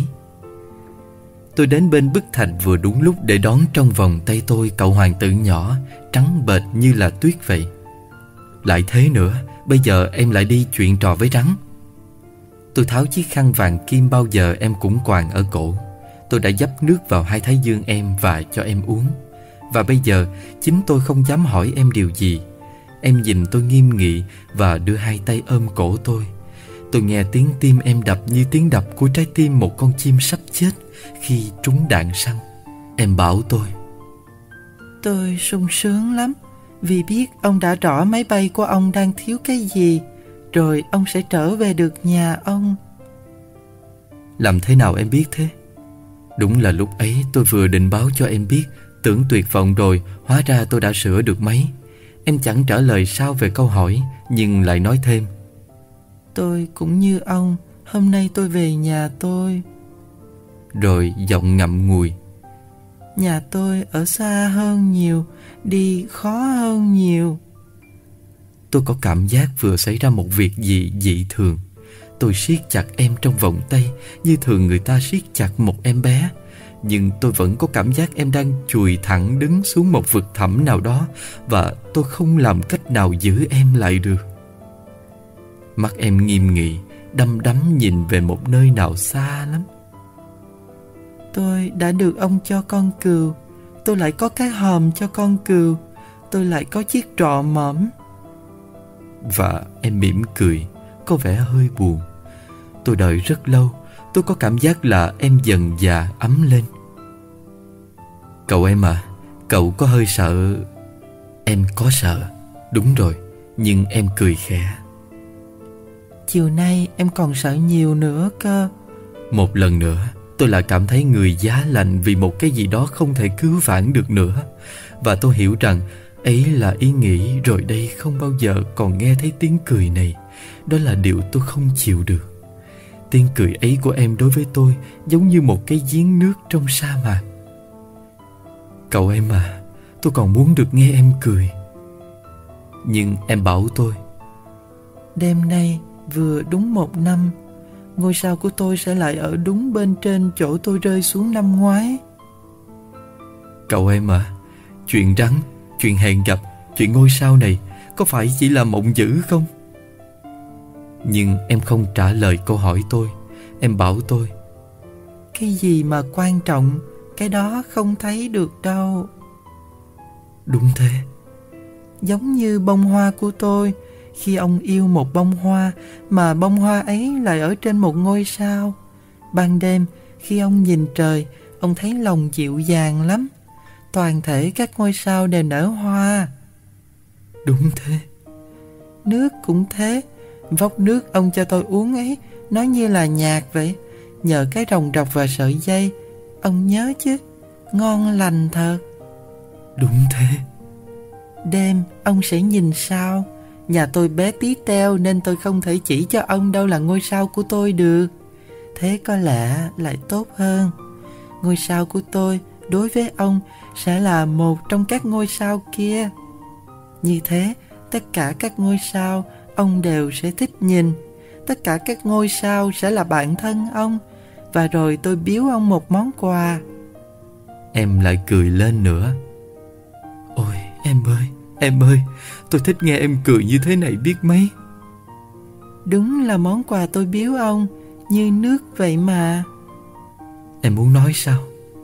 Tôi đến bên bức thành vừa đúng lúc để đón trong vòng tay tôi cậu hoàng tử nhỏ, trắng bệch như là tuyết vậy. Lại thế nữa, bây giờ em lại đi chuyện trò với rắn. Tôi tháo chiếc khăn vàng kim bao giờ em cũng quàng ở cổ. Tôi đã dấp nước vào hai thái dương em và cho em uống. Và bây giờ chính tôi không dám hỏi em điều gì. Em nhìn tôi nghiêm nghị và đưa hai tay ôm cổ tôi. Tôi nghe tiếng tim em đập như tiếng đập của trái tim một con chim sắp chết khi trúng đạn săn. Em bảo tôi sung sướng lắm, vì biết ông đã rõ máy bay của ông đang thiếu cái gì, rồi ông sẽ trở về được nhà ông. Làm thế nào em biết thế? Đúng là lúc ấy tôi vừa định báo cho em biết, tưởng tuyệt vọng rồi, hóa ra tôi đã sửa được máy. Em chẳng trả lời sao về câu hỏi, nhưng lại nói thêm: Tôi cũng như ông, hôm nay tôi về nhà tôi. Rồi giọng ngậm ngùi: Nhà tôi ở xa hơn nhiều, đi khó hơn nhiều. Tôi có cảm giác vừa xảy ra một việc gì dị thường. Tôi siết chặt em trong vòng tay, như thường người ta siết chặt một em bé. Nhưng tôi vẫn có cảm giác em đang chùi thẳng đứng xuống một vực thẳm nào đó, và tôi không làm cách nào giữ em lại được. Mắt em nghiêm nghị, đăm đắm nhìn về một nơi nào xa lắm. Tôi đã được ông cho con cừu. Tôi lại có cái hòm cho con cừu. Tôi lại có chiếc rọ mõm. Và em mỉm cười, có vẻ hơi buồn. Tôi đợi rất lâu. Tôi có cảm giác là em dần dà ấm lên. Cậu em à, cậu có hơi sợ. Em có sợ, đúng rồi, nhưng em cười khẽ. Chiều nay em còn sợ nhiều nữa cơ. Một lần nữa, tôi lại cảm thấy người giá lạnh vì một cái gì đó không thể cứu vãn được nữa. Và tôi hiểu rằng ấy là ý nghĩ rồi đây không bao giờ còn nghe thấy tiếng cười này. Đó là điều tôi không chịu được. Tiếng cười ấy của em đối với tôi giống như một cái giếng nước trong sa mạc. Cậu em à, tôi còn muốn được nghe em cười. Nhưng em bảo tôi: Đêm nay vừa đúng 1 năm, ngôi sao của tôi sẽ lại ở đúng bên trên chỗ tôi rơi xuống năm ngoái. Cậu em à, chuyện rắn, chuyện hẹn gặp, chuyện ngôi sao này có phải chỉ là mộng dữ không? Nhưng em không trả lời câu hỏi tôi. Em bảo tôi: Cái gì mà quan trọng, cái đó không thấy được đâu. Đúng thế. giống như bông hoa của tôi. Khi ông yêu một bông hoa, mà bông hoa ấy lại ở trên một ngôi sao. Ban đêm, khi ông nhìn trời, ông thấy lòng dịu dàng lắm. Toàn thể các ngôi sao đều nở hoa. Đúng thế. Nước cũng thế. Vốc nước ông cho tôi uống ấy, nó như là nhạc vậy. Nhờ cái rồng rọc và sợi dây. Ông nhớ chứ? Ngon lành thật. Đúng thế. Đêm ông sẽ nhìn sao? Nhà tôi bé tí teo nên tôi không thể chỉ cho ông đâu là ngôi sao của tôi được. Thế có lẽ lại tốt hơn. Ngôi sao của tôi đối với ông sẽ là một trong các ngôi sao kia. Như thế, tất cả các ngôi sao ông đều sẽ thích nhìn. Tất cả các ngôi sao sẽ là bạn thân ông. Và rồi tôi biếu ông một món quà. Em lại cười lên nữa. Ôi em ơi, tôi thích nghe em cười như thế này biết mấy. Đúng là món quà tôi biếu ông, như nước vậy mà. Em muốn nói sao?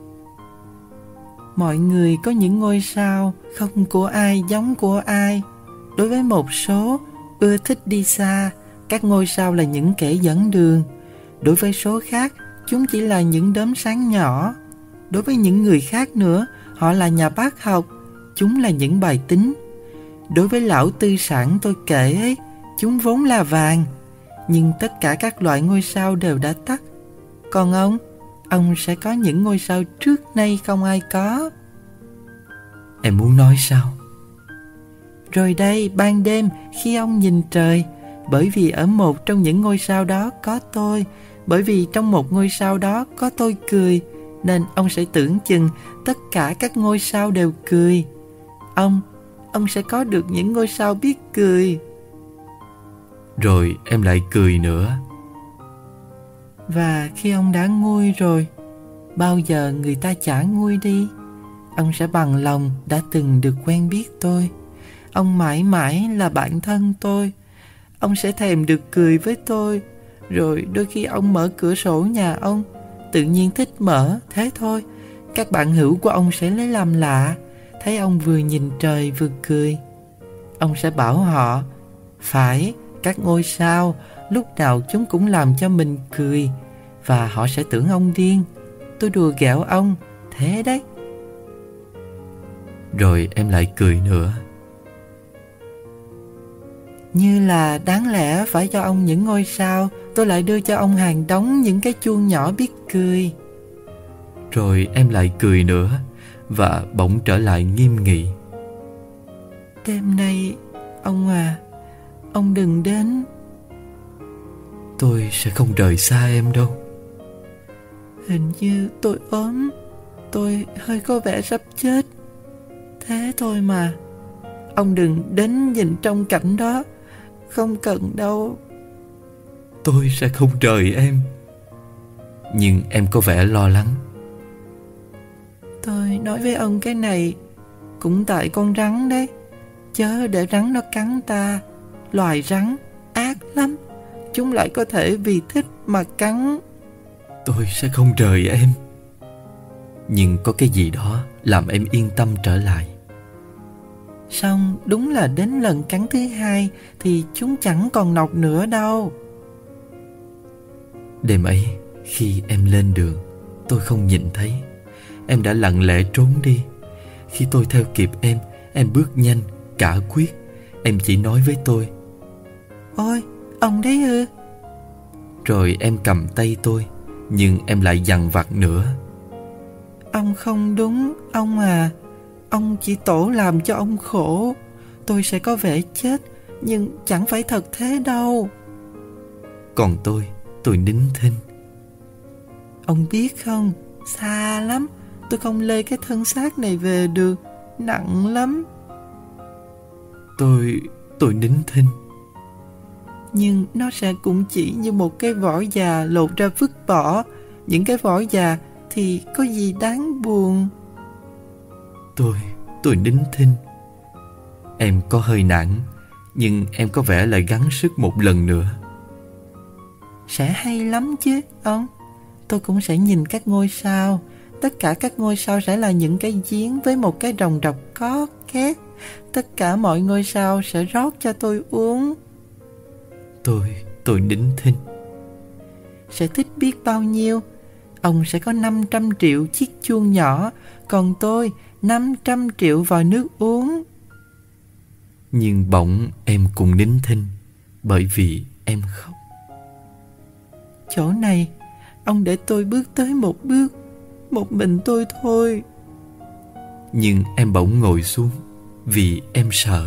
Mọi người có những ngôi sao, không của ai giống của ai. Đối với một số ưa thích đi xa, các ngôi sao là những kẻ dẫn đường. Đối với số khác, chúng chỉ là những đốm sáng nhỏ. Đối với những người khác nữa, họ là nhà bác học, chúng là những bài tính. Đối với lão tư sản tôi kể ấy, chúng vốn là vàng. Nhưng tất cả các loại ngôi sao đều đã tắt. Còn ông sẽ có những ngôi sao trước nay không ai có. Em muốn nói sao? Rồi đây, ban đêm khi ông nhìn trời, bởi vì ở một trong những ngôi sao đó có tôi, bởi vì trong một ngôi sao đó có tôi cười, nên ông sẽ tưởng chừng tất cả các ngôi sao đều cười. Ông sẽ có được những ngôi sao biết cười. Rồi em lại cười nữa. Và khi ông đã nguôi rồi, bao giờ người ta chả nguôi đi, ông sẽ bằng lòng đã từng được quen biết tôi. Ông mãi mãi là bạn thân tôi. Ông sẽ thèm được cười với tôi. Rồi đôi khi ông mở cửa sổ nhà ông, tự nhiên thích mở, thế thôi. Các bạn hữu của ông sẽ lấy làm lạ, thấy ông vừa nhìn trời vừa cười. Ông sẽ bảo họ, phải, các ngôi sao, lúc nào chúng cũng làm cho mình cười. Và họ sẽ tưởng ông điên. Tôi đùa ghẹo ông, thế đấy. Rồi em lại cười nữa. Như là đáng lẽ phải cho ông những ngôi sao, tôi lại đưa cho ông hàng đống những cái chuông nhỏ biết cười. Rồi em lại cười nữa. Và bỗng trở lại nghiêm nghị. Đêm nay, ông à, ông đừng đến. Tôi sẽ không rời xa em đâu. Hình như tôi ốm, tôi hơi có vẻ sắp chết. Thế thôi mà. Ông đừng đến nhìn trong cảnh đó. Không cần đâu. Tôi sẽ không rời em. Nhưng em có vẻ lo lắng. Tôi nói với ông cái này cũng tại con rắn đấy. Chớ để rắn nó cắn ta. Loài rắn ác lắm. Chúng lại có thể vì thích mà cắn. Tôi sẽ không rời em. Nhưng có cái gì đó làm em yên tâm trở lại. Xong đúng là đến lần cắn thứ hai thì chúng chẳng còn nọc nữa đâu. Đêm ấy, khi em lên đường, tôi không nhìn thấy. Em đã lặng lẽ trốn đi. Khi tôi theo kịp em bước nhanh, cả quyết. Em chỉ nói với tôi, ôi, ông đấy ư? Rồi em cầm tay tôi. Nhưng em lại dằn vặt nữa. Ông không đúng, ông à. Ông chỉ tổ làm cho ông khổ. Tôi sẽ có vẻ chết, nhưng chẳng phải thật thế đâu. Còn tôi nín thinh. Ông biết không, xa lắm. Tôi không lê cái thân xác này về được. Nặng lắm. Tôi nín thinh. Nhưng nó sẽ cũng chỉ như một cái vỏ già lột ra vứt bỏ. Những cái vỏ già thì có gì đáng buồn. Tôi nín thinh. Em có hơi nản, nhưng em có vẻ lại gắng sức một lần nữa. Sẽ hay lắm chứ ông. Tôi cũng sẽ nhìn các ngôi sao. Tất cả các ngôi sao sẽ là những cái giếng với một cái rồng rọc có két. Tất cả mọi ngôi sao sẽ rót cho tôi uống. Tôi nín thinh. Sẽ thích biết bao nhiêu. Ông sẽ có 500 triệu chiếc chuông nhỏ, còn tôi 500 triệu vòi nước uống. Nhưng bỗng em cũng nín thinh, bởi vì em khóc. Chỗ này, ông để tôi bước tới một bước, một mình tôi thôi. Nhưng em bỗng ngồi xuống vì em sợ.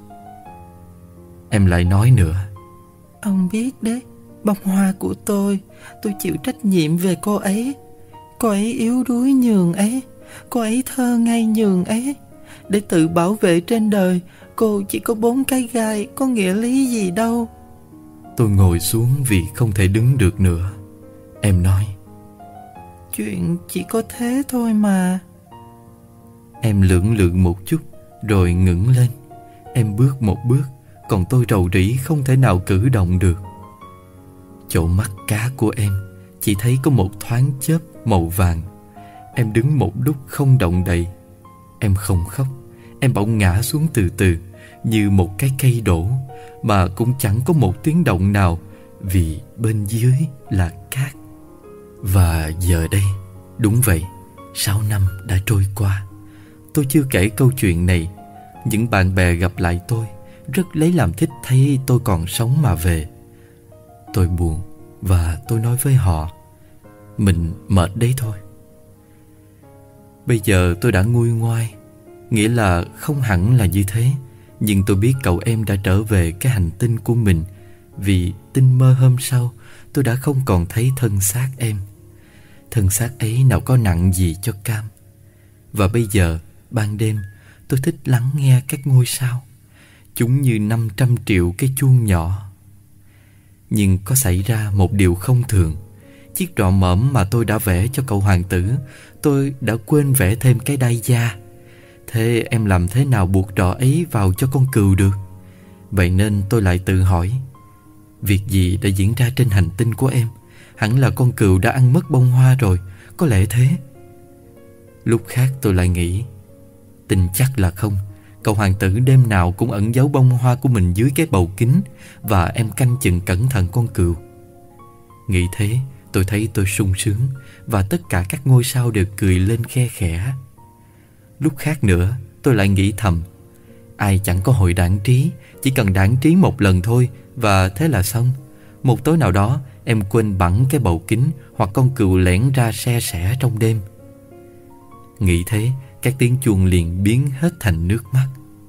Em lại nói nữa. Ông biết đấy, bông hoa của tôi chịu trách nhiệm về cô ấy. Cô ấy yếu đuối nhường ấy, cô ấy thơ ngây nhường ấy. Để tự bảo vệ trên đời, cô chỉ có 4 cái gai, có nghĩa lý gì đâu. Tôi ngồi xuống vì không thể đứng được nữa. Em nói. Chuyện chỉ có thế thôi mà. Em lưỡng lự một chút rồi ngẩng lên. Em bước một bước, còn tôi rầu rĩ không thể nào cử động được. Chỗ mắt cá của em chỉ thấy có một thoáng chớp màu vàng. Em đứng một lúc không động đậy. Em không khóc. Em bỗng ngã xuống từ từ, như một cái cây đổ, mà cũng chẳng có một tiếng động nào, vì bên dưới là cát. Và giờ đây, đúng vậy, 6 năm đã trôi qua. Tôi chưa kể câu chuyện này. Những bạn bè gặp lại tôi rất lấy làm thích thấy tôi còn sống mà về. Tôi buồn và tôi nói với họ, mình mệt đấy thôi. Bây giờ tôi đã nguôi ngoai, nghĩa là không hẳn là như thế. Nhưng tôi biết cậu em đã trở về cái hành tinh của mình, vì tinh mơ hôm sau tôi đã không còn thấy thân xác em. Thân xác ấy nào có nặng gì cho cam. Và bây giờ, ban đêm, tôi thích lắng nghe các ngôi sao. Chúng như 500 triệu cái chuông nhỏ. Nhưng có xảy ra một điều không thường. Chiếc rọ mõm mà tôi đã vẽ cho cậu hoàng tử, tôi đã quên vẽ thêm cái đai da. Thế em làm thế nào buộc rọ ấy vào cho con cừu được? Vậy nên tôi lại tự hỏi, việc gì đã diễn ra trên hành tinh của em? Hẳn là con cừu đã ăn mất bông hoa rồi, có lẽ thế. Lúc khác tôi lại nghĩ, tin chắc là không. Cậu hoàng tử đêm nào cũng ẩn giấu bông hoa của mình dưới cái bầu kính, và em canh chừng cẩn thận con cừu. Nghĩ thế, tôi thấy tôi sung sướng, và tất cả các ngôi sao đều cười lên khe khẽ. Lúc khác nữa, tôi lại nghĩ thầm, ai chẳng có hồi đãng trí, chỉ cần đãng trí một lần thôi, và thế là xong. Một tối nào đó, em quên bẵng cái bầu kính, hoặc con cừu lẻn ra se sẻ trong đêm. Nghĩ thế, các tiếng chuông liền biến hết thành nước mắt.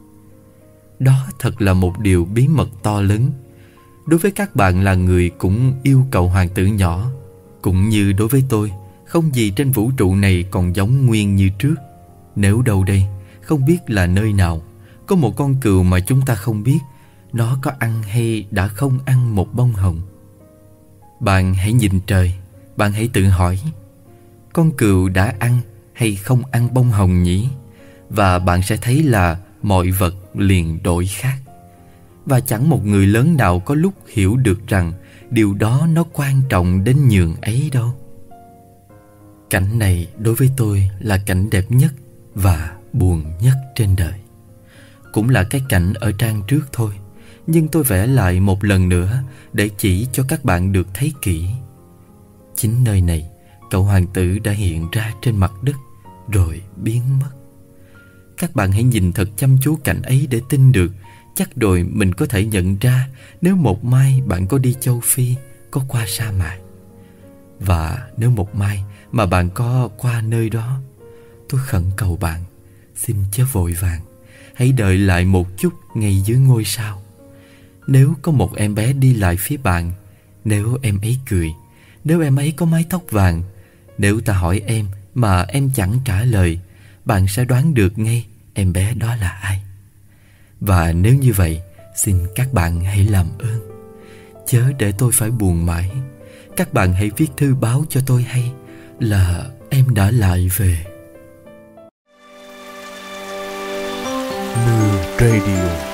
Đó thật là một điều bí mật to lớn. Đối với các bạn là người cũng yêu cậu hoàng tử nhỏ, cũng như đối với tôi, không gì trên vũ trụ này còn giống nguyên như trước. Nếu đâu đây, không biết là nơi nào, có một con cừu mà chúng ta không biết nó có ăn hay đã không ăn một bông hồng. Bạn hãy nhìn trời, bạn hãy tự hỏi, con cừu đã ăn hay không ăn bông hồng nhỉ? Và bạn sẽ thấy là mọi vật liền đổi khác. Và chẳng một người lớn nào có lúc hiểu được rằng điều đó nó quan trọng đến nhường ấy đâu. Cảnh này đối với tôi là cảnh đẹp nhất và buồn nhất trên đời. Cũng là cái cảnh ở trang trước thôi, nhưng tôi vẽ lại một lần nữa để chỉ cho các bạn được thấy kỹ. Chính nơi này, cậu hoàng tử đã hiện ra trên mặt đất rồi biến mất. Các bạn hãy nhìn thật chăm chú cảnh ấy để tin được. Chắc rồi mình có thể nhận ra nếu một mai bạn có đi châu Phi, có qua sa mạc. Và nếu một mai mà bạn có qua nơi đó, tôi khẩn cầu bạn, xin chớ vội vàng, hãy đợi lại một chút ngay dưới ngôi sao. Nếu có một em bé đi lại phía bạn, nếu em ấy cười, nếu em ấy có mái tóc vàng, nếu ta hỏi em mà em chẳng trả lời, bạn sẽ đoán được ngay em bé đó là ai. Và nếu như vậy, xin các bạn hãy làm ơn, chớ để tôi phải buồn mãi. Các bạn hãy viết thư báo cho tôi hay là em đã lại về. Mưa Radio.